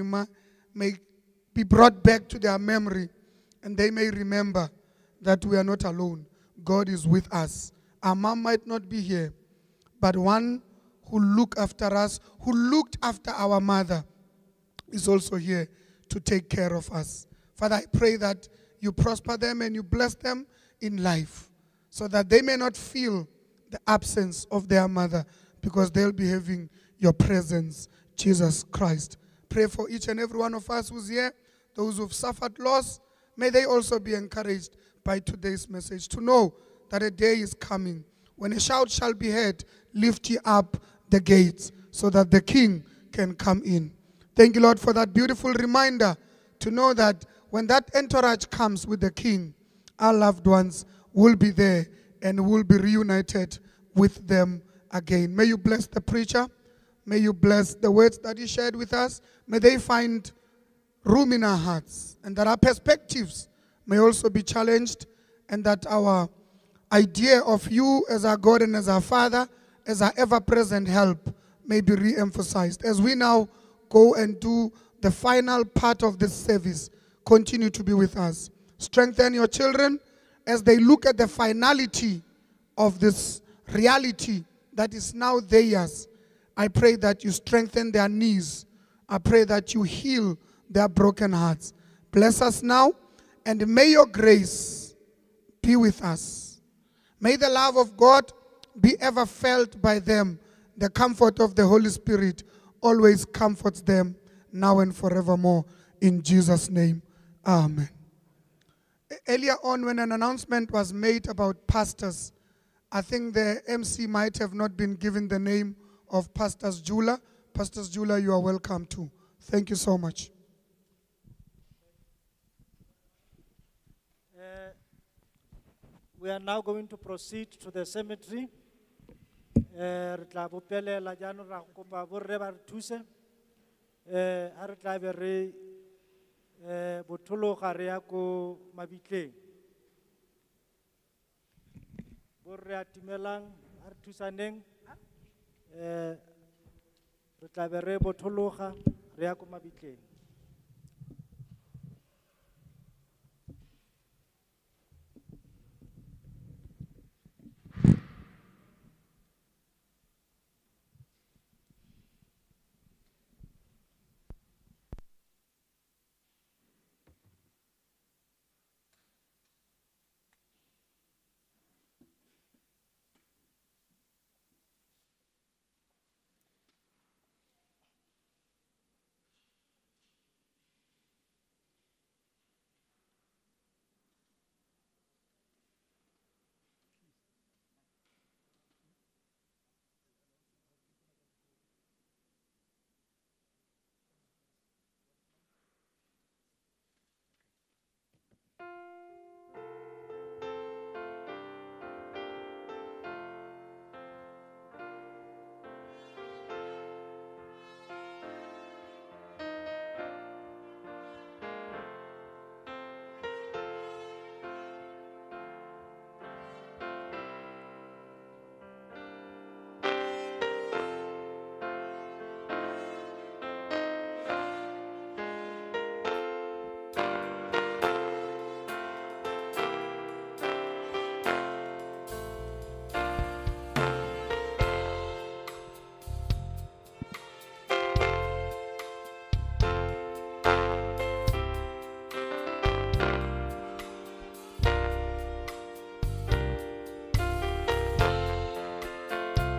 be brought back to their memory, and they may remember that we are not alone. God is with us. Our mom might not be here, but one who looked after us, who looked after our mother, is also here to take care of us. Father, I pray that you prosper them and you bless them in life, so that they may not feel the absence of their mother, because they'll be having your presence, Jesus Christ. Pray for each and every one of us who's here, those who've suffered loss. May they also be encouraged by today's message, to know that a day is coming when a shout shall be heard, lift ye up the gates, so that the King can come in. Thank you, Lord, for that beautiful reminder, to know that when that entourage comes with the King, our loved ones will be there and will be reunited with them again. May you bless the preacher. May you bless the words that he shared with us. May they find room in our hearts, and that our perspectives may also be challenged, and that our idea of you as our God and as our Father, as our ever-present help, may be re-emphasized. As we now go and do the final part of this service, continue to be with us. Strengthen your children as they look at the finality of this reality that is now theirs. I pray that you strengthen their knees. I pray that you heal their broken hearts. Bless us now, and may your grace be with us. May the love of God be ever felt by them. The comfort of the Holy Spirit always comforts them now and forevermore. In Jesus' name, amen. Earlier on, when an announcement was made about pastors, I think the MC might have not been given the name of Pastors Jula. Pastors Jula, you are welcome too. Thank you so much. We are now going to proceed to the cemetery. Re tla bopelela jaanong ra kopa borre ba re thuse. Ha re tla be re bothologa re ya ko Mabitleng. Borre a timelang ha re thusaneng. Re tla be re bothologa re ya ko Mabitleng.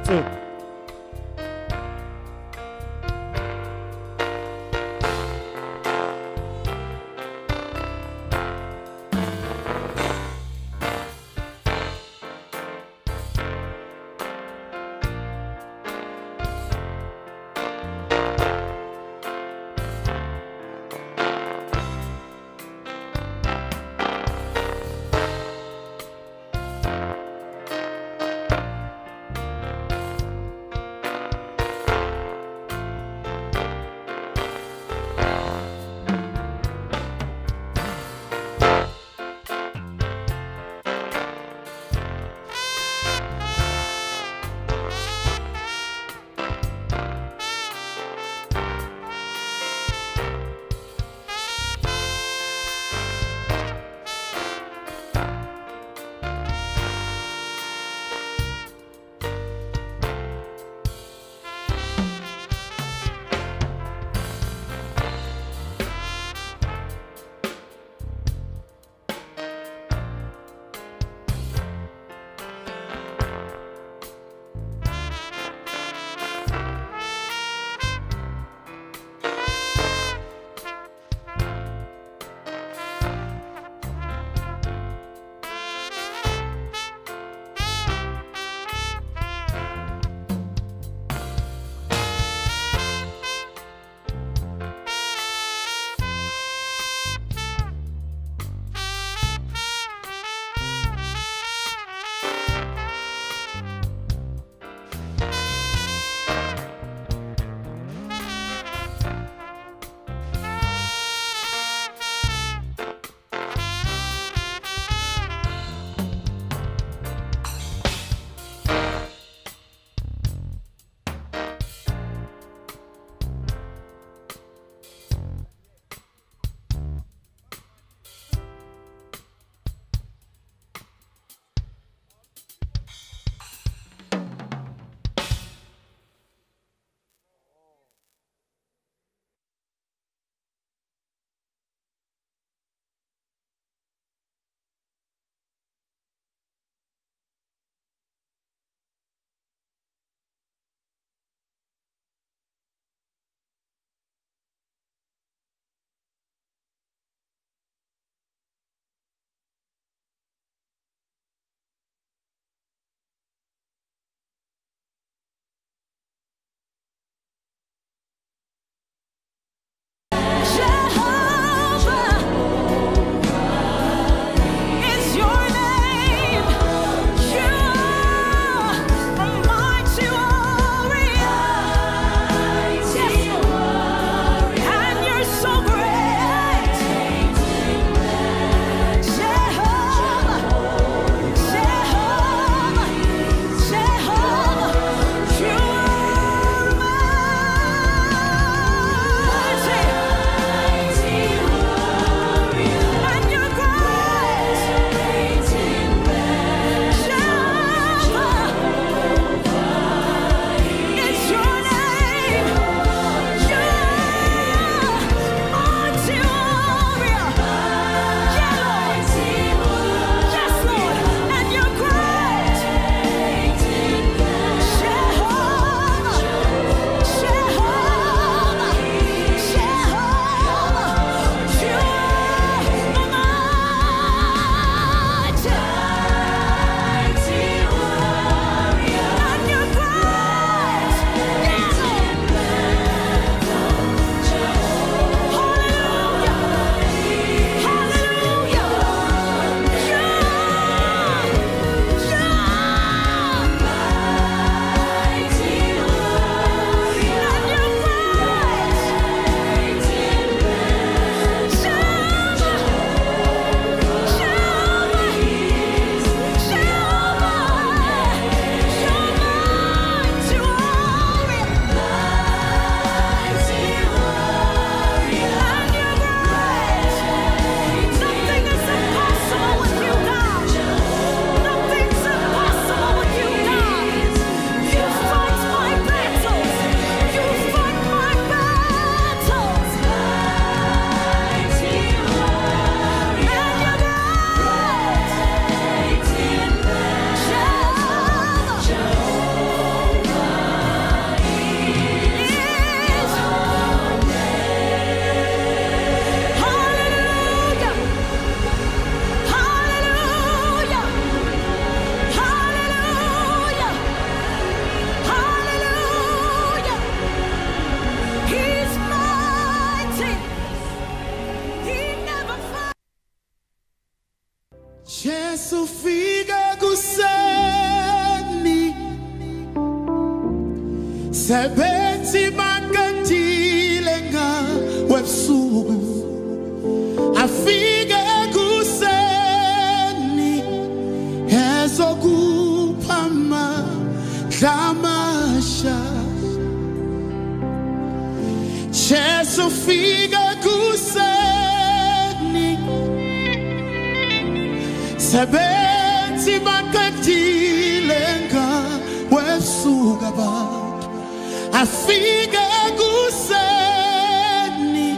too. Jesu fika kuseni sebethi makatile ngawe busuku afike kuseni ezokuphama damasha Jesu fika kuseni sebethi makatile ngawe busuku abantu afike kuseni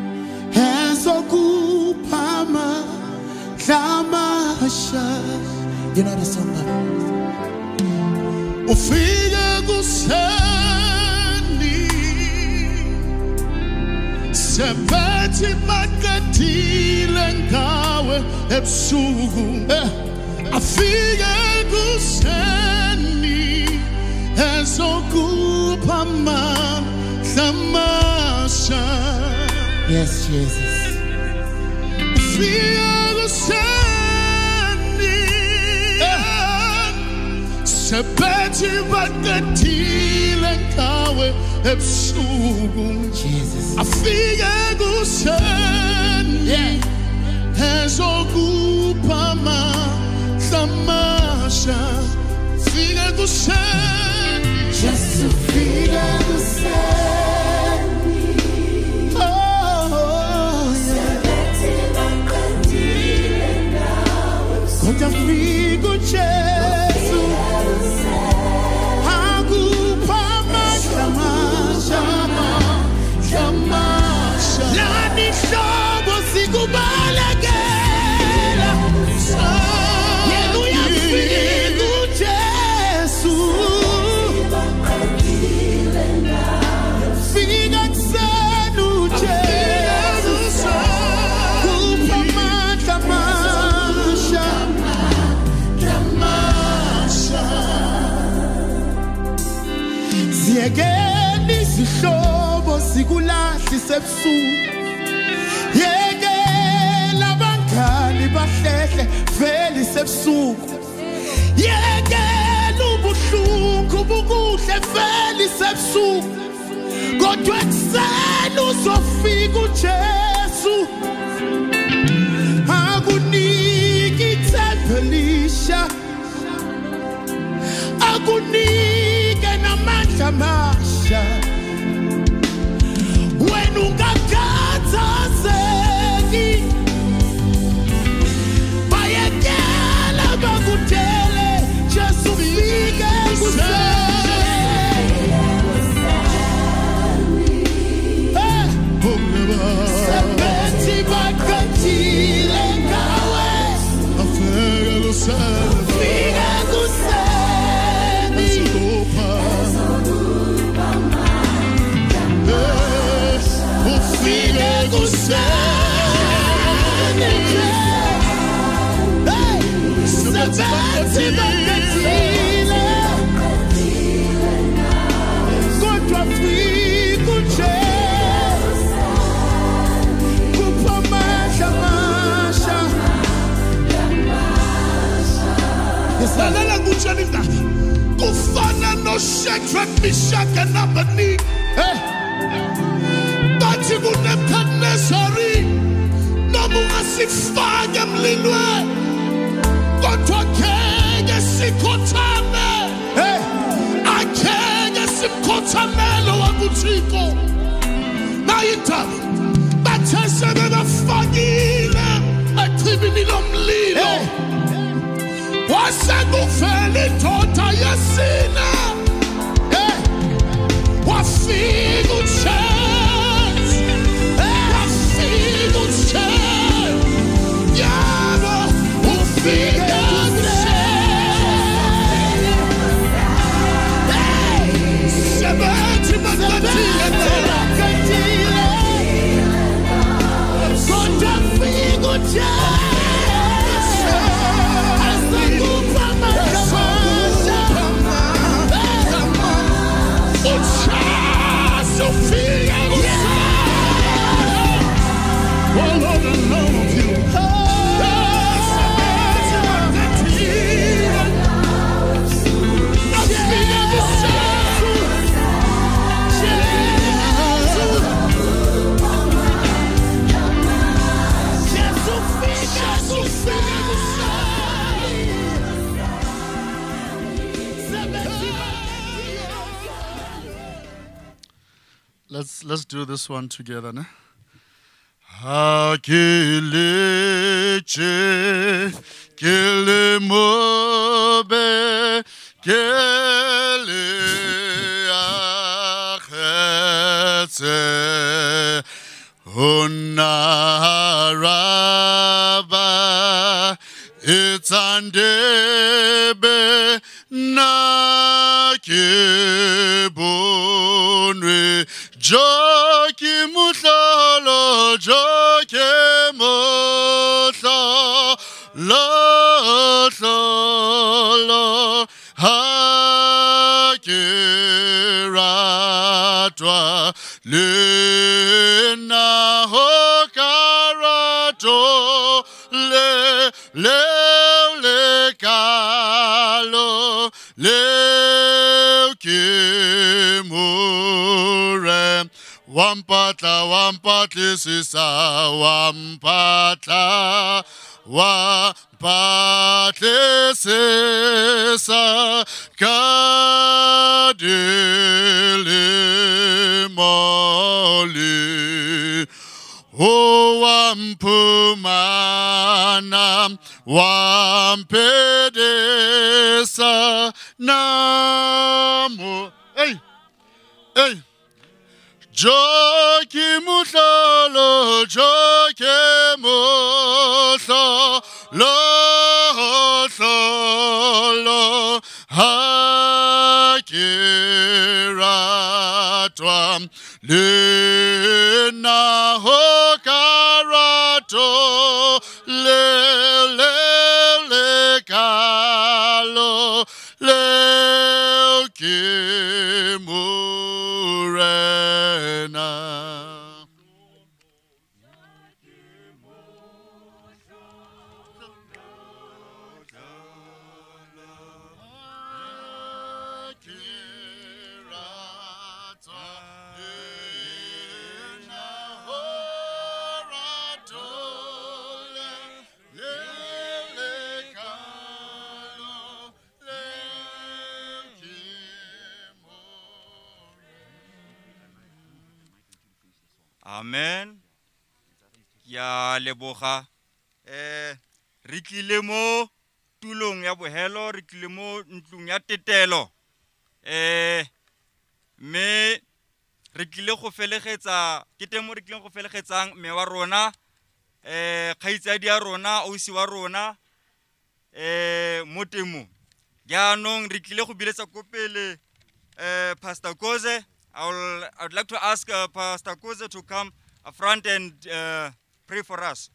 ezokuphama damasha. You know the song that ufike kuseni sebethi makatile ngawe ebusuku afike kuseni ezokuphama damasha. Yes, Jesus. Ufike kuseni sebethi makatile ngawe ebusuku Jesus afike kuseni ezokuphama damasha fike kuseni Jesu fike kuseni sebethi makatile ngawe kodwa fike Jesu akuphama damasha damasha lani hlobo sikubalekela yena uyafika uJesu fika kuseni uJesu kuphama damasha damasha ziyekeni izihlobo zikulahlise ebusuku yekela abangani bahlehle velise ebusuku yekela ubuhlungu bukuhle velise ebusuku kodwa ekuseni uzofika uJesu akunike ithemba elisha akunike namandla amasha wena ungakhathazeki bayekela bakudele Jesu fike sebethi makatile ngawe afike kuseni ufike kuseni sebethi makatile kodwa fike uJesu kuphama damasha Lalela kutshela indaba kufana noShadrach, Meshach and Abednego bathi kuNebukadnezari noma ungasifake emlilweni kodwa akeke sikhothame akeke simkhothamele wakuThixo nayi indaba bathe sebebafakile echibini lomlilo wasekuvela indoda yesine wafika uJesu wafika uJesu yabo ufika sebethi makatile kodwa fika uJesu asekuphama damasha Let's do this one together, ne? Hakiliche kilimobe kele akhetse unaraba itsandebe nakibunwe joki muhlolo joki muhlolo hlolo hakiratwa lena hokarato le kalo le kimure wampatla sisa wampatla sisa kadili moli wampumana wampedesa namo hey joki muhlolo joki muhlolo hlolo hakiratwa lena hokarato le kalo le kimurena. Amen. Ya leboga. Re tlile mo tulong ya bohelo, re tlile mo ntlong ya tetelo. Me re tlile go felegetsa ke teng mo re tlile go felegetsang me wa rona kgaitsadi ya rona ausi wa rona mo temo. Jaanong re tlile go biletsa ko pele Pastor Koze. I would like to ask Pastor Koze to come up front and pray for us.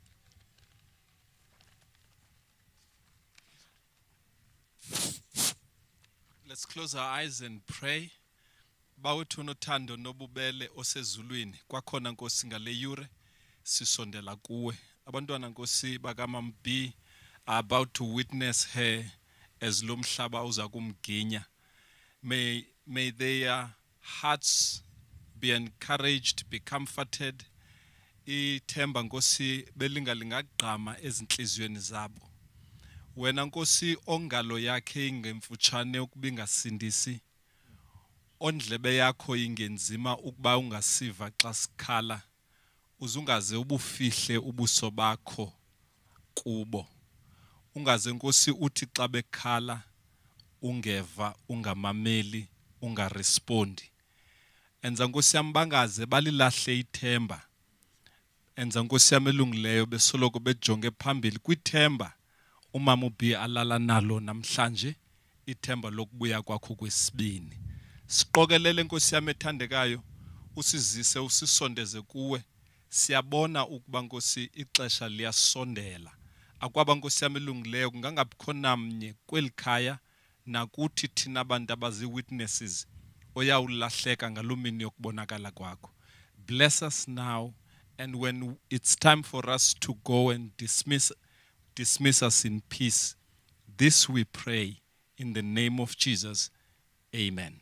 Let's close our eyes and pray. Bawethu nothando nobubele osezulwini kwakhona Nkosi ngale yure sisondela kuwe. Abantwana Nkosi bakaMambi are about to witness her as lo mhlaba uza kumginya. May their hearts be encouraged, be comforted. Ithemba Nkosi belingalinga gqama ezinhlizweni zabo. Wena Nkosi ongalo yakhe ingemfutshane ukuba ingasindisi. Ondlebe yakho ingenzima ukuba ungasiva xa sikhala. Uzungaze ubufihle ubuso bakho kubo. Ungaze Nkosi uthi xa bekhala ungeva ungamameli ungarespondi. Enza Nkosi yami bangaze balilahle ithemba. Enza Nkosi yami elungileyo besoloko bejonge phambili kwithemba umama uBi alala nalo namhlanje ithemba lokubuya kwakho kwesibini. Siqokelele Nkosi yami ethandekayo usizise usisondeze kuwe. Siyabona ukuba Nkosi ixesha liyasondela. Akwaba Nkosi yami elungileyo kungangabikho namnye kwelikhaya nakuthi thina abantu abazi witnesses oyawulahleka ngalomini yokubonakala kwakho. Bless us now, and when it's time for us to go and dismiss us in peace. This we pray in the name of Jesus. Amen.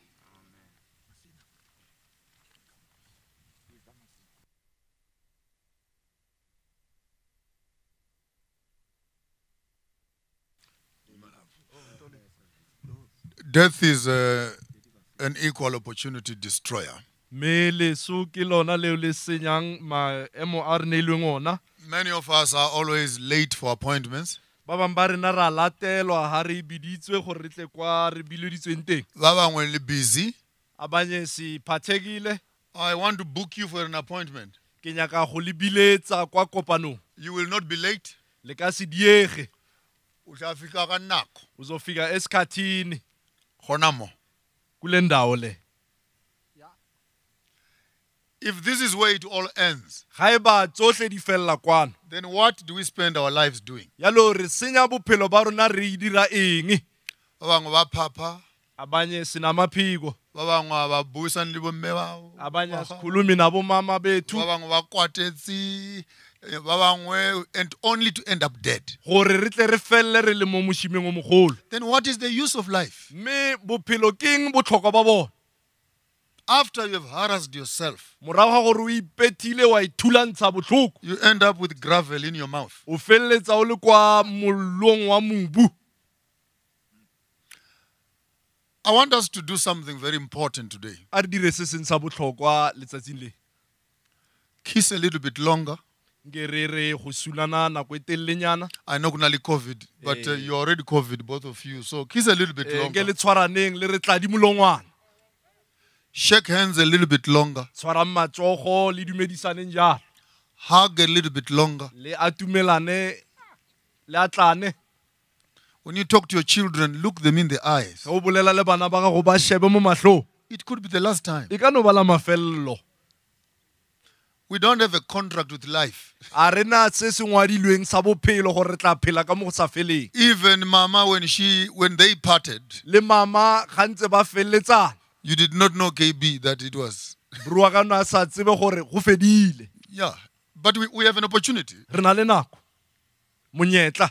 Death is an equal opportunity destroyer. Me leso ke lona leo le senyang maemo a re neilweng ona. Many of us are always late for appointments. Ba bang ba rena ra latelwa ha re biditswe gore re tle kwa re biloditsweng teng. Ba bangwe le busy. Abanye si phathekile. I want to book you for an appointment. Ke nyaka go le biletsa kwa kopanong. You will not be late. Le ka se diege. O tla fika ka nako. Uzofika esikhathini. Khona mo. Kule ndawo le. If this is where it all ends, Haeba tsohle di fella kwano. then what do we spend our lives doing? Yalo re senya bophelo ba rona re dira eng? Ba bangwe ba phapha, Abanye sina maphiko. ba bangwe ba buisana le bomme bao, Abanye asikhulumi nabo mama bethu. ba bangwe ba kwatetse, ba bangwe, and only to end up dead. Gore re tle re felle re le mo moshimeng o mogolo. Then what is the use of life? Me bophelo keng botlhokwa ba bona? After you have harassed yourself, Morago ga gore o ipetile wa ithulantsha botlhoko. you end up with gravel in your mouth. O felletsa o le kwa mollong wa mobu. I want us to do something very important today. A re dire se seng sa botlhokwa letsatsing le. Kiss a little bit longer. Nke re go sulana nako e telelenyana. I know kuna le COVID, but you're already COVID, both of you. So kiss a little bit Nke longer. le tshwaraneng le re tladi molongwana. Shake hands a little bit longer. Tshwarang matsogo le dumedisaneng jalo. Hug a little bit longer. Le atumelane le atlane. When you talk to your children, look them in the eyes. O bolela le bana ba gago ba shebe mo mahlong. It could be the last time. E ka no ba la mafello. We don't have a contract with life. A re na se se ngwadilweng sa bophelo gore re tla phela ka mo go sa feleng. Even mama, when they parted, Le mama ga ntse ba felletsana. you did not know KB that it was. Brua ka no a sa tsebe gore go fedile. Yeah, but we have an opportunity. Re na le nako. Monyetla.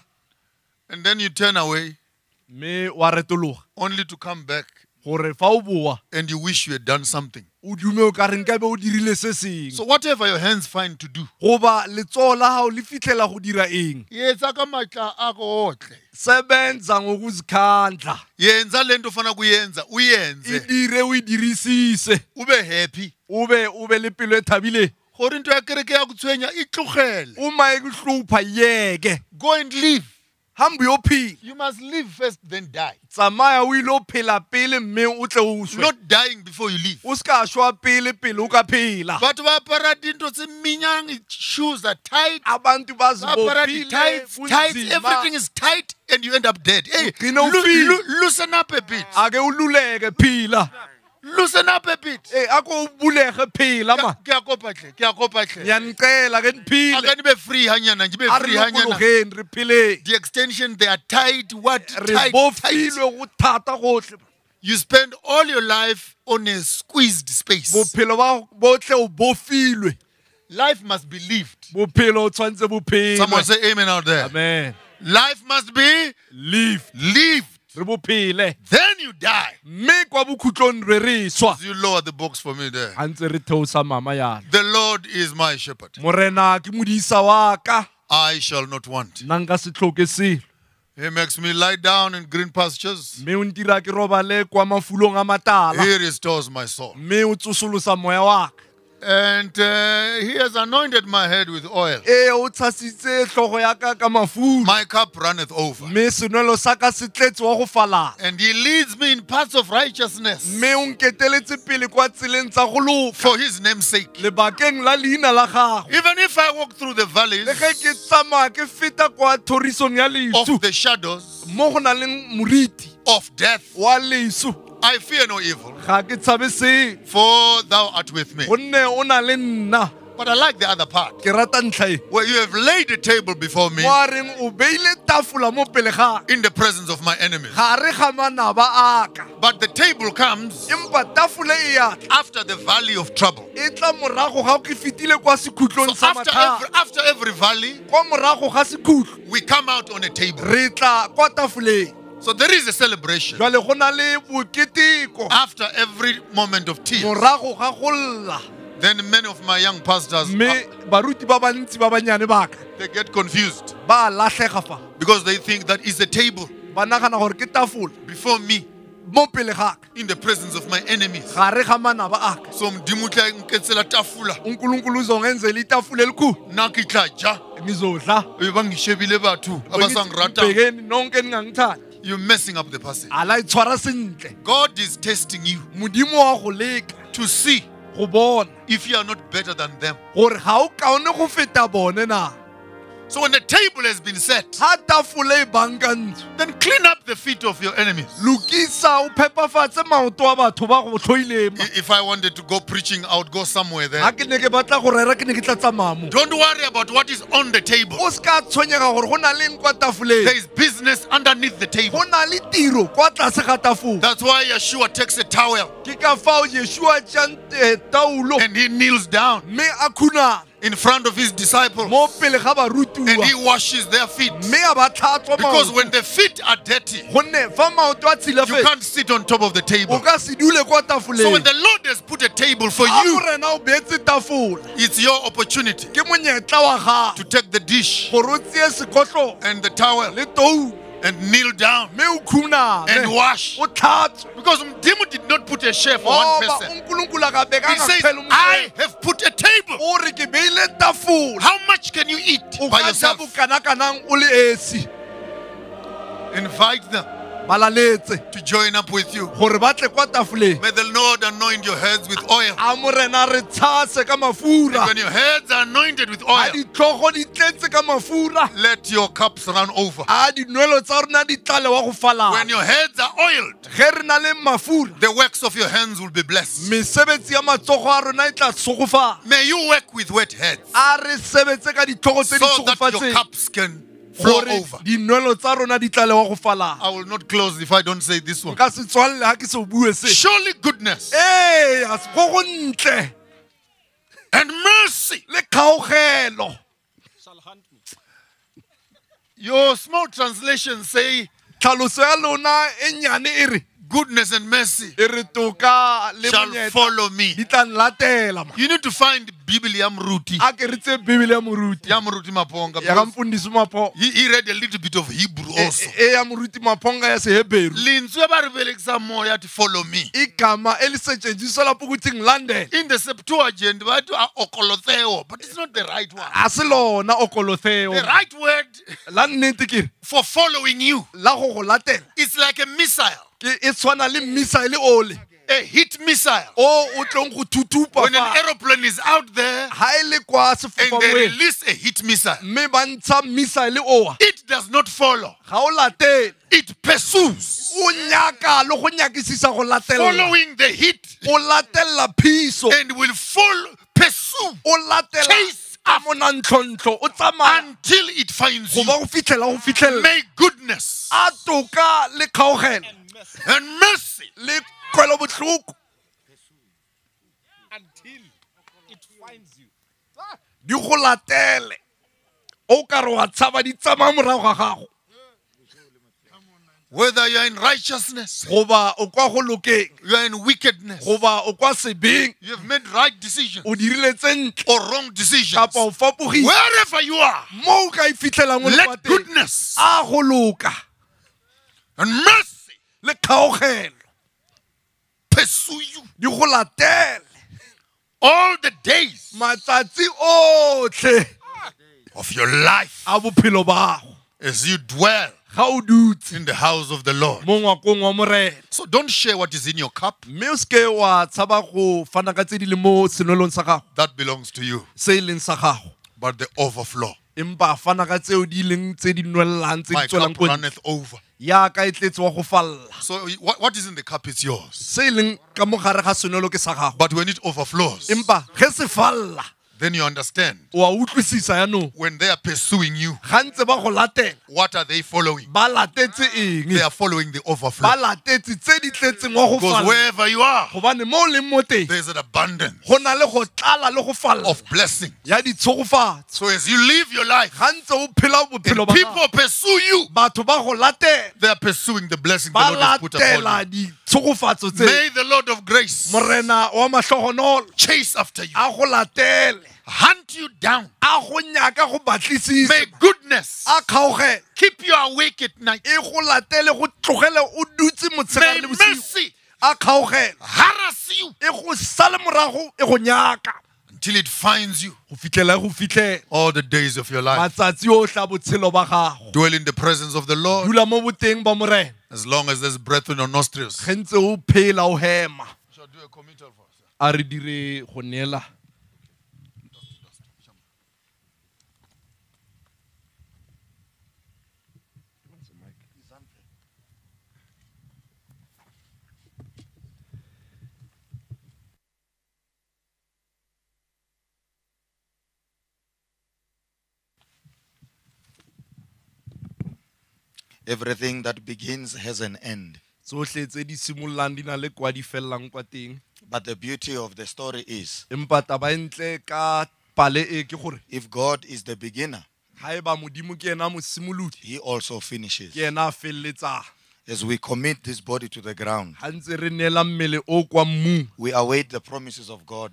And then you turn away Me wa retologa. only to come back Gore fa o boa. and you wish you had done something. O dume o ka reng ka be o dirile se seng. So whatever your hands find to do, Goba letsogo la hao le fitlhela go dira eng. yenza ka matla ako ohle. Sebenza ngokuzikhandla. Yenza lento ofana kuyenza, uyenze. Idire o idirisise. Ube happy. Ube le pelo e thabile. Gore into ya kereke ya kutshwenya e tlogele. Uma e kuhlupha yeke. Go and live. Hambo yophila. You must live first, then die. Tsamaya o ile o phela pele mme o tle o shwe. Not dying before you live. O ska shwa pele o ka phela. Batho ba apara dinto tse minyang, shoes are tight. Abantu Ba apara bazibophile. tights, kunzima. everything is tight, and you end up dead. Hey, Ugcine ufile. loosen up a bit. Ake ululeke phila. Loosen up a bit. Ako ubuleke phila ma. Ke a kopa hle. Ngiyanicela ke niphile. Aka nibe free hanyana, ngibe A free re hanyana. lokologeng re phileng. The extension, they are tight. What? Re Tight. bofilwe go thata gotlhe. You spend all your life on a squeezed space. Bophelo ba botle o bofilwe. Life must be lived. Bophelo o tshwantse bo phelwe. Someone say amen out there. Amen. Life must be Lived. lived. Re bophele. Then you die. Mme kwa bokhutlong re re swa. You lower the box for me there. A ntse re theosa mama yana. The Lord is my shepherd. Morena ke modisa wa ka. I shall not want. Nna nka se tlhoke selo. He makes me lie down in green pastures. Mme o ntira ke robale kwa mafulong a matala. He restores my soul. Mme o tsosolosa moya wa ka. And he has anointed my head with oil. O tshasitse tlhogo ya ka ka mafura. My cup runneth over. Mme senwelo sa ka se tletse wa go falala. And he leads me in paths of righteousness Mme o nketeletse pele kwa tseleng tsa go loka. for his name's sake. Lebakeng la leina la gago. Even if I walk through the valleys Le ge ke tsamaya ke feta kwa thorisong ya lesu. of the shadows Mo go na leng moriti of death, wa lesu. I fear no evil, Ga ke tshabe seng. for thou art with me. Gonne o na le nna. But I like the other part, Ke rata ntlha e. where you have laid a table before me Wa reng o beile tafola mo pele ga. in the presence of my enemies. Ga re ga manaba a ka. But the table comes Empa tafola e ya tla. after the valley of trouble. E tla morago ga ke fitile kwa sekhutlong So sa mathata. after every valley, Kwa morago ga sekhutlo we come out on a table. re tla kwa tafoleng. So there is a celebration Jwale go na le boketeko. after every moment of tears. Morago ga go lla. Then many of my young pastors, Mme baruti ba bantsi ba banyane ba ka they get confused ba latlhega fa. because they think that is a table Ba nagana gore ke tafola before me. mo pele ga ka in the presence of my enemies. gare ga manaba a ka So Modimo o tla nketsela tafula. uNkulunkulu uzongenzela itafula elikhulu Nna ke tla ja. ngizodla Ebe bangishebile batho abasangirata. bhekeni nonke ningangithandi You're messing up the passage. ala itshwara sentle God is testing you modimo wa go leka to see go bona if you are not better than them. gore ga o kaone go feta bone na So when the table has been set, ha tafole e bankantswe then clean up the feet of your enemies. lokisa o phepafatse maoto a batho ba go tlhoilema If I wanted to go preaching, I would go somewhere there. ha ke ne ke batla go rera ke ne ke tla tsamaya mo Don't worry about what is on the table. o ska tshwenyega gore go na leng kwa tafoleng There is business underneath the table. go na le tiro kwa tlase ga tafola That's why Yeshua takes a towel ke ka fao yeshua tšang taulo and he kneels down mme a khunana in front of his disciples mo pele ga and barutiwa he washes their feet. mme a ba tlhatswa Because maoto when the feet are dirty, gonne fa maoto a you tshilafetse can't sit on top of the o table. ka se dule kwa So tafoleng when the Lord has put a table for a you, morena o beetse tafola it's your opportunity ke monyetla wa gago to take the dish gore o tseye sekotlo and the towel le tou and kneel down mme o khunane and wash. o tlhatswe Because Modimo did not put a share for one goba person. unkulunkulu a ka He bekanga says, phela I umfelo have put a table. o re ke beile tafola How much can you eat o by ka ja yourself? bokana-kanang o le esi Invite them ba laletse to join up with you. gore ba tle kwa tafoleng May the Lord anoint your heads with oil. a morena re tshase ka And mafura when your heads are anointed with a oil, ditlhogo di tletse ka mafura let your cups run over. a dinwelo tsa rona di tlale wa go When falala your heads are oiled, ge re na le mafura the works of your hands will be blessed. mesebetsi ya matsogo a rona e tla tsogofala May you work with wet heads a re sebetse ka ditlhogo tse di so that your tsogofatseng cups can flow gore over. dinwelo tsa rona di tlale wa go falala I will not close if I don't say this one. nka se tswalele ga ke se o bue se Surely goodness ee go go ntle and mercy. le kgaogelo Your small translations say tlhaloso ya lona e nnyane e re goodness and mercy e re toka le shall monyetla follow me. di tla nlatela ma You need to find Biblia Mruti. a ke re tse bibele ya moruti Ya Mruti Maponga. ya ga because mfundisi mapho He read a little bit of Hebrew also. e ya moruti maphonga ya seheberu Linzwe ba re belekisa moya to follow me. igama elisetshenziswa lapho ukuthi ngilandele In the Septuagint, bathi okolotheo, but it's not the right one. a se lona okolotheo The right word la nnete ke re for following you, la go go latela it's like a missile, e tshwana le missile ole a hit missile. o o tlong go thutupa When an fa aeroplane is out there ha e le kwa and they sefofaneng release a hit missile, mme ba ntsha missile oa it does not follow. ga o latele It pursues, o nyaka le go nyakisisa go latela following the hit, o latela phiso and will pursue o latela Chase a monantlhontlo o tsamaya until it finds go you. ba go fitlhela May goodness a toka le kgaogelo and mercy le kwelobotlhoko until it finds you. di go latele o ka re wa tshaba di tsamaya morago ga gago whether you are in righteousness, goba o kwa go lokeng you are in wickedness, goba o kwa sebeng you have made right decisions o dirile tse ntle or wrong decisions. kapa o fapogile Wherever you are, mo o ka e fitlhelang o le kwa let teng goodness a go loka and mercy le kgaogelo pursue you di go latele all the days matsatsi otlhe of your life a bophelo ba gago as you dwell ga o dutse in the house of the Lord. mo ngwakong wa morena So don't share what is in your cup. mme o seke wa tshaba go fana ka tse di le mo senwelong sa gago That belongs to you. se e leng sa gago But the overflow. empa fana ka tseo di leng tse di nwelelang tse My di tswelang cup ko runneth over. yaka e tletse wa go falla So what is in the cup is yours. se e leng ka mogare ga senwelo ke sa gago But when it overflows, empa ge se falla then you understand o a utlwisisa yanong when they are pursuing you, ga ntse ba go latela what are they following? ba latetse eng They are following the overflow. ba latetse tse di tletseng wa go Because falla wherever you are, gobane mo o leng mo teng there's an abundance go na le go tlala le go falla of blessing. ya ditshogofatso So as you live your life, ga ntse o phela bophelo and ba people pursue you, batho ba go latela they are pursuing the blessing the ba Lord has put latela upon you. ditshogofatso tse May the Lord of grace morena wa mahlogonolo chase after you a go latele hunt you down. May May goodness keep you awake at night. May mercy harass you until it finds you all the days of your life. Dwell in the presence of the Lord as long as there's breath in your nostrils. Shall do a committal for us. Everything that begins has an end. But the beauty of the story is, if God is the beginner, He also finishes. As we commit this body to the ground, we await the promises of God.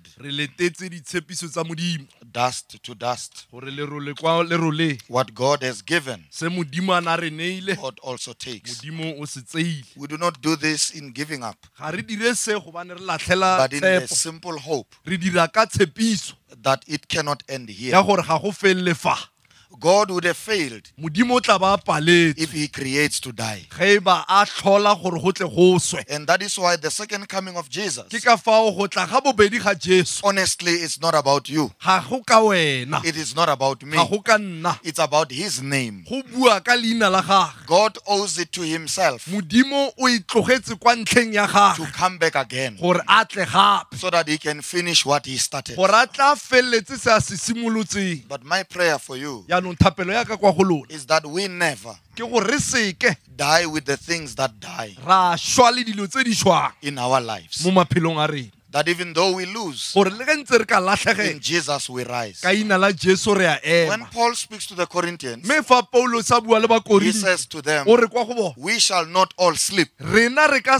Dust to dust. What God has given, God also takes. We do not do this in giving up, but in the simple hope that it cannot end here. God would have failed if He creates to die. And that is why the second coming of Jesus, honestly, it's not about you. It is not about me. It's about His name. God owes it to Himself to come back again so that He can finish what He started. But my prayer for you is that we never die with the things that die in our lives. That even though we lose, in Jesus we rise. When Paul speaks to the Corinthians, he says to them, we shall not all sleep. During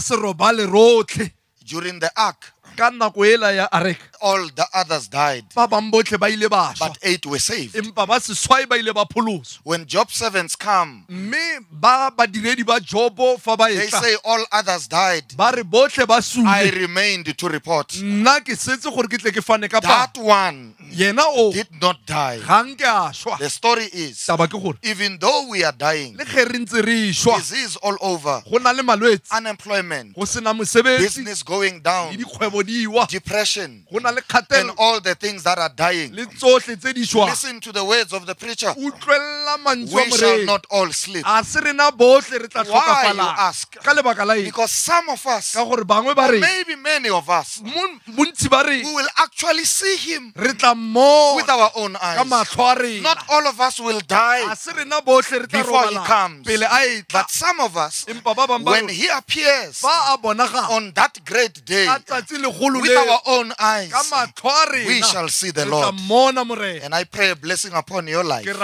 the ark, all the others died, but 8 were saved. When Job's servants come, they say all others died. I remained to report. That one did not die. The story is, even though we are dying, disease all over, unemployment, business going down, depression, and all the things that are dying. Listen to the words of the preacher. We shall not all sleep. Why, you ask? Because some of us, or maybe many of us, we will actually see Him with our own eyes. Not all of us will die before He comes. But some of us, when He appears on that great day, with our own eyes, we shall see the Lord. And I pray a blessing upon your life. In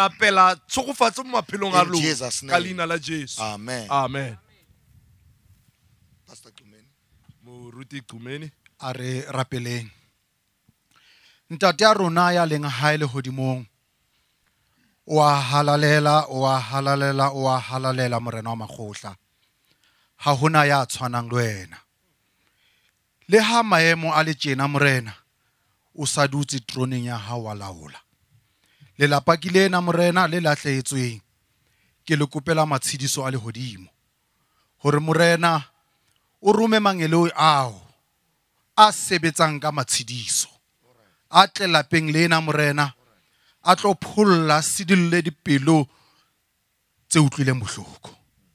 Jesus' name. Amen. Amen. Pastor Kumeni. Are rapeleng. Ntate a rona ya leng hae le hodimong. Wa halalela morena wa makgotla. Ha hona ya tshwanang le wena. Le ha maemo a le tjena morena, o sa dutse troneng ya hao wa laola. Lelapa ke lena morena le lahlehetsweng, ke le kopela matshediso a lehodimo, hore morena o rome mangelo ao a sebetsang ka matshediso, a tle lapeng lena morena, a tlo pholla sidille dipelo tse utlwileng bohloko.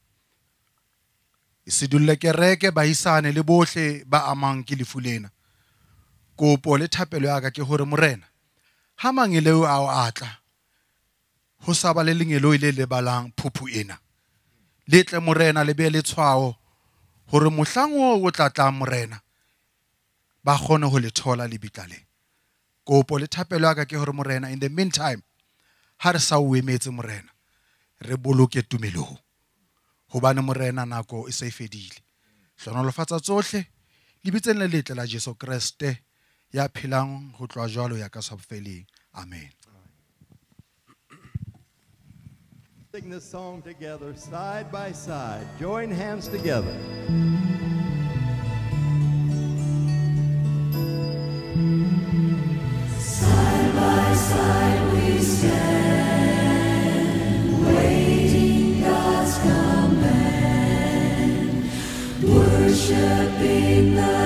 Isidulle kereke baisane le bohle ba amang ke lefu lena. Kopo le thapelo ya ka ke hore morena, ha mangelo ao atla, ho sa ba le lengelo ile le balang phuphu ena. Le tle morena le be le tshwao hore mohlang o tla tla morena, ba kgone ho le thola le bitlale. Kopo le thapelo ya ka ke hore morena, in the meantime, ha re sa o emetse morena, re boloke tumelo. Hobane morena nako e se fedile. Hlonolofatsa tsohle le bitseng le letle la Jesu Kriste ya phelang ho tloa jwalo ya ka sa bofeleng. Amen. Sing this song together, side by side. Join hands together. Side by side we stand, waiting God's command, worshiping the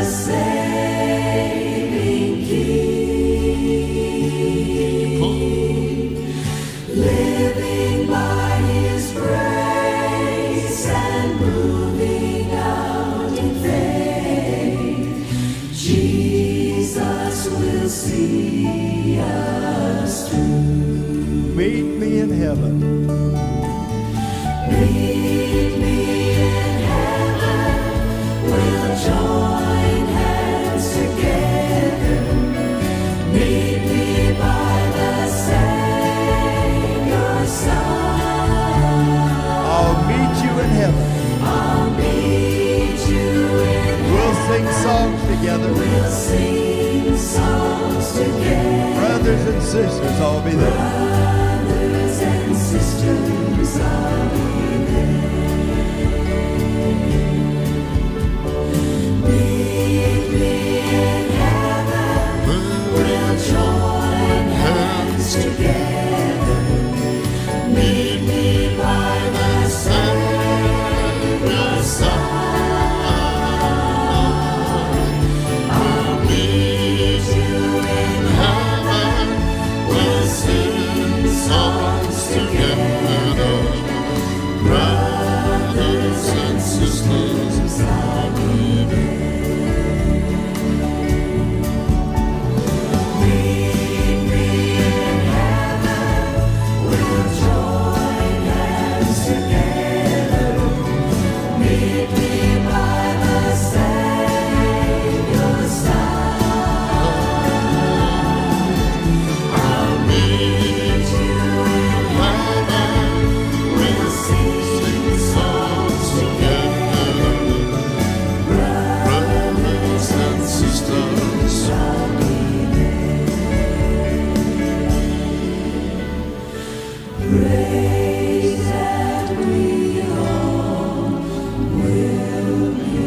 saving King, living by His grace and moving out in faith. Jesus will see us through. Meet me in heaven. Meet me in heaven. We'll join hands together. Meet me by the Savior's side. I'll meet you in heaven. I'll meet you in We'll sing songs together. We'll sing songs together. Brothers and sisters, I'll be there. Brothers and sisters, I'll be there. Meet me in heaven. We'll join hands together. Meet me by the Savior's side. I'll meet you in heaven. We'll sing songs together. Brothers and sisters, I'll be there. Meet me in heaven. We'll join hands together. Meet me by the Savior's side. I'll meet you in heaven. We'll sing songs together. Brothers and sisters, I'll be pray that we all will be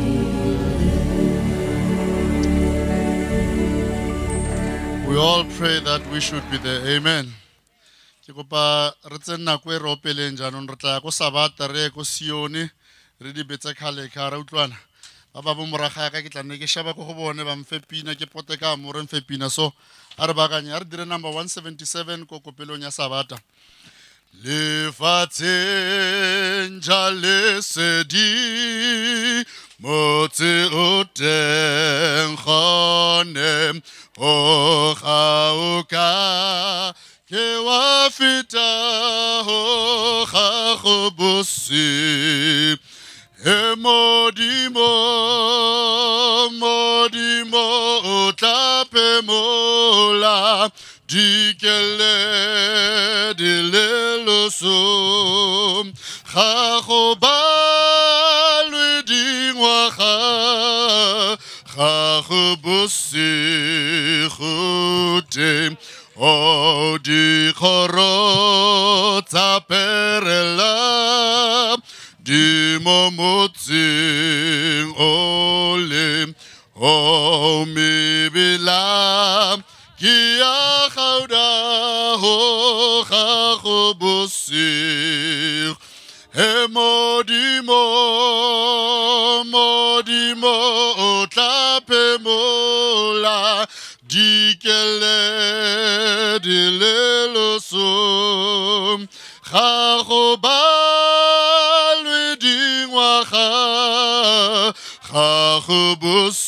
We all pray that we should be there. Amen. Ke kopa re tse nako e re opeleng jaanong re tla ko Sabata re ye ko Sione re di betse khale kha ra utlwana ba ba bomoraga ka ke tla nne ke shaba go bone ba mfe pina ke pote ka mo re mfe pina so a re bakanya re dire number 177 ko kopelong ya Sabata. Lefatsheng jale sedi motse o teng gone o ga ke wa feta ho ga go bosi modimo o tlape mola dikele di leloso ga go ba lwe dingwaga ga go bosigute o di kgoro tsa perela di mo motseng ole o mebila ki a gauda ho ga go bosig he modimo o tlape mola dikele di leloso ga go ba lwe dingwaga ga go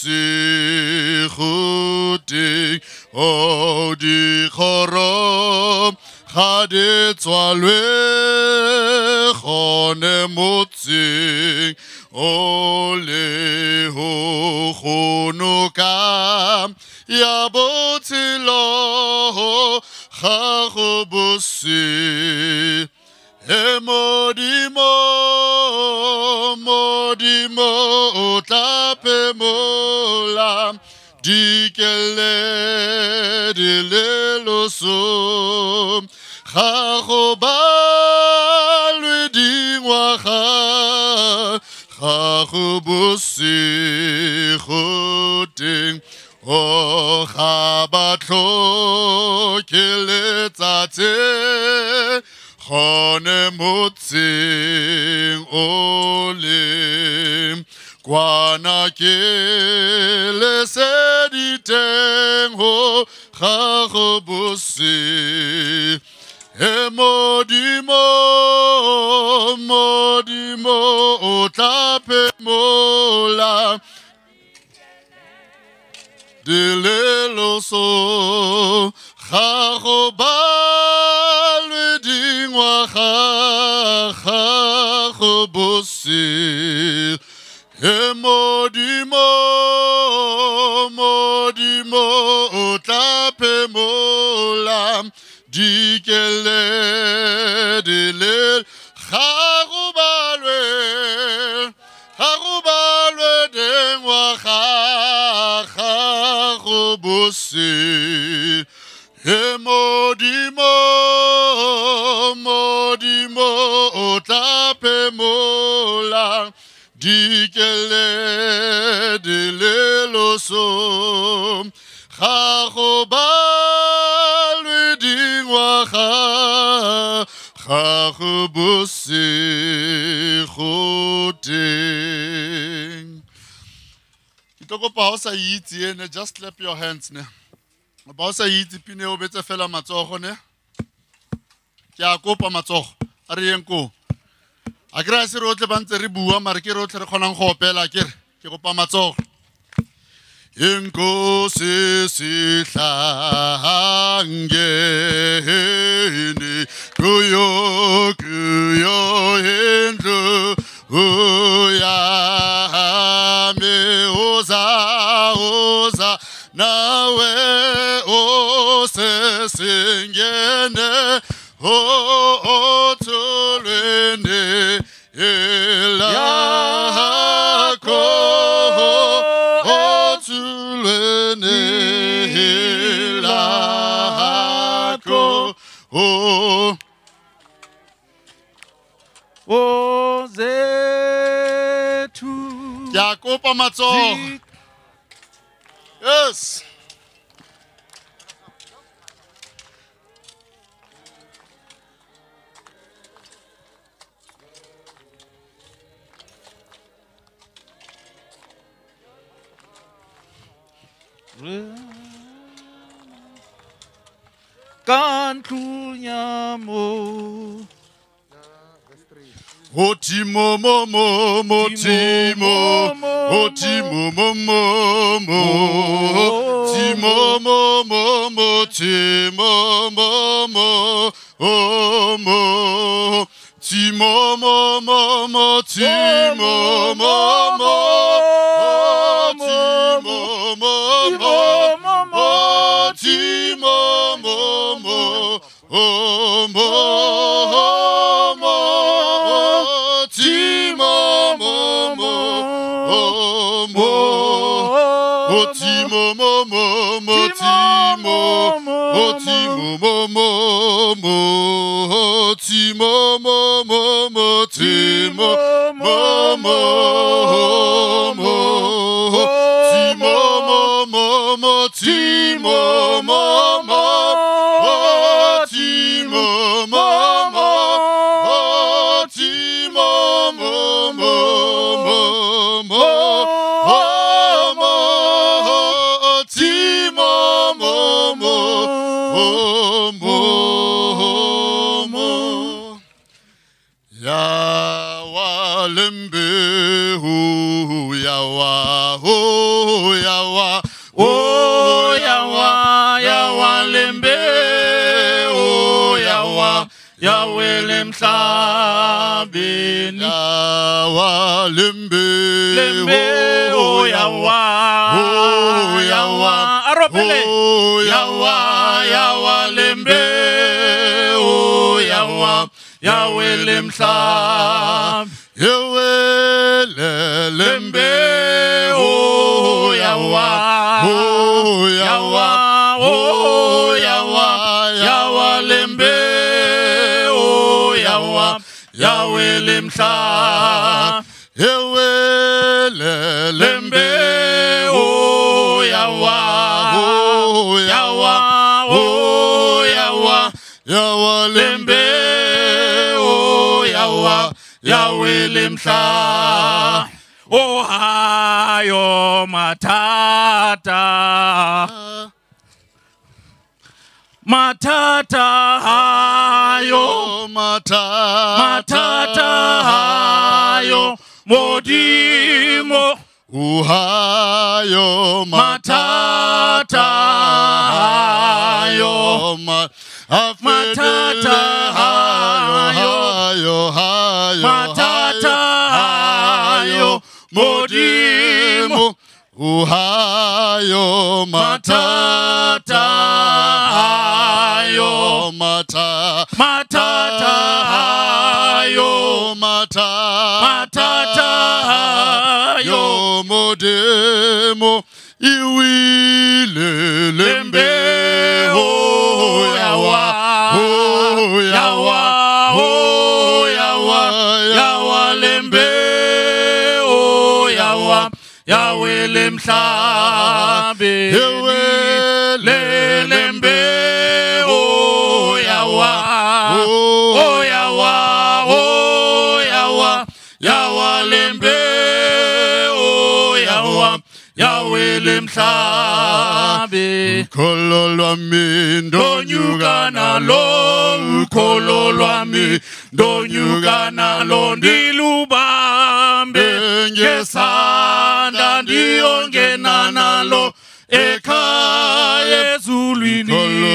bosigute o di kgoro ga di tswalwe gone motseng o le ho gonoka ya botshelo ga go bosi modimo o tlape mola dikele di leloso ga go ba lwe dingwaga ga go bosigo teng o ga ba tlhoke letsatsi gone motseng o le kwana ke lesediteng ho ga go bose e modimo o tla phemola dileloso ga go ba lwe dingwaga ga go bose e modimo o tla phemola dikele dile ga go balwe dingwaga ga go bose e modimo o tla phemola dikele dileloso ga go balwe dingwaga ga go bosigo teng. Ke tlo kopa ha o sa itse ene, just clap your hands ne. Ba o sa itse pine o betse fela matsogo ne. Ke a kopa matsogo a re yeng ko. A kry se rotle ba ntse re bua mare ke rotle re kgonang go opela ke kopa matsogo. Inkosi sihlangene kuyo indlu uyame uza nawe osesingene othulweni elakho othulweni elakho ozethu yakopa matsogo. Yes. Kantlunyamo Otimo momo timo Otimo momo Timo momo Timo momo Omo Timo momo Timo momo Timo momo Timo momo Omo Otimo Yahweh emhlabeni Yahweh lembe oh Yahweh aropele Yahweh lembe oh Yahweh lemhlab Yahweh lembe oh Yahweh lemhla ewele lembe o yawa yawa lembe o yawa yawe lemhla Oh hayo matata hayo matata hayo modimo uhayo matata hayo matata hayo matata hayo modimo uhayo matata hayo matata hayo matata hayo modimo iwile lembe yawa lembe yawe lemhlabe lembe o yawa lembe o yawe lemhlabe ukholo lwami ndonyuka nalo ukholo lwami ndonyuka nalo ndilubambe ngesandla ndiyongena nalo ekhaya ezulwini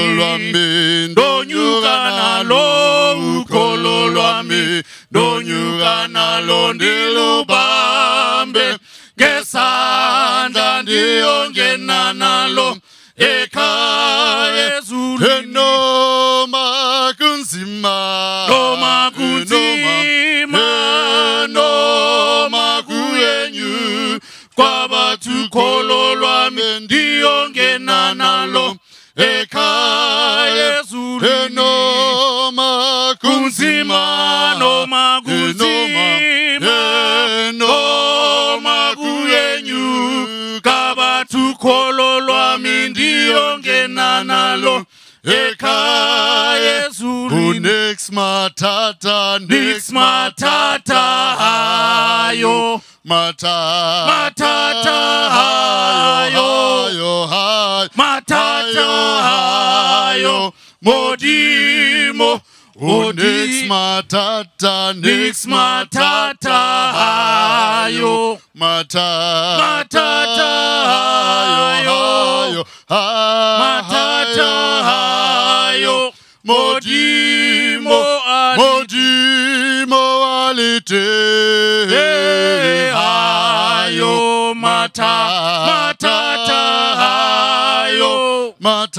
ndonyuka nalo ukholo lwami ndonyuka nalo ndilubambe ngesandla ndiyongena nalo ekhaya ezulwini noma kunzima noma kuyenyu kwabathu kholo lwami ndiyongena nalo ekhaya ezulwini noma kunzima noma kuyenyu kwabathu kholo lwami ndiyongena nalo ekhaya ezulwini nix matata hayo matata hayo modimo nix matata hayo matata hayo modimo alite hayo matata hayo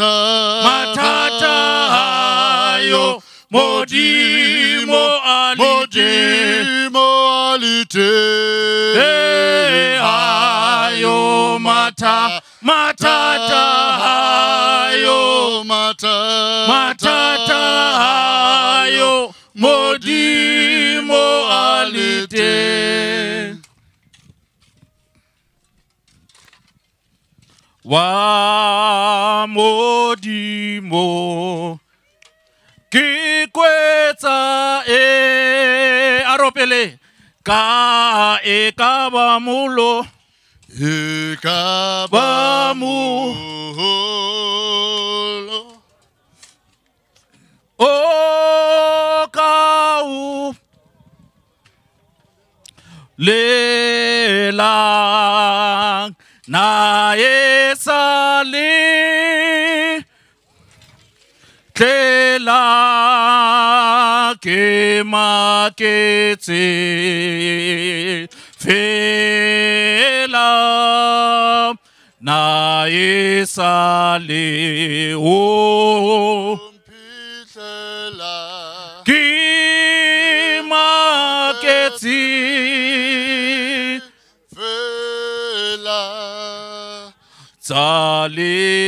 hayo modimo alite hayo matata hayo matata hayo modimo alite wa modimo ki kwetsa aropele ka e ka ba mulo e ka ba mulo o ka u lela na esale tlela ke maketse fela na esale o ke maketse tsa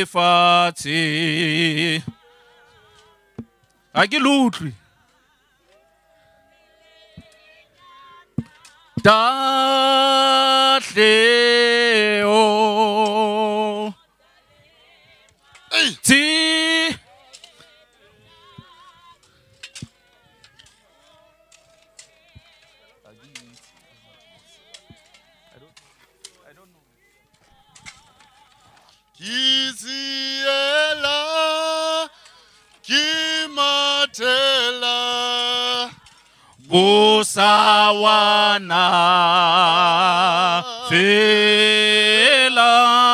lefatshe a ke le utlwe Dahleo. Ti. Kiziela, kimatela, Busawana fela.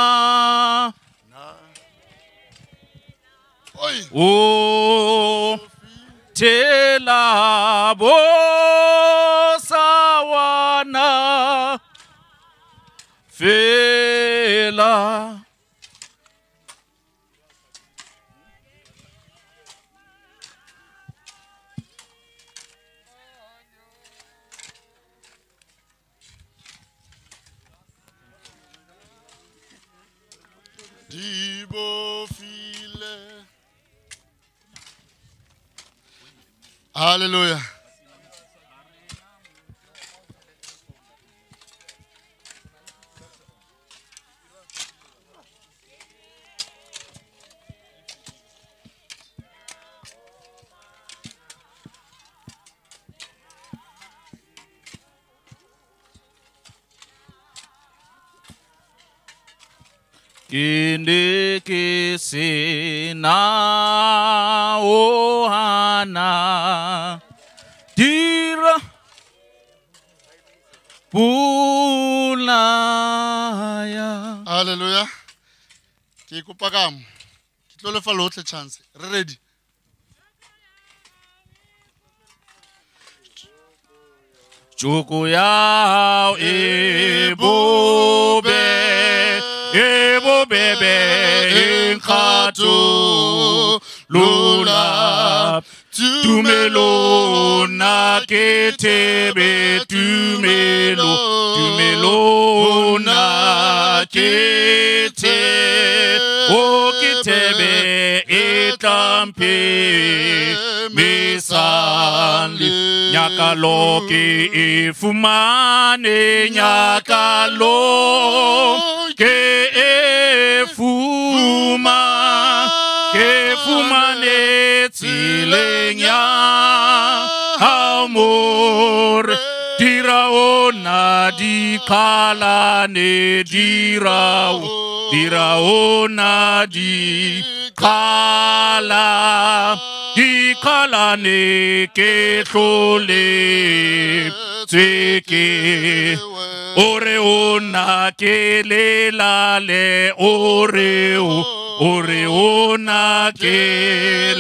O tela bosawana fela. dibofile. Hallelujah. Kini kisina ohana dira pulaya. Hallelujah. Ke kopa kamo. Ke tlo lefa lotlhe chance. Re ready? Chuku yao ebobe bebe inkatu lula tumelo na ketebe tumelo na kete o ketebe etampe misali nyakalo ke ifumane nyakalo ke fumane tsilenya amor dirao na dikalane dirao na dikalane ke tlole tseke ore ona ke lelale ore ona ke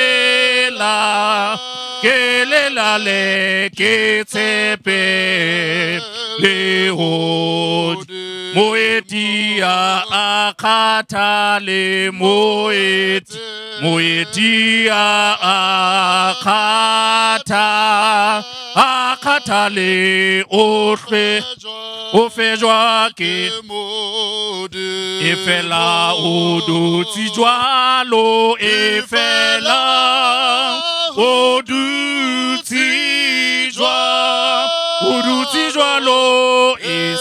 lelale ke tsepe le hod moeti akata le moeti akata le ohle o fejwa ke efela o dutsi jwalo efela o dutsi jwalo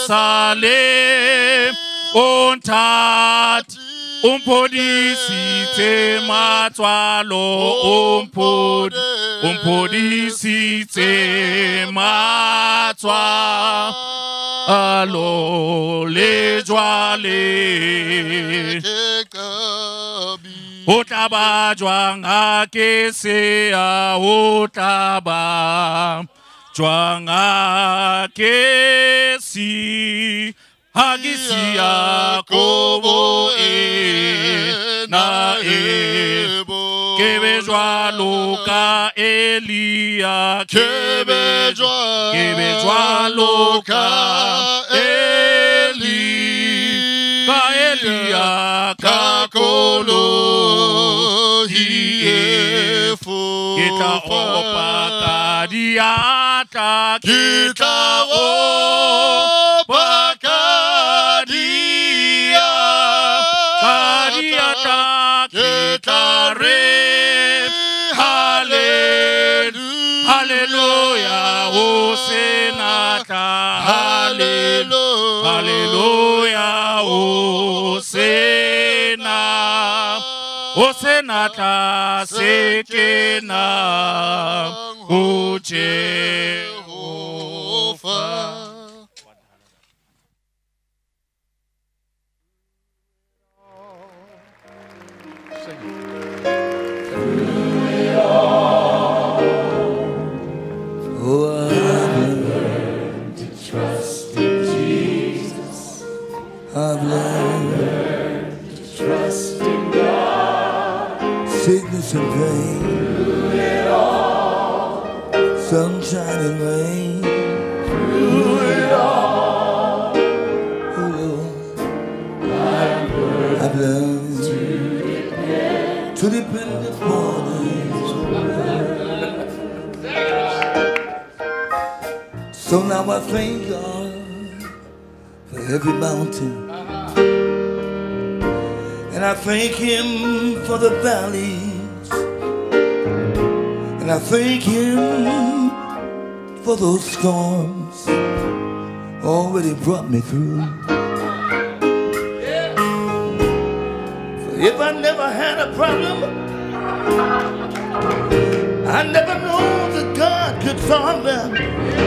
esale ontat umpodisi te matswalo umpodisi te matswalo le jwale o taba jwanga ke se a o taba jwanga ke si hagisia kobo na kebe jwalo ka Elia kebe jwalo ka Elia ka kolo hiefu kita opa kadiata kita opa kadiata kita re hallelujah o senata Hallelujah, Osena tla sekena, O Jehovah. I've learned to trust in God. Sickness and pain, through it all. Sunshine and rain, through it all. Oh Lord, I've learned to depend upon His word. So now I thank God for every mountain. And I thank Him for the valleys. And I thank Him for those storms already brought me through. For if I never had a problem, I never know that God could solve them.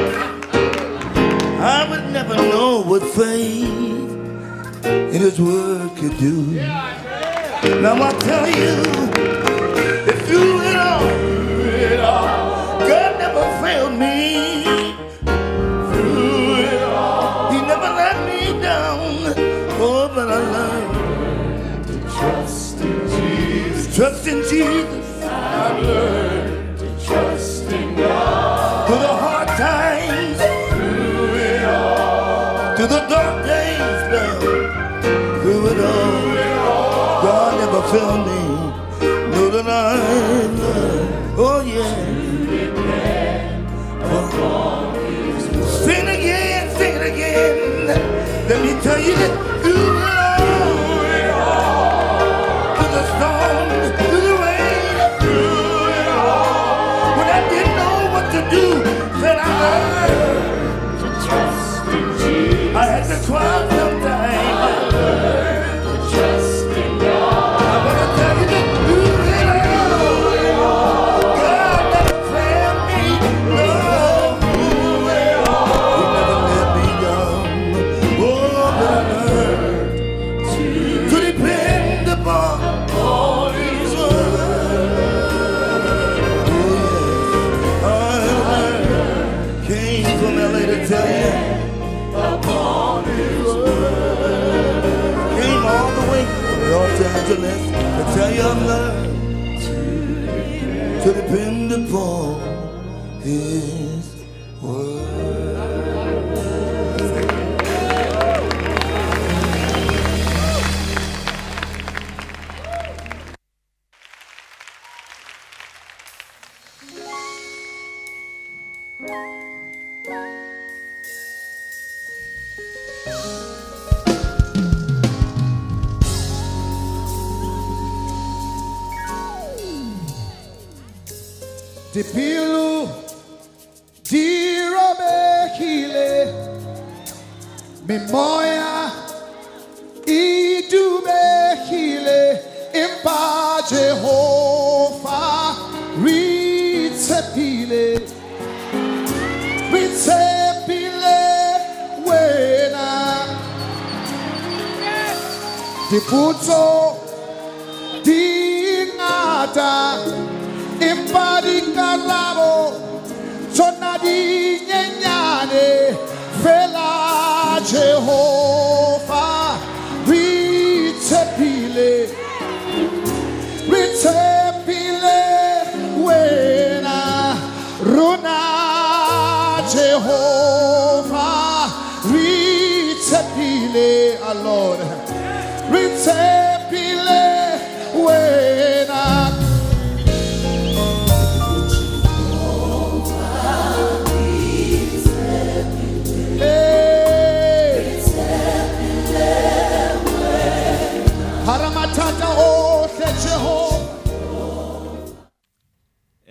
I would never know what faith in His word could do. Now I tell you, that through it all, God never failed me. Through it all, He never let me down. Oh, but I learned to trust in Jesus. Trust in Jesus. I've learned to trust in God. Through the hard times, through it all, through the dark days, through it all, God never failed me. Know that I learned, oh yeah. Sing it again. Let me tell you that through it all, through the storm, through the rain, through it all, when I didn't know what to do, then I learned to trust in Jesus. I had to cry sometimes. I learned to trust in God. I'm gonna tell you that through it all, God never failed me. No, through it all, He never let me down. Oh, but I learned to depend upon His word. Oh yes, I learned. Came from LA to tell you upon His word. Came all the way from Los Angeles to tell you I've learned to depend upon His word. Dipilu dirobehile mimoya idubehile impa Jehovah ritepile wena diputo dingata impadi karabo sonadi nyenyane fela Jehovah ritepile wena runa Jehovah ritepile our Lord ritepile wena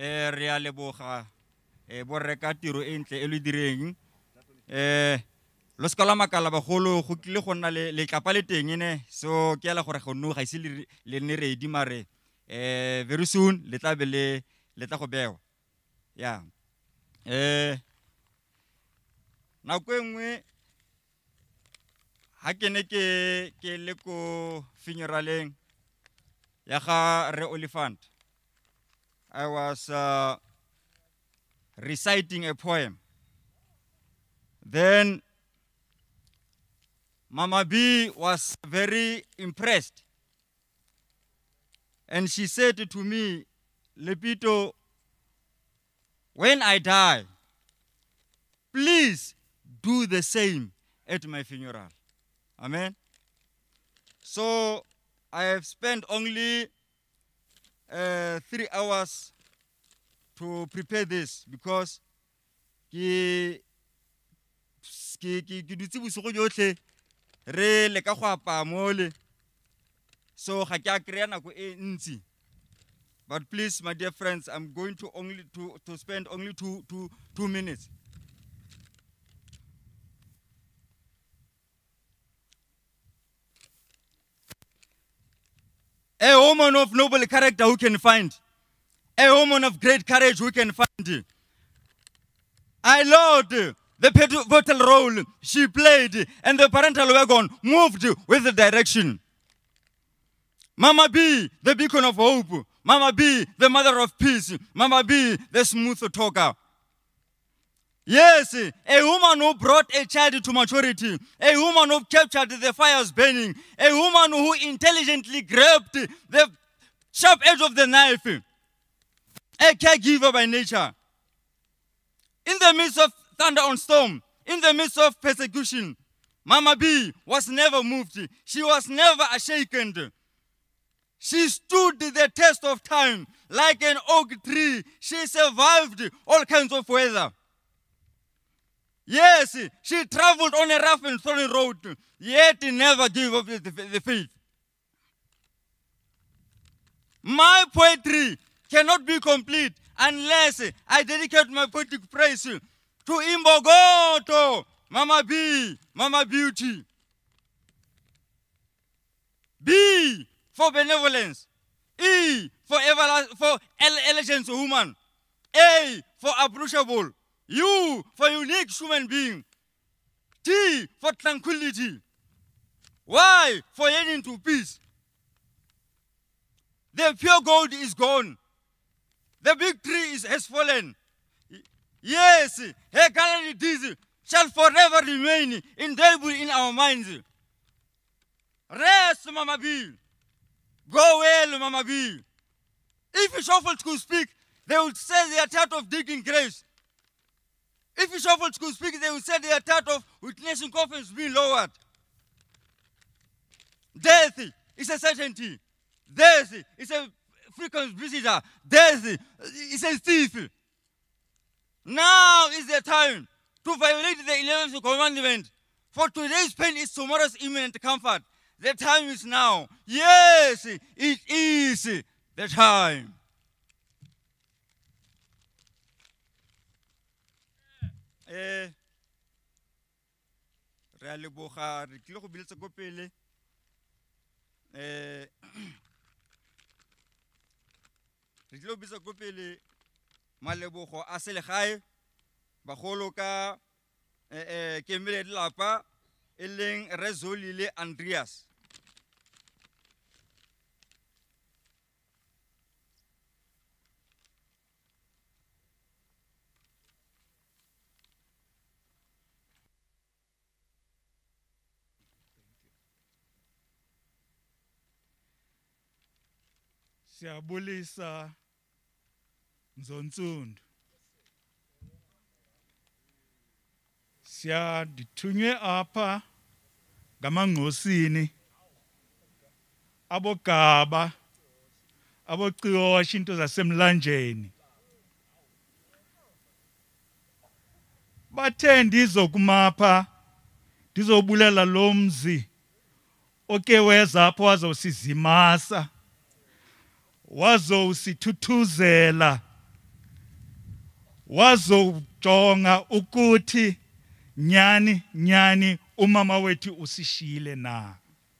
Leboga borreka tiro e ntle e le direng lo ska la makala bagolo go tlile go nna le tlapa le teng ene so ke ala gore go no ga ise le ne ready mare very soon le tla be le tla go bewa yeah na go engwe ha ke ne ke le ko funeraleng ya ga Re Oliphant. I was reciting a poem. Then Mama B was very impressed. And she said to me, Lepito, when I die, please do the same at my funeral. Amen. So I have spent only 3 hours to prepare this because ke dutse bosigo jotlhe re le ka go apa mole so ga ke a kreya nako e ntsi. But please, my dear friends, I'm going to spend only two minutes. A woman of noble character who can find. A woman of great courage who can find. I loved the pivotal role she played, and the parental wagon moved with the direction. Mama B, the beacon of hope. Mama B, the mother of peace. Mama B, the smooth talker. Yes, a woman who brought a child to maturity. A woman who captured the fires burning. A woman who intelligently grabbed the sharp edge of the knife. A caregiver by nature. In the midst of thunder and storm, in the midst of persecution, Mama B was never moved. She was never shaken. She stood the test of time like an oak tree. She survived all kinds of weather. Yes, she traveled on a rough and thorny road, yet never gave up the faith. My poetry cannot be complete unless I dedicate my poetic praise to Imbogoto, Mama B, Mama Beauty. B for benevolence. E for elegance woman. A for approachable. U for unique human being. T for tranquility. Y for yearning to peace. The pure gold is gone. The big tree has fallen. Yes, her gallant deeds shall forever remain indelible in our minds. Rest, Mama B. Go well, Mama B. If Shofels could speak, they would say they are tired of digging graves. If Shofels could speak, they would say they are tired of witnessing coffins being lowered. Death is a certainty. Death is a frequent visitor. Death is a thief. Now is the time to violate the 11th commandment. For today's pain is tomorrow's imminent comfort. The time is now. Yes, it is the time. Re a leboga re tlile go biletsa ko pele re tlile go biletsa ko pele malebogo a selegae bagolo ka kemele lelapa e leng Re Zolile Andreas. Siyabulisa Nzonsundu. Siyadithunywe apha ngamangqosini abogaba abociyosha into zasemlanjeni. Bathe ndizokumapha ndizobulela lo mzi oke weza apho wazosizimasa wazosithuthuzela wazojonga ukuthi nyani umama wethu usishiyile na?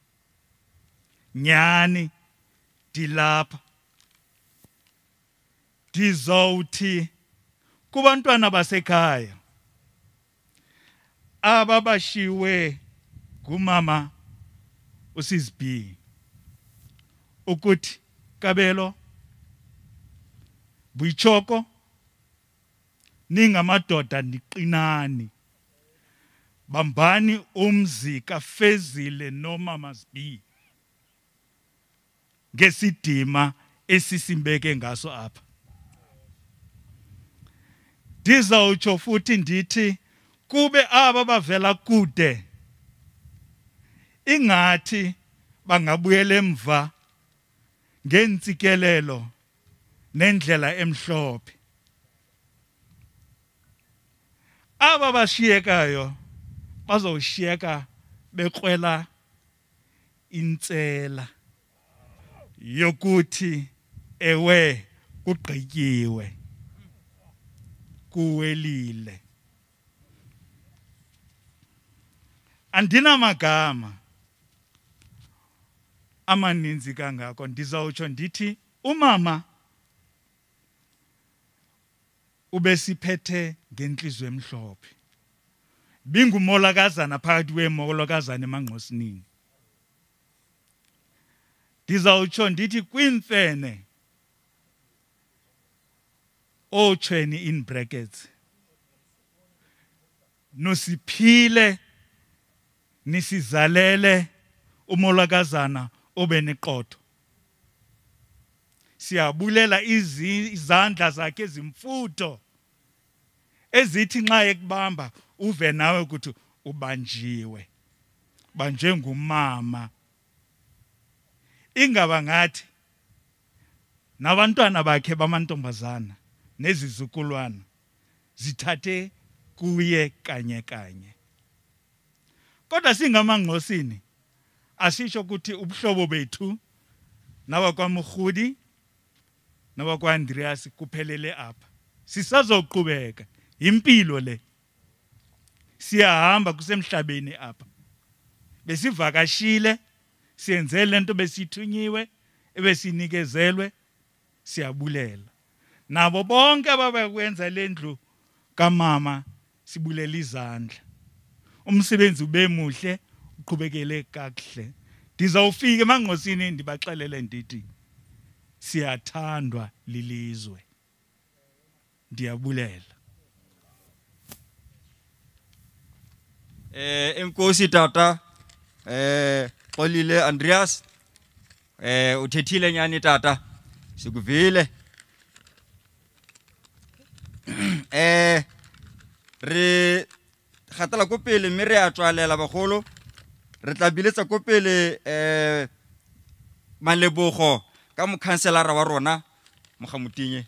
Nyani dilapha. Dizawuthi kubantwana basekhaya ababashiwe ngumama uSizB ukuthi Kabelo, Buichoko, ningamadoda niqinani, bambani umzi kaFezile nomama Zbi ngesidima esisimbeke ngaso apha. Ndizawutsho futhi ndithi kube aba bavela kude ingathi bangabuyela emva ngentsikelelo nendlela emhlophe. Aba bashiyekayo bazawushiyeka bekrwela intsela yokuthi ewe kugqityiwe, kuwelile. Andinamagama amaninzi kangako, ndizawutsho ndithi umama ubesiphethe ngenhliziyo emhlophe. Bingumolakazana phakathi kwemolakazana emanqosinini. Ndizawutsho ndithi kwimfene otshweni in brackets nosiphile nisizalele umolakazana obeneqotho. Siyabulela izandla zakhe ezimfutho ezithi nxa ekubamba uve nawe ukuthi ubanjiwe, banjwe ngumama. Ingaba ngathi nabantwana bakhe bamantombazana nezizukulwana zithathe kuye kanye kanye. Kodwa singamangqosini asisho ukuthi ubuhlobo bethu nabakwaMkhudi nabakwaAndreas kuphelele apha. Sisazoqhubeka, impilo le. Siyahamba kusemhlabeni apha. Besivakashile, siyenze lento besithunyiwe, ebesinikezelwe, siyabulela. Nabo bonke ababekwenza lendlu kamama sibulela izandla. Umsebenzi ube muhle, uqhubekele kakuhle. Ndizawufika emangqosini ndibaxelele ndithi siyathandwa lilizwe. Ndiyabulela. Enkosi tata Xolile Andreas uthethile nyani tata, sikuvile. Re kgatela ko pele mme re a tswalela bagolo, re tla biletsa ko pele malebogo ka mokhanselara wa rona Mogamotinye.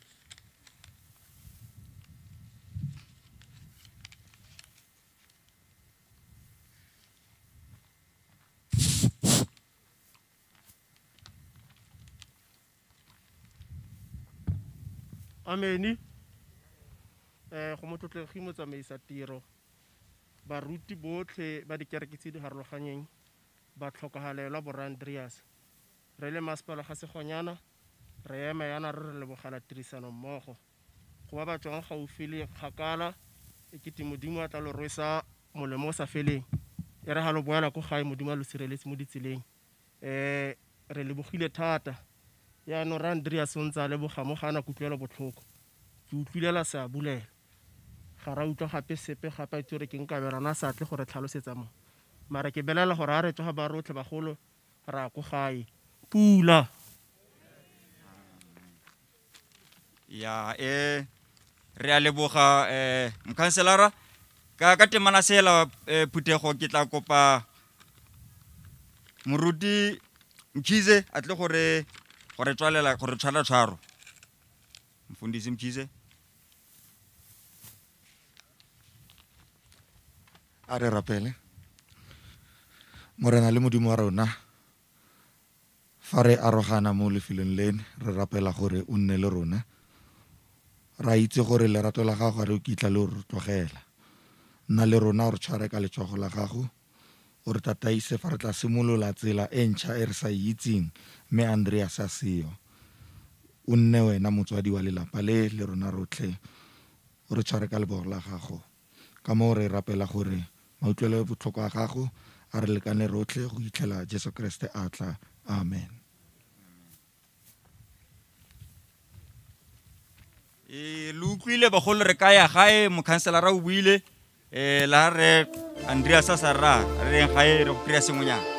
Ameni. Go motlotlegi motsamaisa tiro, baruti botlhe ba dikereke tse di harologaneng, ba tlhokagalelwa Borra Andreas. Re le masepala ga Segonyana re ema yana re lebogela tirisano mmogo. Go ba ba tswang gaufi le kgakala e kete Modimo a tla lo rwesa molemo o sa feleng. E re ga lo boela ko gae Modimo a lo sireletse mo ditseleng. Re lebogile thata. Yaanong Ra Andreas o ntse a leboga mo ga ana kutlwelo botlhoko. Ke utlwilela sa bulela. Ga ra utlwa gape sepe gape a itse gore ke nkabelana sa tle gore tlhalosetsa mo. Mara ke belela gore a re tsoga ba rotlhe bagolo ra ko gae. Pula. Ya re a leboga mokhanselara ka temana sela Phutego ke tla kopa moruti Mkhize a tle gore tswalela gore tshwala tshwaro. Mfundisi Mkhize. A re rapele Morena le Modimo wa rona, fa re arogana mo lefelong lene re rapela gore o nne le rona. Ra itse gore lerato la gago re o kitla le re tlogela, nna le rona re tshware ka letsogo la gago o re tataise fa re tla simolola tsela e ntšha e re sa itseng mme Andreas a seo o nne wena motswadi wa lelapa le rona rotlhe o re tshware ka leboro la gago ka mo re rapela gore mautlwelo botlhoko a gago a re lekane rotlhe go itlhela Jesu Kriste a tla. Amen. Le utlwile bagolo re ka ya gae mokhanselara o buile la re Andreas a sa ra re reng gae re go kry-a sengwenyana.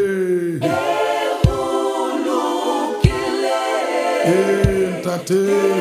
Tate